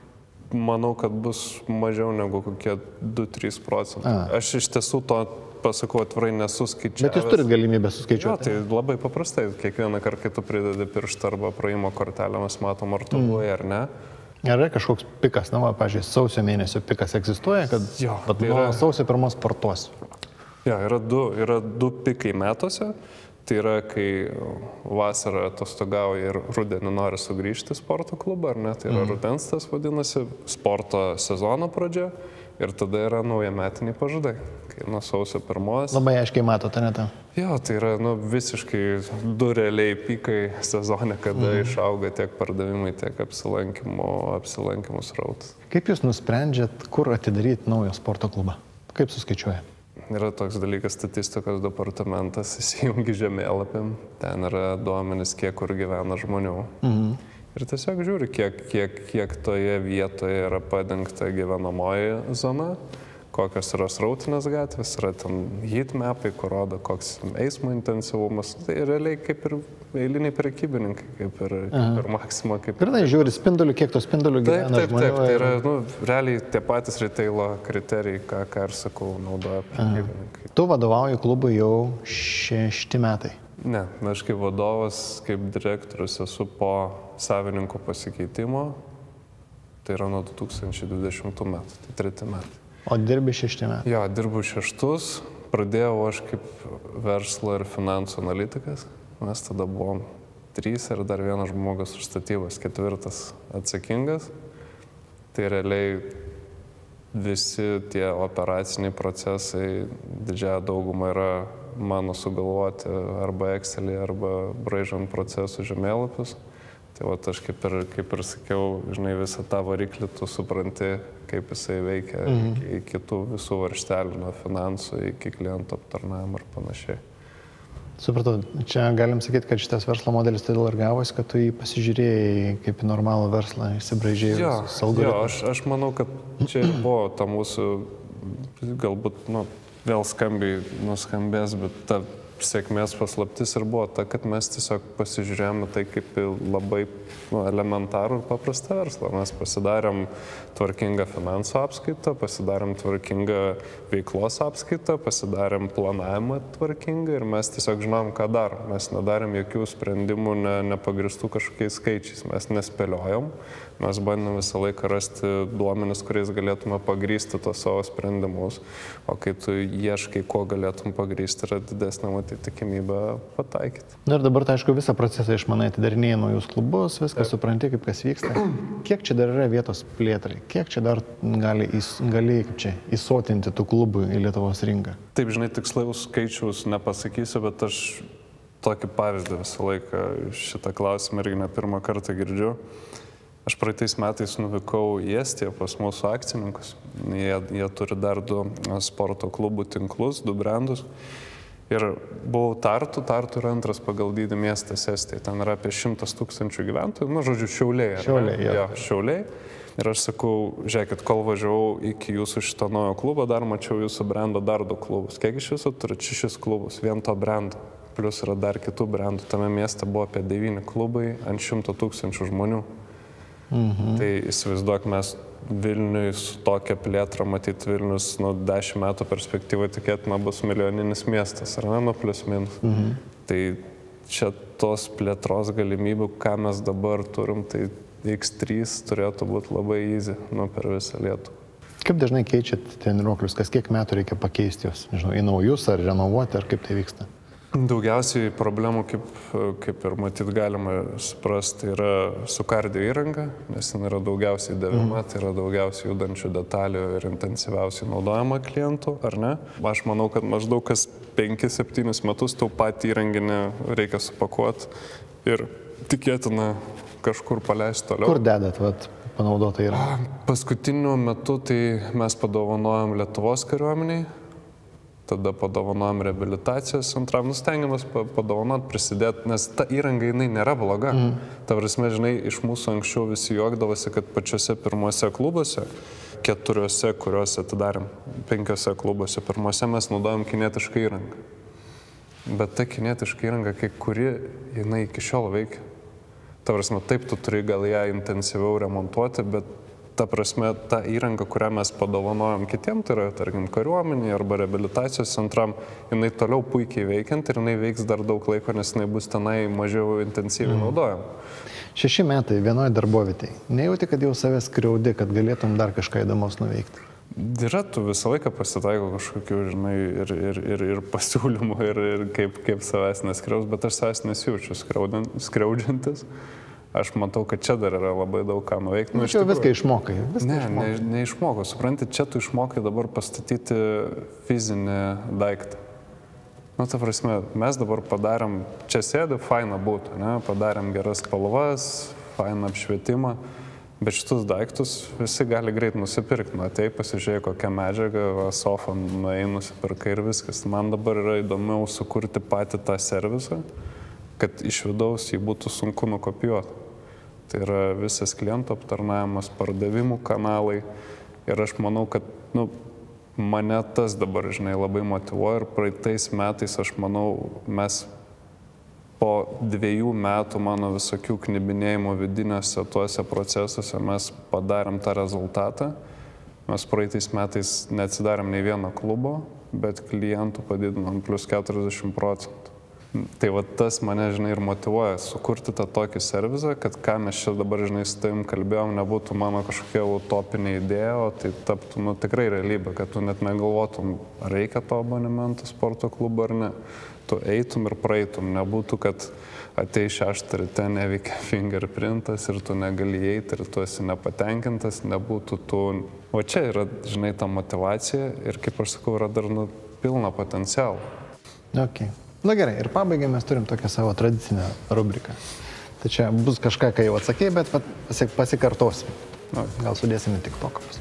manau, kad bus mažiau negu kokie du trys procentai. A. Aš iš tiesų to, pasakau, atvirai nesuskaičiavęs. Bet jūs turit galimybę suskaičiuoti? Jo, tai labai paprastai. Kiekvieną kartą, kai tu pridedi pirštą arba praėjimo kortelę, mes matom, ar tu buvai mm. ar ne. Ar yra kažkoks pikas, na, va, pažiūrėjau, sausio mėnesio pikas egzistuoja, kad jo, tai nuo yra... sausio pirmos sportuosiu? Jo, yra du, yra du pikai metuose. Tai yra, kai vasarą atostogauja ir rudenį nori sugrįžti į sporto klubą, ar ne? Tai yra mm. rudens, tas vadinasi, sporto sezono pradžia ir tada yra naujametiniai pažadai. Kai nuo sausio pirmos... Labai aiškiai matote, ne tą? Jo, tai yra nu, visiškai du realiai pikai sezone, kada mm. išauga tiek pardavimai, tiek apsilankimų, apsilankimų srautas. Kaip jūs nusprendžiat, kur atidaryti naują sporto klubą? Kaip suskaičiuoja? Yra toks dalykas, statistikos departamentas, įsijungi žemėlapim, ten yra duomenys, kiek kur gyvena žmonių. Mhm. Ir tiesiog žiūri, kiek, kiek, kiek toje vietoje yra padengta gyvenamoji zona, kokios yra srautinės gatvės, yra ten heat mapai, kur rodo, koks eismo intensyvumas. Tai realiai kaip ir eiliniai prekybininkai, kaip ir, kaip ir Maxima. Kaip... Ir tai žiūri spindulių, kiek to spindulių gyvena žmonių. Taip, taip, taip, tai yra, ir... nu, realiai tie patys retailo kriterijai, ką, ką ir sakau, naudoja prekybininkai. Tu vadovauji klubui jau šešti metai. Ne, aš kaip vadovas, kaip direktorius esu po savininko pasikeitimo, tai yra nuo du tūkstančiai dvidešimtų metų, tai treti metai. O dirbi šešti metai? Jo, dirbu šeštus, pradėjau aš kaip verslo ir finansų analitikas, mes tada buvom trys ir dar vienas žmogus už statybas, ketvirtas atsakingas, tai realiai visi tie operaciniai procesai, didžiąją daugumą yra mano sugalvoti arba Excelį, arba braižant procesų žemėlapius. Tai va, aš kaip ir, kaip ir sakiau, žinai, visą tą variklį tu supranti, kaip jisai veikia mhm. iki, iki tų visų varštelių, nuo finansų iki klientų aptarnavimo ir panašiai. Supratau, čia galim sakyti, kad šitas verslo modelis todėl ir gavosi, kad tu jį pasižiūrėjai kaip į normalų verslą, įsibraižėjai visus algoritmus. Jo, aš, aš manau, kad čia buvo ta mūsų, galbūt, nu, vėl skambiai nuskambės, bet ta sėkmės paslaptis ir buvo ta, kad mes tiesiog pasižiūrėjome tai kaip labai nu, elementarų ir paprastą verslą. Mes pasidarėm tvarkingą finansų apskaitą, pasidarėm tvarkingą veiklos apskaitą, pasidarėm planavimą tvarkingą ir mes tiesiog žinom, ką darom. Mes nedarėm jokių sprendimų ne, nepagristų kažkokiais skaičiais. Mes nespėliojom, mes bandėm visą laiką rasti duomenis, kuriais galėtume pagrysti tos savo sprendimus. O kai tu ieškai, ko galėtum pagrysti, yra didesnė matyti tikimybę pataikyti. Na ir dabar, tai aišku, visą procesą išmanai, atidarinėjai naujus klubus, viską supranti, kaip kas vyksta. Kiek čia dar yra vietos plėtrai? Kiek čia dar gali, gali kaip čia, įsotinti tų klubų į Lietuvos rinką? Taip, žinai, tikslaus skaičiaus nepasakysiu, bet aš tokį pavyzdį visą laiką šitą klausimą irgi ne pirmą kartą girdžiu. Aš praeitais metais nuvykau į Estiją pas mūsų akcininkus. Jie, jie turi dar du sporto klubų tinklus, du brandus. Ir buvau Tartu, Tartu yra antras pagal dydį miestas Estija. Ten yra apie šimtas tūkstančių gyventojų, nu, žodžiu, Šiauliai. Šiauliai, jo. Jo, Šiauliai. Ir aš sakau, žiūrėkit, kol važiavau iki jūsų šito naujo klubo, dar mačiau jūsų brando dar du klubus. Kiek iš jūsų turit? Šešis klubus, vien to brando. Plius yra dar kitų brandų. Tame mieste buvo apie devyni klubai ant šimto tūkstančių žmonių. Mhm. Tai įsivaizduok, mes Vilniui su tokia plėtra, matyt, Vilnius nuo dešimt metų perspektyvą tikėtina bus milijoninis miestas, ar ne, nuo plius minus. Mhm. Tai čia tos plėtros galimybių, ką mes dabar turim, tai iks trys turėtų būti labai easy, nu, per visą Lietuvą. Kaip dažnai keičiat treniruoklius, kas kiek metų reikia pakeisti juos, nežinau, į naujus ar renovuoti, ar kaip tai vyksta? Daugiausiai problemų, kaip, kaip ir matyt galima suprasti, yra su kardio įranga, nes ten yra daugiausiai dėvima, mm. tai yra daugiausiai judančių detalių ir intensyviausiai naudojama klientų, ar ne? Aš manau, kad maždaug kas penkis septynis metus tau patį įrenginį reikia supakuoti ir tikėtina kažkur paleisti toliau. Kur dedat, vat, panaudotą įrangą? Paskutiniu metu tai mes padovanojom Lietuvos kariuomeniai. Tada padovanojom reabilitacijos centram, nustengiamas padovanot, prisidėti, nes ta įranga jinai nėra bloga. Mm. Ta prasme, žinai, iš mūsų anksčiau visi juokdavosi, kad pačiose pirmuose klubuose, keturiuose, kuriuos atidarėm, penkiuose klubuose, pirmuose mes naudojom kinietišką įrangą. Bet ta kinietiška įranga, kai kuri, jinai iki šiol veikia. Ta prasme, taip, tu turi gal ją intensyviau remontuoti, bet ta prasme, ta įranga, kurią mes padovanojom kitiem, tai yra, tarkim, kariuomenį arba reabilitacijos centram, jinai toliau puikiai veikiant ir jinai veiks dar daug laiko, nes jinai bus tenai mažiau intensyviai mm. naudojama. Šeši metai vienoje darbovietėje. Nejauti, kad jau savęs skriaudi, kad galėtum dar kažką įdomaus nuveikti? Yra, tu visą laiką pasitaiko kažkokių, žinai, ir, ir, ir, ir pasiūlymų, ir, ir kaip, kaip savęs neskriaus, bet aš savęs nesijaučiu skriaudžiantis. Aš matau, kad čia dar yra labai daug ką nuveikti. Nu, čia tikrųjų, viską išmokai. Viską ne, išmokai. ne, neišmokau. Supranti, čia tu išmokai dabar pastatyti fizinį daiktą. Nu, ta prasme, mes dabar padarėm, čia sėdi, faina būtų, ne? Padarėm geras spalvas, fainą apšvietimą, bet šitus daiktus visi gali greit nusipirkti. Nu, atei, pasižiūrėjai, kokią medžiagą, va, sofą nuėjai, nusipirkai ir viskas. Man dabar yra įdomiau sukurti patį tą servisą, kad iš vidaus jį būtų sunku nukopijuoti. Tai yra visas klientų aptarnavimas, pardavimų kanalai. Ir aš manau, kad nu, mane tas dabar, žinai, labai motyvuoja ir praeitais metais, aš manau, mes po dviejų metų mano visokių knibinėjimų vidiniuose tuose procesuose mes padarėm tą rezultatą. Mes praeitais metais neatsidarėm nei vieno klubo, bet klientų padidinom plus keturiasdešimt procentų. Tai va tas mane, žinai, ir motyvuoja sukurti tą tokį servizą, kad ką mes čia dabar, žinai, su tavim kalbėjom, nebūtų mano kažkokia utopinė idėja, o tai taptų, nu, tikrai realybė, kad tu net negalvotum, ar reikia to abonemento sporto klubo ar ne. Tu eitum ir praeitum, nebūtų, kad atei šeštą ryte neveikia fingerprintas ir tu negali eiti ir tu esi nepatenkintas, nebūtų tu... O čia yra, žinai, ta motyvacija ir, kaip aš sakau, yra dar, nu, pilna potencialų. Okay. Na gerai, ir pabaigai mes turim tokią savo tradicinę rubriką. Tai čia bus kažką, kai jau atsakėjai, bet pasikartosim. No. Gal sudėsim į TikTok'us.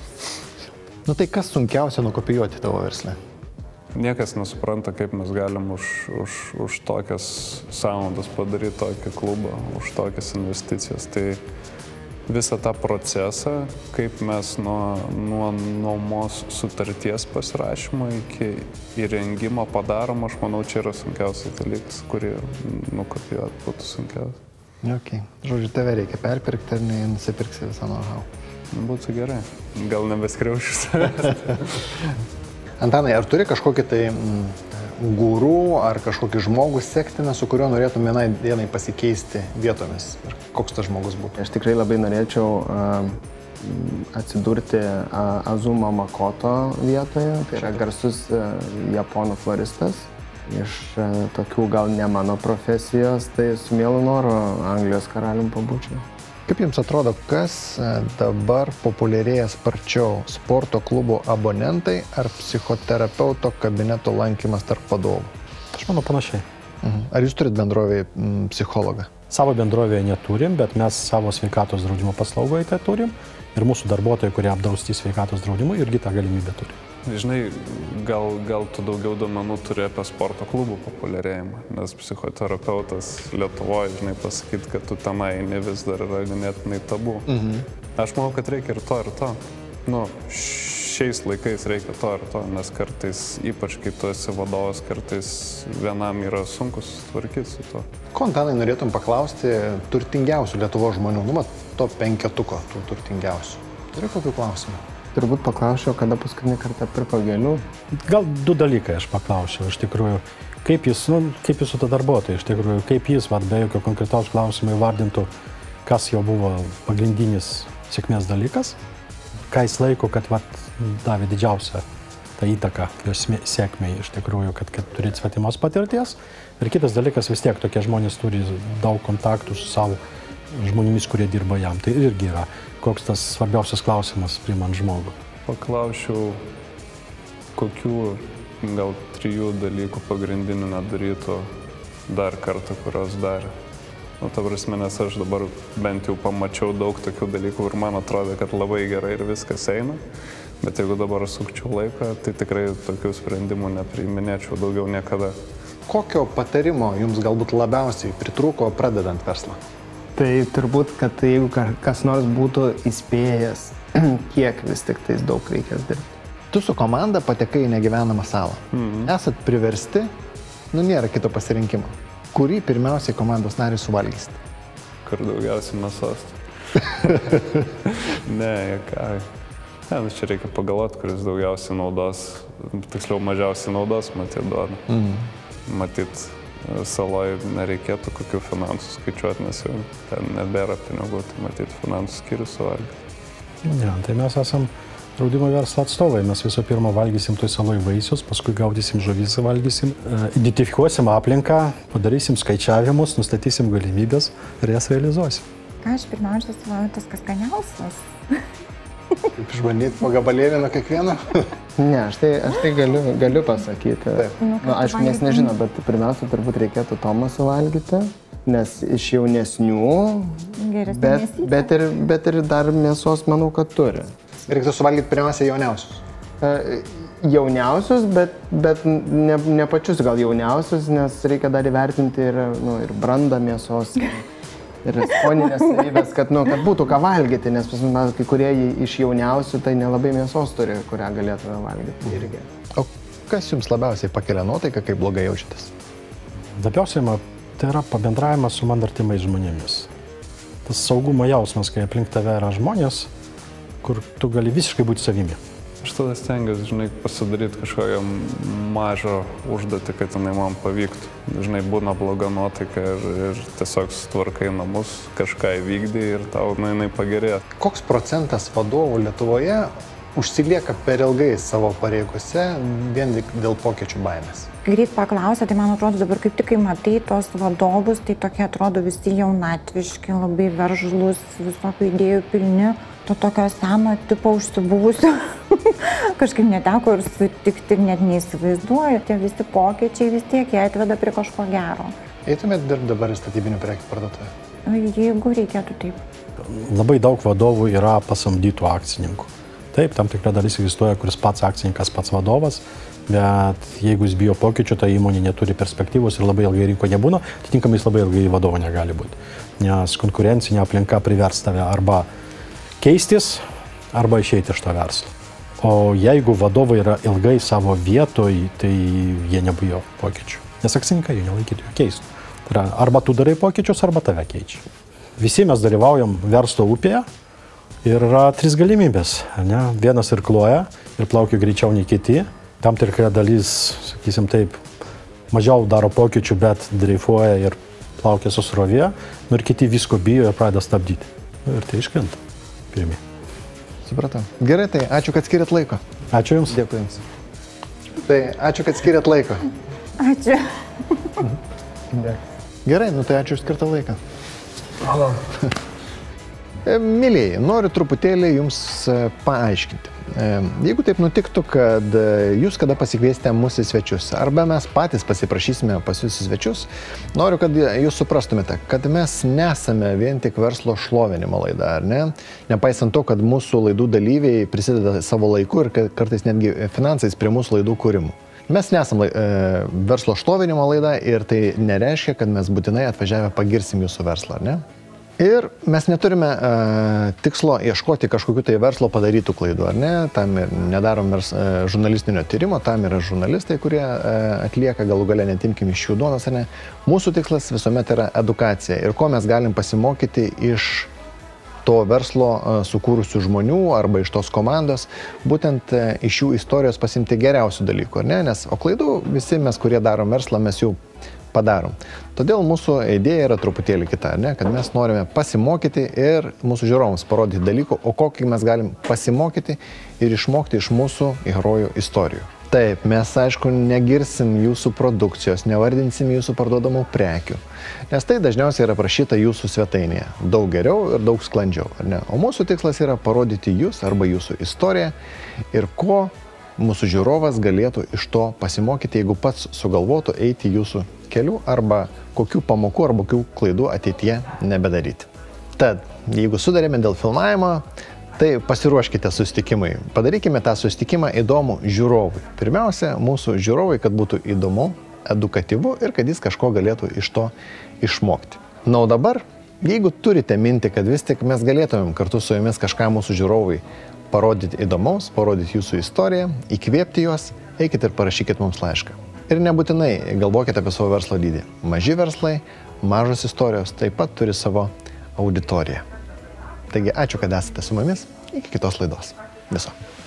Nu tai kas sunkiausia nukopijuoti tavo versle? Niekas nesupranta, kaip mes galim už, už, už tokias sąnaudas padaryti tokį klubą, už tokias investicijas. Tai visą tą procesą, kaip mes nuo, nuo nuomos sutarties pasirašymo iki įrengimo padarom, aš manau, čia yra sunkiausias dalykas, kurį nukopijuoti būtų sunkiausia. Ok. Žodžiu, tave reikia perpirkti ir nusipirksi visą know-how. Būtų gerai. Gal nebeskriaušiu savęs. Antanai, ar turi kažkokį tai mm, gurų ar kažkokį žmogų sektiną, su kuriuo norėtum vienai dienai pasikeisti vietomis? Ir koks tas žmogus būtų? Aš tikrai labai norėčiau uh, atsidurti uh, Azuma Makoto vietoje. Tai yra garsus uh, japonų floristas. Iš uh, tokių gal ne mano profesijos, tai su mielu noru Anglijos karalium pabūčiau. Kaip jums atrodo, kas dabar populiarėja sparčiau? Sporto klubo abonentai ar psichoterapeuto kabineto lankymas tarp vadovų? Aš manau panašiai. Mhm. Ar jūs turit bendrovėje m, psichologą? Savo bendrovėje neturim, bet mes savo sveikatos draudimo paslaugoje tai turim. Ir mūsų darbuotojai, kurie apdrausti sveikatos draudimu, irgi tą galimybę turi. Žinai, gal, gal tu daugiau duomenų turi apie sporto klubų populiarėjimą, nes psichoterapeutas Lietuvoje, žinai, pasakyti, kad tu tenai eini vis dar yra ganėtinai tabu. Mhm. Aš manau, kad reikia ir to, ir to. Nu, šiais laikais reikia to ir to, nes kartais, ypač kai tu esi vadovas, kartais vienam yra sunku susitvarkyti su to. Ko, Antanai, norėtum paklausti turtingiausių Lietuvos žmonių, nu, to penketuko tų turtingiausių? Turi kokių klausimų? Turbūt paklausčiau, kada paskutinį kartą pirko gėlių. Gal du dalykai aš paklausčiau, iš tikrųjų, kaip jis, nu, kaip jis su to darbuotojai, iš tikrųjų, kaip jis, vat, be jokio konkretaus klausimo įvardintų, kas jau buvo pagrindinis sėkmės dalykas, ką jis laiko, kad vat, davė didžiausią tą įtaką jos sėkmei, iš tikrųjų, kad, kad turėt svetimos patirties. Ir kitas dalykas, vis tiek tokie žmonės turi daug kontaktų su savo žmonėmis, kurie dirba jam. Tai irgi yra koks tas svarbiausias klausimas priimant žmogų. Paklausčiau, kokių gal trijų dalykų pagrindinių nedarytų dar kartą, kurios darė. Nu, ta prasme, nes aš dabar bent jau pamačiau daug tokių dalykų ir man atrodo, kad labai gerai ir viskas eina. Bet jeigu dabar sukčiau laiką, tai tikrai tokių sprendimų nepriiminėčiau daugiau niekada. Kokio patarimo jums galbūt labiausiai pritrūko pradedant verslą? Tai turbūt, kad jeigu kas nors būtų įspėjęs, kiek vis tik tais daug reikės dirbti. Tu su komanda patekai į negyvenamą salą. Mhm. Esat priversti, nu nėra kito pasirinkimo. Kurį pirmiausiai komandos narį suvalgysite? Kur daugiausiai mėsos. Ne, ką. Ne, nu čia reikia pagalvoti, kuris daugiausiai naudos, tiksliau mažiausiai naudos, matyt, duoda. Mhm. Matyt, saloje nereikėtų kokių finansų skaičiuoti, nes jau ten nebėra pinigų, tai matyti finansų skyrius suvalgyti. Ja, tai mes esam draudimo verslo atstovai. Mes visų pirma valgysim toj saloje vaisius, paskui gaudysim žuvis, valgysim, identifikuosim aplinką, padarysim skaičiavimus, nustatysim galimybės ir jas realizuosim. Ką aš pirmiausia suvalgiu, tas kas skaniausias? Kaip išbandyti po gabalėlį nuo kiekvieno? Ne, aš tai, aš tai galiu, galiu pasakyti. Taip. Nu, aš nes nežinau, bet pirmiausia turbūt reikėtų Tomą suvalgyti, nes iš jaunesnių, bet, bet, ir, bet ir dar mėsos manau, kad turi. Reikėtų suvalgyti pirmiausia jauniausius. Jauniausius, bet, bet ne, ne pačius gal jauniausius, nes reikia dar įvertinti ir, nu, ir brandą mėsos. ir skoninės savybės, kad, nu, kad būtų ką valgyti, nes pas mus kai kurie iš jauniausių tai nelabai mėsos turi, kurią galėtume valgyti irgi. O kas jums labiausiai pakelia nuotaiką, kai blogai jaučiatės? Labiausiai tai yra pabendravimas su man artimais žmonėmis. Tas saugumo jausmas, kai aplink tave yra žmonės, kur tu gali visiškai būti savimi. Aš tada stengiuosi, žinai, pasidaryti kažkokią mažą užduotį, kad jinai man pavyktų. Žinai, būna bloga nuotaika ir, ir tiesiog sutvarkai namus, kažką įvykdai ir tau na, jinai pagerėja. Koks procentas vadovų Lietuvoje užsilieka per ilgai savo pareigose vien dėl pokyčių baimės? Greit paklausė, tai man atrodo dabar kaip tik, kai matai tos vadovus, tai tokie atrodo visi jaunatviški, labai veržlus, visokių idėjų pilni, to tokio seno tipo užsibuvusio. Kažkaip neteko ir sutikti ir net neįsivaizduoju. Tie visi pokyčiai vis tiek jie atveda prie kažko gero. Eitumėt dirbti dabar į statybinių prekių parduotuvę? Jeigu reikėtų taip. Labai daug vadovų yra pasamdytų akcininkų. Taip, tam tikra dalis egzistuoja, kuris pats akcininkas, pats vadovas, bet jeigu jis bijo pokyčių, ta įmonė neturi perspektyvos ir labai ilgai rinko nebūna, atitinkamai jis labai ilgai vadovo negali būti. Nes konkurencinė aplinka privers tave arba keistis, arba išeiti iš to verslo. O jeigu vadovai yra ilgai savo vietoj, tai jie nebijo pokyčių. Nes akcininkai jų nelaikytų, jų keistų. Tai yra, arba tu darai pokyčius, arba tave keičia. Visi mes dalyvaujam verslo upėje. Ir yra trys galimybės. Ne? Vienas irkluoja ir plaukia greičiau nei kiti. Tam tikra dalis, sakysim taip, mažiau daro pokyčių, bet dreifuoja ir plaukia su srovė. Nu ir kiti visko bijo ir pradeda stabdyti. Nu, ir tai iškrenta pirmi. Supratau. Gerai, tai ačiū, kad skiriat laiko. Ačiū Jums. Dėkui Jums. Tai ačiū, kad skiriat laiko. Ačiū. Gerai, nu tai ačiū už skirtą laiką. Mylėjai, noriu truputėlį jums paaiškinti. Jeigu taip nutiktų, kad jūs kada pasikviesite mūsų į svečius, arba mes patys pasiprašysime pas jūs į svečius, noriu, kad jūs suprastumėte, kad mes nesame vien tik verslo šlovinimo laida, ar ne? Nepaisant to, kad mūsų laidų dalyviai prisideda savo laiku ir kartais netgi finansais prie mūsų laidų kūrimų. Mes nesam e, verslo šlovinimo laida ir tai nereiškia, kad mes būtinai atvažiavę pagirsim jūsų verslą, ar ne? Ir mes neturime uh, tikslo ieškoti kažkokių tai verslo padarytų klaidų, ar ne? Tam ir nedarom vers, uh, žurnalistinio tyrimo, tam yra žurnalistai, kurie uh, atlieka, galų gale netimkim iš jų duonos, ar ne? Mūsų tikslas visuomet yra edukacija ir ko mes galim pasimokyti iš to verslo uh, sukūrusių žmonių arba iš tos komandos, būtent uh, iš jų istorijos pasimti geriausių dalykų, ar ne? Nes o klaidų visi mes, kurie darom verslą, mes jau padarom. Todėl mūsų idėja yra truputėlį kita, ne? Kad mes norime pasimokyti ir mūsų žiūrovams parodyti dalykų, o kokį mes galim pasimokyti ir išmokti iš mūsų herojų istorijų. Taip, mes aišku negirsim jūsų produkcijos, nevardinsim jūsų parduodamų prekių, nes tai dažniausiai yra prašyta jūsų svetainėje. Daug geriau ir daug sklandžiau, ar ne? O mūsų tikslas yra parodyti jūs arba jūsų istoriją ir ko mūsų žiūrovas galėtų iš to pasimokyti, jeigu pats sugalvotų eiti jūsų kelių arba kokių pamokų arba kokių klaidų ateityje nebedaryti. Tad, jeigu sudarėme dėl filmavimo, tai pasiruoškite susitikimui. Padarykime tą susitikimą įdomų žiūrovui. Pirmiausia, mūsų žiūrovui, kad būtų įdomu, edukatyvu ir kad jis kažko galėtų iš to išmokti. Na, o dabar, jeigu turite mintį, kad vis tik mes galėtumėm kartu su jumis kažką mūsų žiūrovui parodyti įdomaus, parodyti jūsų istoriją, įkvėpti juos, eikit ir parašykit mums laišką. Ir nebūtinai galvokite apie savo verslo dydį. Maži verslai, mažos istorijos taip pat turi savo auditoriją. Taigi ačiū, kad esate su mumis. Iki kitos laidos. Viso.